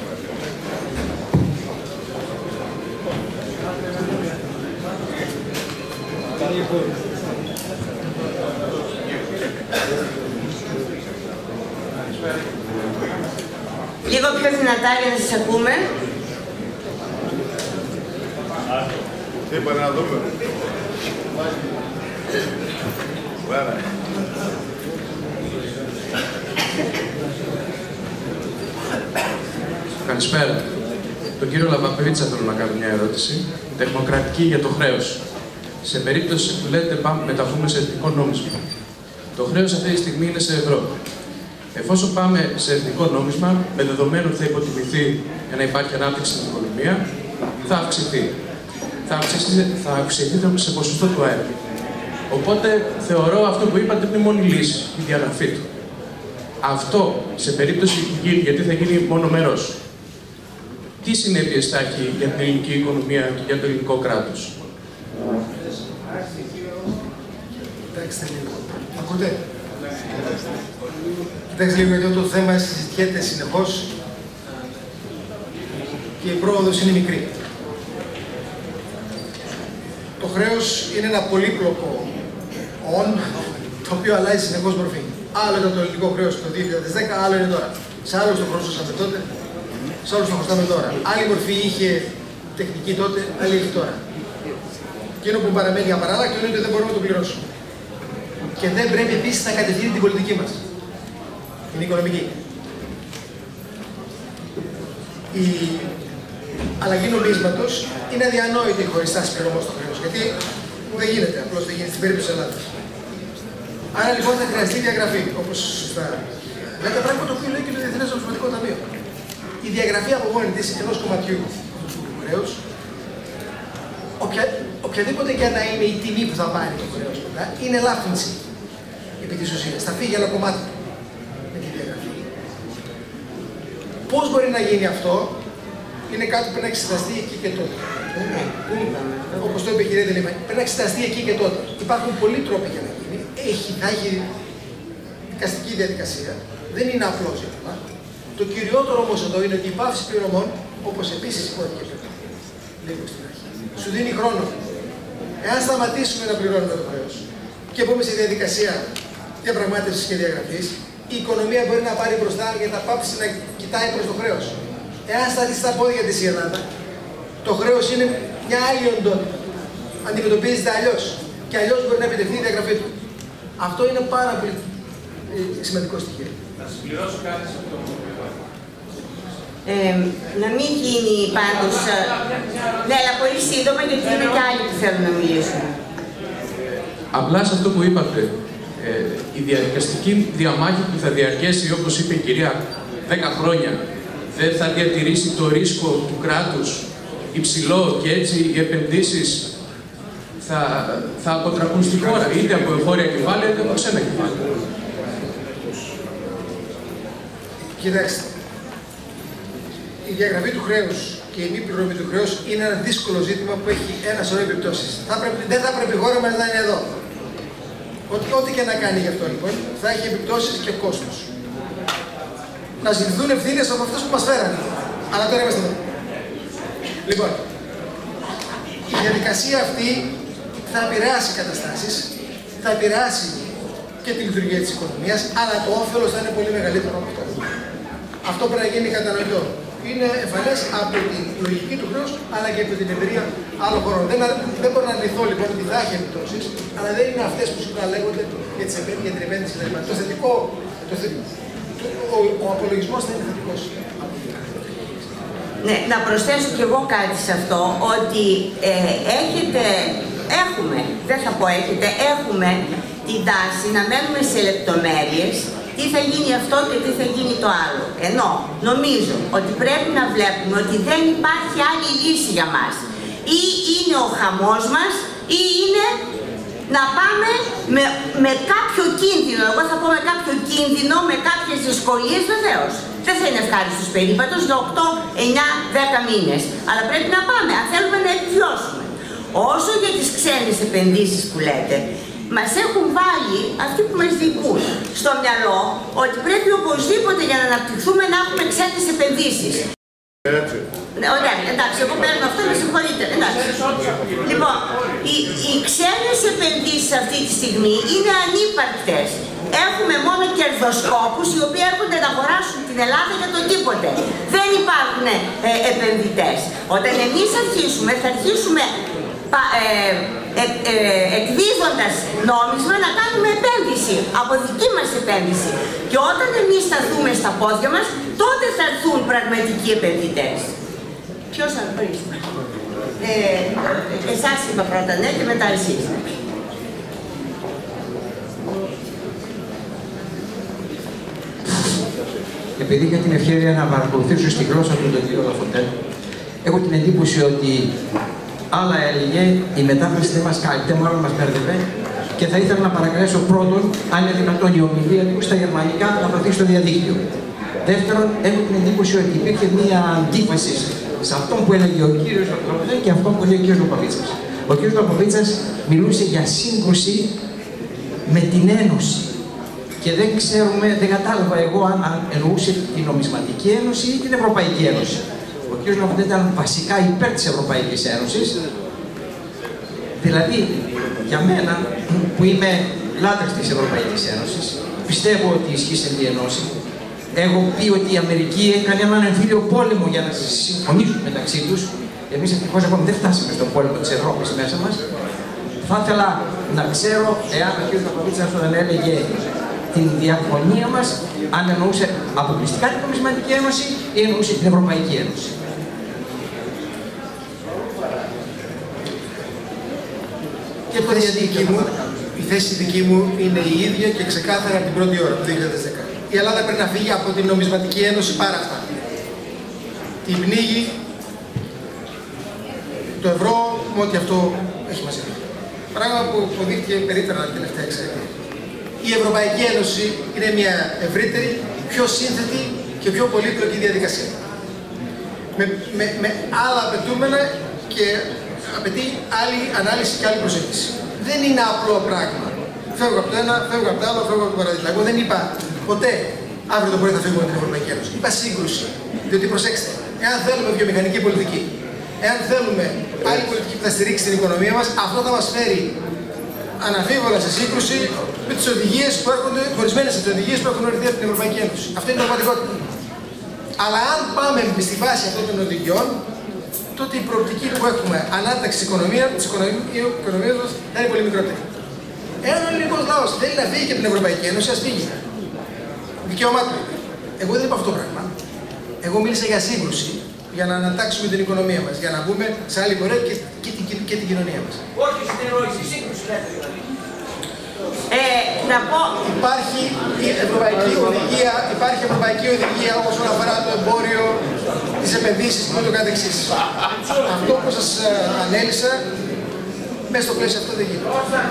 Λίγο πιο δυνατά για να σας ακούμε. Τι είπα να δούμε. Καλησπέρα. Τον κύριο Λαπαπρίτσα θέλω να κάνω μια ερώτηση. Τεχνοκρατική για το χρέος. Σε περίπτωση που λέτε πάμε μεταβούμε σε εθνικό νόμισμα. Το χρέος αυτή τη στιγμή είναι σε ευρώ. Εφόσον πάμε σε εθνικό νόμισμα, με δεδομένο ότι θα υποτιμηθεί για να υπάρχει ανάπτυξη στην οικονομία, θα αυξηθεί. Θα αυξηθεί σε ποσοστό του ΑΕΠ. Οπότε θεωρώ αυτό που είπατε είναι η μόνη λύση, η διαγραφή του. Αυτό σε περίπτωση που γίνει, γιατί θα γίνει μόνο μέρος, τι συνέπειες θα έχει για την ελληνική οικονομία και για το ελληνικό κράτος? Κοιτάξτε λίγο. Ακούτε. Κοιτάξτε λίγο, γιατί το θέμα συζητιέται συνεχώς και η πρόοδος είναι μικρή. Το χρέος είναι ένα πολύπλοκο το οποίο αλλάζει συνεχώς μορφή. Άλλο ήταν το ελληνικό χρέος το 2010, άλλο είναι τώρα. Σε άλλους το χρωστούσαμε τότε, σε άλλους το χρωστάμε τώρα. Άλλη μορφή είχε τεχνική τότε, άλλη έχει τώρα. Εκείνο που παραμένει απαράλλακτο είναι ότι δεν μπορούμε να το πληρώσουμε. Και δεν πρέπει επίσης να κατευθύνει την πολιτική μας, την οικονομική. Η αλλαγή νομίσματος είναι αδιανόητη χωρίς στάση πληρωμών στο χρέος. Γιατί δεν γίνεται, απλώς δεν γίνεται στην περίπτωση της Ελλάδας. Άρα λοιπόν θα χρειαστεί διαγραφή, όπως σωστά λέτε, πράγμα το οποίο λέει και το Διεθνές Νομισματικό Ταμείο. Η διαγραφή από μόνη της ενός κομματιού του χρέους, οποιαδήποτε και να είναι η τιμή που θα πάρει το χρέος μετά, είναι ελάφρυνση επί της ουσίας. Θα φύγει άλλο κομμάτι με τη διαγραφή. Πώς μπορεί να γίνει αυτό, είναι κάτι που πρέπει να εξεταστεί εκεί και τότε. Όπως το είπε η κυρία Δελήμα, πρέπει να εξεταστεί εκεί και τότε. Υπάρχουν πολλοί τρόποι για να γίνει. Θα έχει δικαστική διαδικασία, Δεν είναι απλό ζήτημα. Το κυριότερο όμως εδώ είναι ότι η πάυση πληρωμών, όπως επίσης υπόθηκε πριν λίγο στην αρχή, σου δίνει χρόνο. Εάν σταματήσουμε να πληρώνουμε το χρέος και μπούμε στη διαδικασία διαπραγμάτευσης και διαγραφής, η οικονομία μπορεί να πάρει μπροστά για να πάψει να κοιτάει προς το χρέος. Εάν σταθεί στα πόδια της η Ελλάδα, το χρέος είναι μια άλλη οντότητα. Αντιμετωπίζεται αλλιώς και αλλιώς μπορεί να επιτευχθεί η διαγραφή του. Αυτό είναι πάρα πολύ σημαντικό στοιχείο. Να συμπληρώσω κάτι σε αυτό. Να μην γίνει πάντως... Ναι, αλλά πολύ σύντομα γιατί είναι και άλλοι που θέλουν να μιλήσουν. Απλά σε αυτό που είπατε, η διαδικαστική διαμάχη που θα διαρκέσει, όπως είπε η κυρία, 10 χρόνια, δεν θα διατηρήσει το ρίσκο του κράτους υψηλό και έτσι οι επενδύσεις θα αποτραπούν στη χώρα, είτε από εγχώρια κεφάλαια είτε από ξένα κεφάλαια. Κοιτάξτε, η διαγραφή του χρέους και η μη πληρωμή του χρέους είναι ένα δύσκολο ζήτημα που έχει ένα σωρό επιπτώσεις. Δεν θα πρέπει η χώρα μας να είναι εδώ. Ό,τι και να κάνει γι' αυτό λοιπόν, θα έχει επιπτώσεις και κόστος. Να ζητηθούν ευθύνες από αυτούς που μας φέρανε. Αλλά τώρα είμαστε εδώ. Λοιπόν, η διαδικασία αυτή θα επηρεάσει καταστάσεις, θα επηρεάσει και τη λειτουργία της οικονομίας, αλλά το όφελος θα είναι πολύ μεγαλύτερο από αυτό. Αυτό πρέπει να γίνει κατανοητό. Είναι εμφανές από τη λογική του χρέους, αλλά και από την εμπειρία άλλων χωρών. Δεν μπορώ να αρνηθώ λοιπόν ότι θα έχει επιπτώσεις, αλλά δεν είναι αυτές που συχνά λέγονται για την επένδυση. Το θετικό, ο απολογισμός θα είναι θετικός. Ναι, να προσθέσω κι εγώ κάτι σε αυτό, ότι έχουμε την τάση να μένουμε σε λεπτομέρειες, τι θα γίνει αυτό και τι θα γίνει το άλλο. Ενώ νομίζω ότι πρέπει να βλέπουμε ότι δεν υπάρχει άλλη λύση για μας. Ή είναι ο χαμός μας, ή είναι να πάμε με κάποιο κίνδυνο. Εγώ θα πω με κάποιο κίνδυνο, με κάποιες δυσκολίες βεβαίως. Δεν θα είναι ευχάριστος περίπατος για 8, 9, 10 μήνες. Αλλά πρέπει να πάμε, αν θέλουμε να επιβιώσουμε. Όσο για τις ξένες επενδύσεις που λέτε, μας έχουν βάλει αυτοί που μας διοικούν στο μυαλό ότι πρέπει οπωσδήποτε για να αναπτυχθούμε να έχουμε ξένες επενδύσεις. Ωραία, εντάξει, εγώ παίρνω αυτό, με συγχωρείτε. Λοιπόν, οι ξένες επενδύσεις αυτή τη στιγμή είναι ανύπαρκτες. Έχουμε μόνο κερδοσκόπους οι οποίοι έρχονται να αγοράσουν την Ελλάδα για το τίποτε. Δεν υπάρχουν επενδυτές. Όταν εμείς θα αρχίσουμε εκδίδοντας νόμισμα να κάνουμε επένδυση, από δική μας επένδυση. Και όταν εμείς σταθούμε στα πόδια μας, τότε θα έρθουν πραγματικοί επενδυτές. Ποιος θα ρωτήσει? Εσάς είπα πρώτα, ναι, και μετά εσείς. Επειδή είχα την ευκαιρία να παρακολουθήσω στη γλώσσα του τον κύριο Λαφοντέν, έχω την εντύπωση ότι άλλα έλεγε, η μετάφραση δεν μας κάλυπτε, μάλλον μας μπέρδευε και θα ήθελα να παρακαλέσω πρώτον, αν είναι δυνατόν η ομιλία του στα γερμανικά να δοθεί στο διαδίκτυο. Δεύτερον, έχω την εντύπωση ότι υπήρχε μία αντίφαση σε αυτό που έλεγε ο κύριος Λαφοντέν και αυτό που λέει ο κύριος Λοπαβίτσας. Ο κύριος Λοπαβίτσας μιλούσε για σύγκρουση με την Ένωση. Και δεν κατάλαβα εγώ αν εννοούσε την Νομισματική Ένωση ή την Ευρωπαϊκή Ένωση. Ο κ. Λαφοντέν ήταν βασικά υπέρ της Ευρωπαϊκής Ένωσης. Δηλαδή, για μένα, που είμαι λάτρης της Ευρωπαϊκής Ένωσης, πιστεύω ότι ισχύει η Ένωση. Έχω πει ότι η Αμερική έκανε έναν εμφύλιο πόλεμο για να συμφωνήσουν μεταξύ τους. Εμείς ευτυχώς ακόμα δεν φτάσαμε στον πόλεμο της Ευρώπης μέσα μας. Θα ήθελα να ξέρω εάν ο κ. Λαφοντέν όταν έλεγε την διαφωνία μας, αν εννοούσε αποκλειστικά την Νομισματική Ένωση ή εννοούσε την Ευρωπαϊκή Ένωση. Και η θέση δική μου είναι η ίδια και ξεκάθαρα από την πρώτη ώρα του 2010. Η Ελλάδα πρέπει να φύγει από την Νομισματική Ένωση πάρα αυτά. Την πνίγει το ευρώ με ό,τι αυτό έχει μαζί. Πράγμα που αποδείχθηκε περίπτερα την τελευταία εξαετία. Η Ευρωπαϊκή Ένωση είναι μια ευρύτερη, πιο σύνθετη και πιο πολύπλοκη διαδικασία. Με άλλα απαιτούμενα και απαιτεί άλλη ανάλυση και άλλη προσέγγιση. Δεν είναι απλό πράγμα. Φεύγω από το ένα, φεύγω από το άλλο, φεύγω από το παράδειγμα. Εγώ δεν είπα ποτέ αύριο το πρωί θα φύγουμε από την Ευρωπαϊκή Ένωση. Είπα σύγκρουση. Διότι προσέξτε, εάν θέλουμε βιομηχανική πολιτική, εάν θέλουμε άλλη πολιτική που θα στηρίξει την οικονομία μας, αυτό θα μας φέρει αναμφίβολα σε σύγκρουση με τις οδηγίες που έρχονται, ορισμένες από τις οδηγίες που έχουν οριστεί από την Ευρωπαϊκή Ένωση. Αυτό είναι η πραγματικότητα. Αλλά αν πάμε στη βάση αυτών των οδηγιών, τότε η προοπτική που έχουμε ανάταξη της οικονομίας μας θα είναι πολύ μικρότερη. Εάν ο ελληνικός λαός θέλει να φύγει και από την Ευρωπαϊκή Ένωση, ας φύγει. Δικαίωμά του. Εγώ δεν είπα αυτό το πράγμα. Εγώ μίλησα για σύγκρουση, για να ανατάξουμε την οικονομία μας, για να μπούμε σε άλλη πορεία και την κοινωνία μας. Όχι στην ερώτηση, σύγκρουση λέτε δηλαδή. Να πω... Υπάρχει ευρωπαϊκή οδηγία όσον αφορά το εμπόριο, τις επενδύσεις και ούτω καθεξής. Αυτό που σας ανέλησα, μέσα στο πλαίσιο αυτό δεν γίνεται.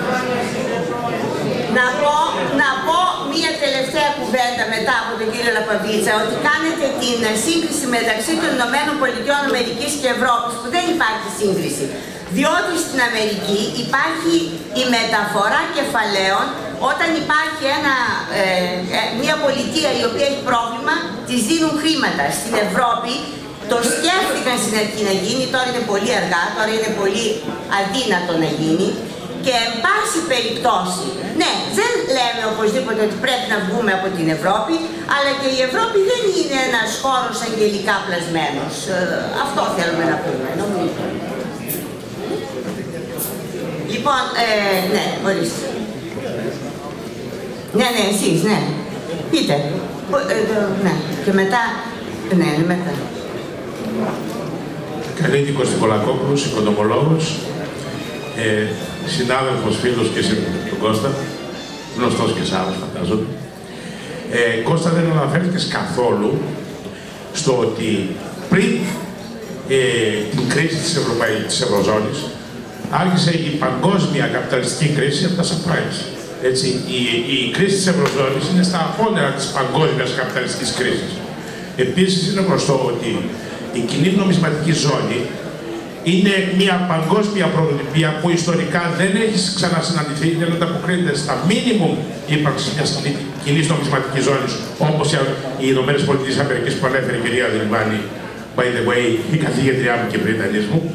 Να πω μία τελευταία κουβέντα μετά από τον κύριο Λαπαβίτσα, ότι κάνετε την σύγκριση μεταξύ των ΗΠΑ και Ευρώπης, που δεν υπάρχει σύγκριση. Διότι στην Αμερική υπάρχει η μεταφορά κεφαλαίων όταν υπάρχει μια πολιτεία η οποία έχει πρόβλημα, της δίνουν χρήματα. Στην Ευρώπη το σκέφτηκαν στην αρχή να γίνει, τώρα είναι πολύ αργά, τώρα είναι πολύ αδύνατο να γίνει. Και εν πάση περιπτώσει, ναι, δεν λέμε οπωσδήποτε ότι πρέπει να βγούμε από την Ευρώπη, αλλά και η Ευρώπη δεν είναι ένας χώρος αγγελικά πλασμένος. Αυτό θέλουμε να πούμε, νομίζω. Λοιπόν, ναι, ορίστε. Ναι, εσείς, ναι. Πείτε. Ναι, και μετά, ναι, μετά. Καλήνικος Νικολακόπουλος, οικονομολόγος, συνάδελφος, φίλος και σε τον Κώστα, γνωστός και σε άλλους φαντάζομαι. Κώστα, δεν αναφέρθηκες καθόλου στο ότι πριν την κρίση της Ευρωζώνης άρχισε η παγκόσμια καπιταλιστική κρίση από τα subprimes. Έτσι, η κρίση της Ευρωζώνης είναι στα απόνερα της παγκόσμιας καπιταλιστικής κρίσης. Επίσης, είναι γνωστό ότι η κοινή νομισματική ζώνη είναι μια παγκόσμια πρωτοτυπία που ιστορικά δεν έχει ξανασυναντηθεί, δεν ανταποκρίνεται στα μίνιμουμ ύπαρξη μιας κοινής νομισματικής ζώνης, όπως οι ΗΠΑ που ανέφερε η κυρία Δηλβάνη, by the way, η καθηγήτριά μου και Βρετανής μου.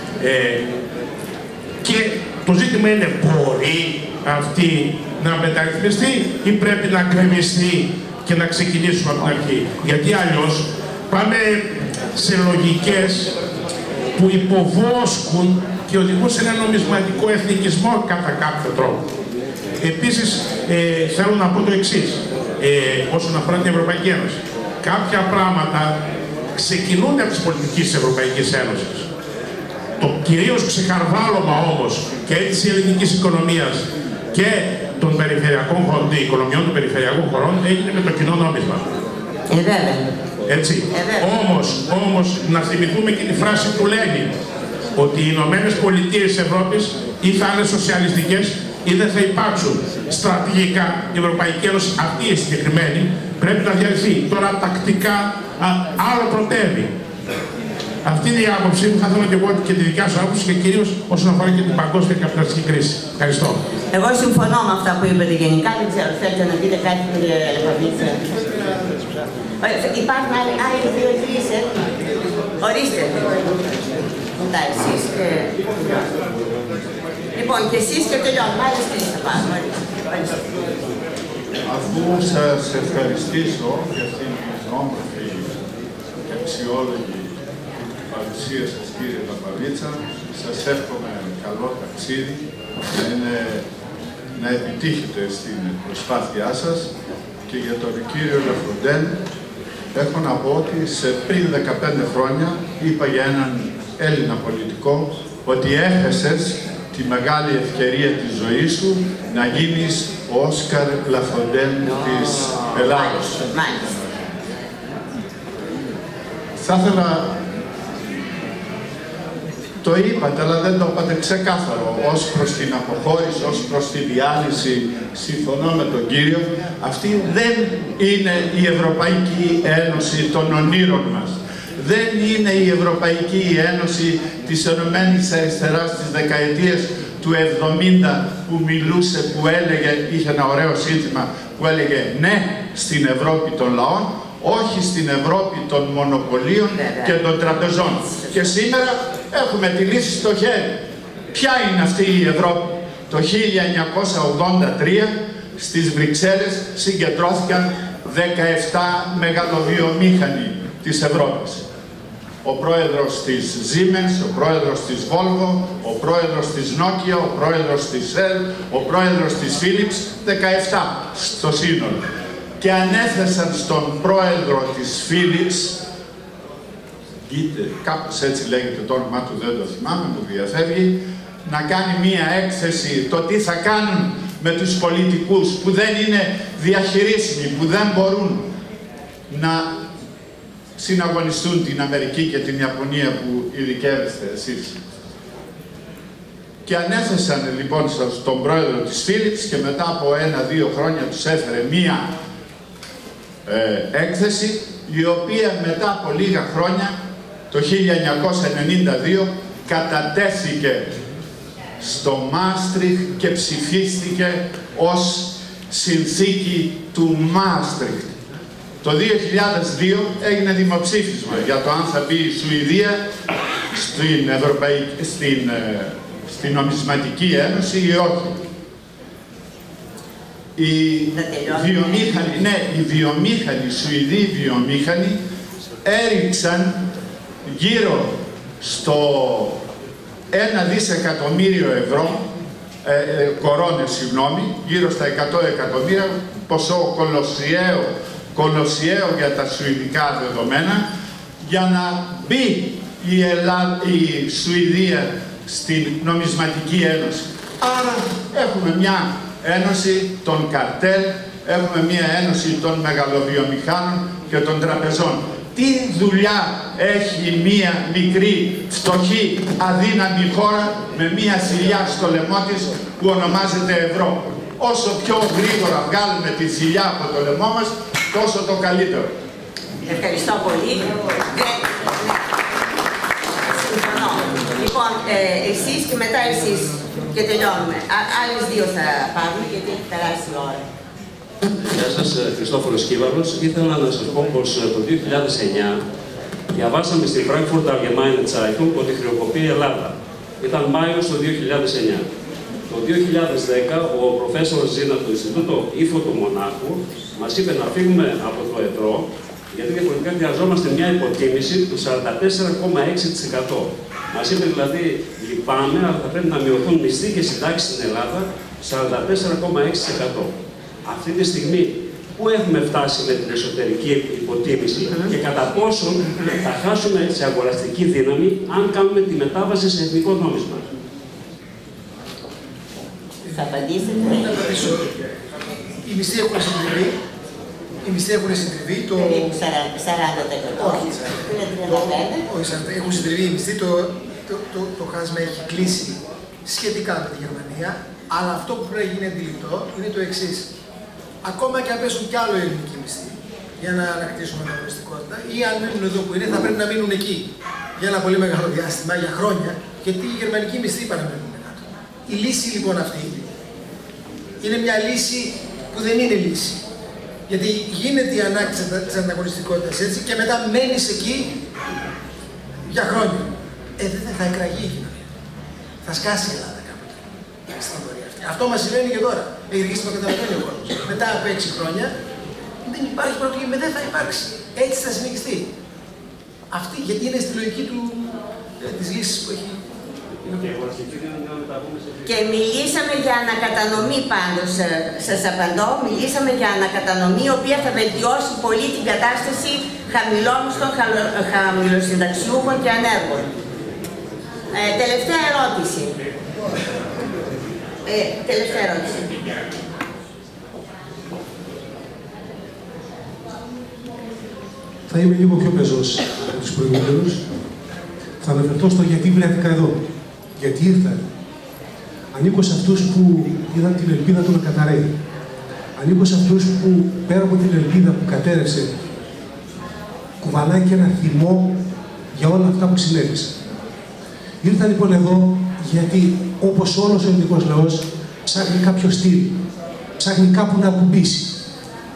Και το ζήτημα είναι, μπορεί αυτή να μεταρρυθμιστεί ή πρέπει να γκρεμιστεί και να ξεκινήσουμε από την αρχή. Γιατί αλλιώς πάμε σε λογικές που υποβόσκουν και οδηγούν σε ένα νομισματικό εθνικισμό κατά κάποιο τρόπο. Επίσης, θέλω να πω το εξής, όσον αφορά την Ευρωπαϊκή Ένωση. Κάποια πράγματα ξεκινούνται από τις πολιτικές της Ευρωπαϊκής Ένωσης. Το κυρίως ξεχαρβάλωμα όμως και της ελληνικής οικονομίας και των περιφερειακών χωρών, των οικονομιών των περιφερειακών χωρών έγινε με το κοινό νόμισμα. Έτσι. Όμως, να θυμηθούμε και τη φράση του Λένιν, ότι οι Ηνωμένες Πολιτείες της Ευρώπης ή θα είναι σοσιαλιστικές ή δεν θα υπάρξουν στρατηγικά. Η Ευρωπαϊκή Ένωση, αυτή η συγκεκριμένη, πρέπει να διαλυθεί. Τώρα τακτικά άλλο πρωτεύει. Αυτή είναι η άποψή μου, θα θέλω και εγώ και τη δικιά σου άποψη και κυρίως όσον αφορά και την παγκόσμια καπιταλιστική κρίση. Ευχαριστώ. Εγώ συμφωνώ με αυτά που είπατε γενικά, δεν ξέρω, θέλετε να πείτε κάτι κύριε Λεπαβίτσα. Υπάρχουν άλλοι δύο-τρεις, ορίστε. Μετά εσείς. Λοιπόν, και εσείς και τελειώνουμε, άλλες τρεις θα πάμε, ορίστε. Αφού σας ευχαριστήσω για αυτήν την όμορφη και αξιόλογη παρουσία σας κύριε Λαπαβίτσα, σας εύχομαι καλό ταξίδι, να επιτύχετε στην προσπάθειά σας και για τον κύριο Λαφοντέν έχω να πω ότι πριν 15 χρόνια είπα για έναν Έλληνα πολιτικό ότι έχασες τη μεγάλη ευκαιρία της ζωής σου να γίνεις ο Όσκαρ Λαφοντέν της Ελλάδος. Θα ήθελα, το είπατε, αλλά δεν το είπατε ξεκάθαρο, ως προς την αποχώρηση, ως προς τη διάλυση, συμφωνώ με τον κύριο, αυτή δεν είναι η Ευρωπαϊκή Ένωση των ονείρων μας. Δεν είναι η Ευρωπαϊκή Ένωση της Ενωμένης Αριστεράς της δεκαετίας του 70 που μιλούσε, που έλεγε, είχε ένα ωραίο σύνθημα που έλεγε ναι στην Ευρώπη των λαών, όχι στην Ευρώπη των μονοπωλίων και των τραπεζών. Και σήμερα έχουμε τη λύση στο χέρι. Ποια είναι αυτή η Ευρώπη? Το 1983 στις Βρυξέλλες συγκεντρώθηκαν 17 μεγαλοβιομήχανοι της Ευρώπης. Ο πρόεδρος της Siemens, ο πρόεδρος της Volvo, ο πρόεδρος της Nokia, ο πρόεδρος της Shell, ο πρόεδρος της Philips, 17 στο σύνολο. Και ανέθεσαν στον πρόεδρο της Philips, κάπως έτσι λέγεται το όνομά του, δεν το θυμάμαι, μου διαφεύγει, να κάνει μία έκθεση το τι θα κάνουν με τους πολιτικούς που δεν είναι διαχειρίσιμοι, που δεν μπορούν να συναγωνιστούν την Αμερική και την Ιαπωνία που ειδικεύεστε εσείς. Και ανέθεσαν λοιπόν στον πρόεδρο της Philips και μετά από 1-2 χρόνια τους έφερε μία έκθεση, η οποία μετά από λίγα χρόνια, το 1992, κατατέθηκε στο Μάστριχτ και ψηφίστηκε ως συνθήκη του Μάστριχτ. Το 2002 έγινε δημοψήφισμα για το αν θα μπει η Σουηδία στην Νομισματική Ένωση ή όχι. Οι βιομήχανοι, Σουηδοί βιομήχανοι έριξαν γύρω στο 1 δισεκατομμύριο ευρώ, κορώνες, συγγνώμη, γύρω στα 100 εκατομμύρια, ποσό κολοσιαίο για τα σουηδικά δεδομένα, για να μπει η Σουηδία στην Νομισματική Ένωση. Άρα έχουμε μια ένωση των καρτέλ, έχουμε μια ένωση των μεγαλοβιομηχάνων και των τραπεζών. Τι δουλειά έχει μια μικρή, φτωχή, αδύναμη χώρα με μια θηλιά στο λαιμό της που ονομάζεται ευρώ? Όσο πιο γρήγορα βγάλουμε τη θηλιά από το λαιμό μας, τόσο το καλύτερο. Ευχαριστώ πολύ. Συμφωνώ. Λοιπόν, εσείς και μετά εσείς και τελειώνουμε. Άλλες δύο θα πάρουμε γιατί έχει περάσει η ώρα. Γεια σας, Χριστόφορος Κύβαρος. Ήθελα να σας πω πως το 2009 διαβάσαμε στην Frankfurt Allgemeine Zeitung ότι χρεοκοπεί η Ελλάδα. Ήταν Μάιος το 2009. Το 2010 ο προφέσορ Ζήνα του Ινστιτούτου Ήφο του Μονάχου μας είπε να φύγουμε από το ευρώ, γιατί διαφορετικά χρειαζόμαστε μια υποτίμηση του 44,6%. Μας είπε δηλαδή, λυπάμαι, αλλά θα πρέπει να μειωθούν μισθοί και συντάξεις στην Ελλάδα 44,6%. Αυτή τη στιγμή, πού έχουμε φτάσει με την εσωτερική υποτίμηση και κατά πόσο θα χάσουμε σε αγοραστική δύναμη αν κάνουμε τη μετάβαση σε εθνικό νόμισμα? Θα απαντήσετε. Θα απαντήσω. Οι μισθοί έχουν συντριβεί. Οι μισθοί έχουν συντριβεί. Το 40%. Όχι, έχουν συντριβεί οι μισθοί. Το χάσμα έχει κλείσει σχετικά με τη Γερμανία. Αλλά αυτό που πρέπει να γίνει αντιληπτό είναι το εξής. Ακόμα και αν πέσουν κι άλλο οι ελληνικοί μισθοί για να ανακτήσουμε ανταγωνιστικότητα, ή αν μείνουν εδώ που είναι, θα πρέπει να μείνουν εκεί για ένα πολύ μεγάλο διάστημα, για χρόνια, γιατί οι γερμανικοί μισθοί παραμένουν κάτω. Η λύση λοιπόν αυτή είναι μια λύση που δεν είναι λύση. Γιατί γίνεται η ανάκτηση της ανταγωνιστικότητας έτσι και μετά μένεις εκεί για χρόνια. Δεν θα εκραγεί η κοινωνία. Θα σκάσει η Ελλάδα κάποτε. Αυτό μας συμβαίνει και τώρα. Έχει αρχίσει να το καταλαβαίνει ο κόσμος. Μετά από 6 χρόνια δεν υπάρχει πρόβλημα, δεν θα υπάρξει. Έτσι θα συνεχιστεί. Αυτή γιατί είναι στη λογική της λύσης που έχει. Και μιλήσαμε για ανακατανομή πάντως, σας απαντώ, μιλήσαμε για ανακατανομή η οποία θα βελτιώσει πολύ την κατάσταση χαμηλόμισθων, χαμηλοσυνταξιούχων και ανέργων. Τελευταία ερώτηση. Τελευταία ερώτηση. Θα είμαι λίγο πιο πεζός από τους προηγούμενους. Θα αναφερθώ στο γιατί βρέθηκα εδώ. Γιατί ήρθα. Ανήκω σε αυτούς που είδαν την ελπίδα του να καταραίει. Ανήκω σε αυτούς που πέρα από την ελπίδα που κατέρευσε, κουβαλάει και ένα θυμό για όλα αυτά που συνέβησαν. Ήρθα λοιπόν εδώ γιατί, όπως όλος ο ελληνικός λαός, ψάχνει κάποιο στυλ. Ψάχνει κάπου να ακουμπήσει.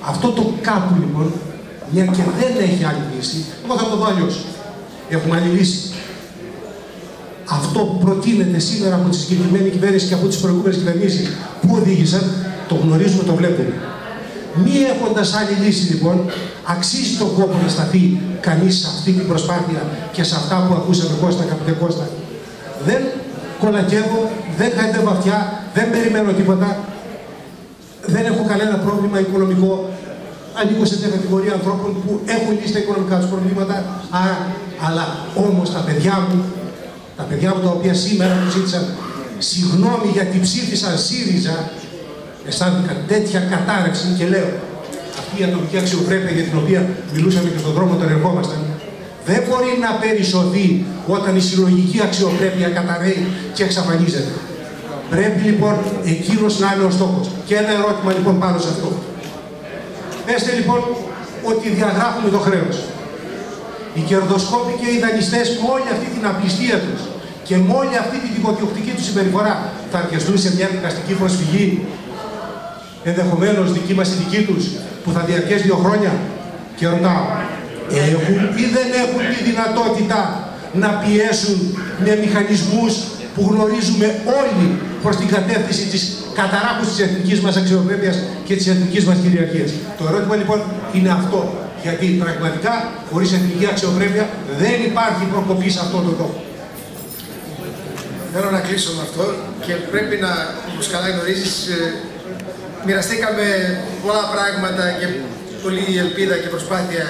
Αυτό το κάπου λοιπόν, μια και δεν έχει άλλη λύση, εγώ θα το δω αλλιώς. Έχουμε άλλη λύση. Αυτό που προτείνεται σήμερα από τη συγκεκριμένη κυβέρνηση και από τις προηγούμενες κυβερνήσεις που οδήγησαν, το γνωρίζουμε, το βλέπουμε. Μη έχοντας άλλη λύση λοιπόν, αξίζει τον κόπο να σταθεί κανείς σε αυτή την προσπάθεια και σε αυτά που ακούσαμε Κώστα, αγαπητέ Κώστα. Δεν κολακεύω, δεν χαϊδεύω αυτιά, δεν περιμένω τίποτα, δεν έχω κανένα πρόβλημα οικονομικό. Ανήκω σε μια κατηγορία ανθρώπων που έχουν λύσει τα οικονομικά τους προβλήματα, αλλά όμως τα παιδιά μου τα οποία σήμερα μου ζήτησαν συγγνώμη γιατί ψήφισαν ΣΥΡΙΖΑ, αισθάνθηκαν τέτοια κατάρρευση και λέω, αυτή η ατομική αξιοπρέπεια για την οποία μιλούσαμε και στον δρόμο όταν ερχόμασταν, δεν μπορεί να περισσωθεί όταν η συλλογική αξιοπρέπεια καταραίει και εξαφανίζεται. Πρέπει λοιπόν εκείνος να είναι ο στόχος. Και ένα ερώτημα λοιπόν πάνω σε αυτό. Πέστε λοιπόν ότι διαγράφουμε το χρέος. Οι κερδοσκόποι και οι δανειστές με όλη αυτή την απληστία τους και με όλη αυτή την δικοδιοκτική τους συμπεριφορά θα αρκεστούν σε μια δικαστική προσφυγή, ενδεχομένως δική μας η δική τους, που θα διαρκέσει 2 χρόνια. Και ρωτάω, έχουν ή δεν έχουν τη δυνατότητα να πιέσουν με μηχανισμούς που γνωρίζουμε όλοι προς την κατεύθυνση της καταράκωσης της εθνικής μας αξιοπρέπειας και της εθνικής μας κυριαρχίας. Το ερώτημα λοιπόν είναι αυτό. Γιατί πραγματικά χωρίς εθνική αξιοπρέπεια δεν υπάρχει προκοπή σε αυτόν τον τόπο. Θέλω να κλείσω με αυτό και πρέπει να, όπως καλά γνωρίζεις, μοιραστήκαμε πολλά πράγματα και πολλή ελπίδα και προσπάθεια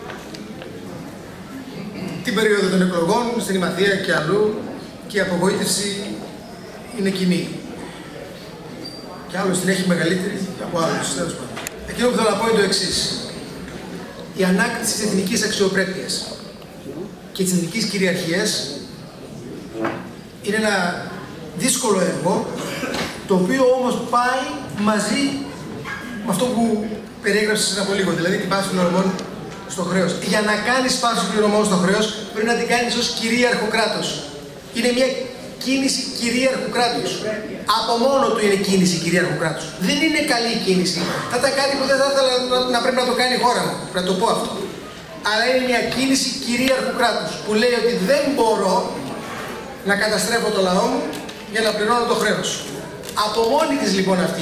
την περίοδο των εκλογών, στην Ημαθία και αλλού, και η απογοήτευση είναι κοινή. Και άλλος την έχει μεγαλύτερη από άλλους, τέλος πάντων. Εκείνο που θέλω να πω είναι το εξής. Η ανάκτηση της εθνικής αξιοπρέπειας και της εθνικής κυριαρχίας είναι ένα δύσκολο έργο, το οποίο όμως πάει μαζί με αυτό που περιέγραψες πριν από λίγο, δηλαδή την πάυση πληρωμών στο χρέος. Για να κάνεις πάυση πληρωμών στο χρέος, πρέπει να την κάνεις ως κυρίαρχο κράτος. Είναι μια κίνηση κυρίαρχου κράτους. Από μόνο του είναι κίνηση κυρίαρχου κράτους. Δεν είναι καλή κίνηση. Θα ήταν κάτι που δεν θα ήθελα να πρέπει να το κάνει η χώρα μου. Πρέπει να το πω αυτό. Αλλά είναι μια κίνηση κυρίαρχου κράτους που λέει ότι δεν μπορώ να καταστρέφω το λαό μου για να πληρώνω το χρέος. Από μόνη της λοιπόν αυτή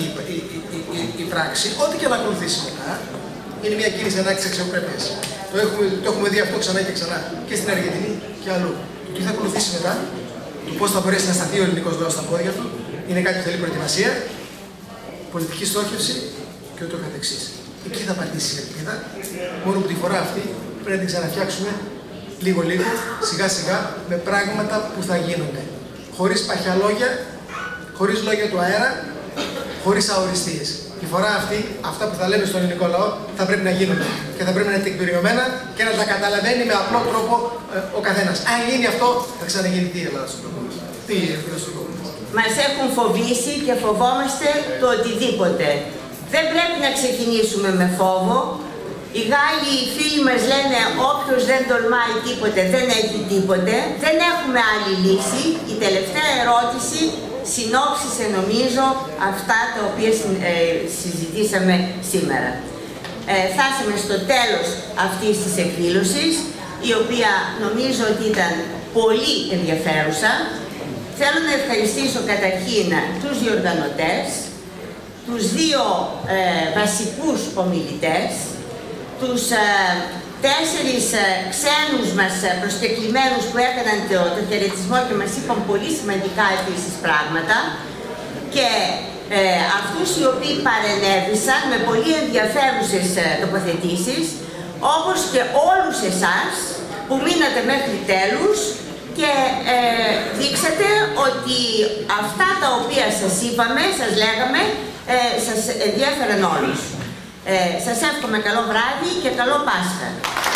η πράξη, ό,τι και να ακολουθήσει μετά, είναι μια κίνηση ανάκτησης αξιοπρέπειας. Το έχουμε δει αυτό ξανά και ξανά και στην Αργεντινή και αλλού. Το τι θα ακολουθήσει μετά, το πώς θα μπορέσει να σταθεί ο ελληνικός λαός στα πόδια του, είναι κάτι που θέλει προετοιμασία, πολιτική στόχευση και ούτω καθεξής. Εκεί θα πατήσει η ελπίδα, μόνο που τη φορά αυτή πρέπει να την ξαναφτιάξουμε λίγο-λίγο, σιγά-σιγά, με πράγματα που θα γίνονται. Χωρίς παχιά λόγια, χωρίς λόγια του αέρα, χωρίς αοριστείες. Τη φορά αυτή, αυτά που θα λέμε στον ελληνικό λαό θα πρέπει να γίνονται και θα πρέπει να είναι τεκμηριωμένα και να τα καταλαβαίνει με απλό τρόπο ο καθένας. Αν γίνει αυτό, θα ξαναγίνει τι η Ελλάδα στον κόσμο. Τι η Ελλάδα στον κόσμο. Μας έχουν φοβήσει και φοβόμαστε το οτιδήποτε. Δεν πρέπει να ξεκινήσουμε με φόβο. Οι Γάλλοι, οι φίλοι μας λένε όποιος δεν τολμάει τίποτε δεν έχει τίποτε. Δεν έχουμε άλλη λύση. Η τελευταία ερώτηση συνόψισε νομίζω αυτά τα οποία συζητήσαμε σήμερα. Φτάσαμε στο τέλος αυτής της εκδήλωσης, η οποία νομίζω ότι ήταν πολύ ενδιαφέρουσα. Θέλω να ευχαριστήσω καταρχήν τους διοργανωτές, τους 2 βασικούς ομιλητές, τους 4 ξένους μας προσκεκλημένους που έκαναν το χαιρετισμό και μας είπαν πολύ σημαντικά επίσης πράγματα, και αυτούς οι οποίοι παρενέβησαν με πολύ ενδιαφέρουσες τοποθετήσεις, όπως και όλους εσάς που μείνατε μέχρι τέλους και δείξατε ότι αυτά τα οποία σας είπαμε, σας λέγαμε, σας ενδιαφέραν όλους. Σας εύχομαι καλό βράδυ και καλό Πάσχα.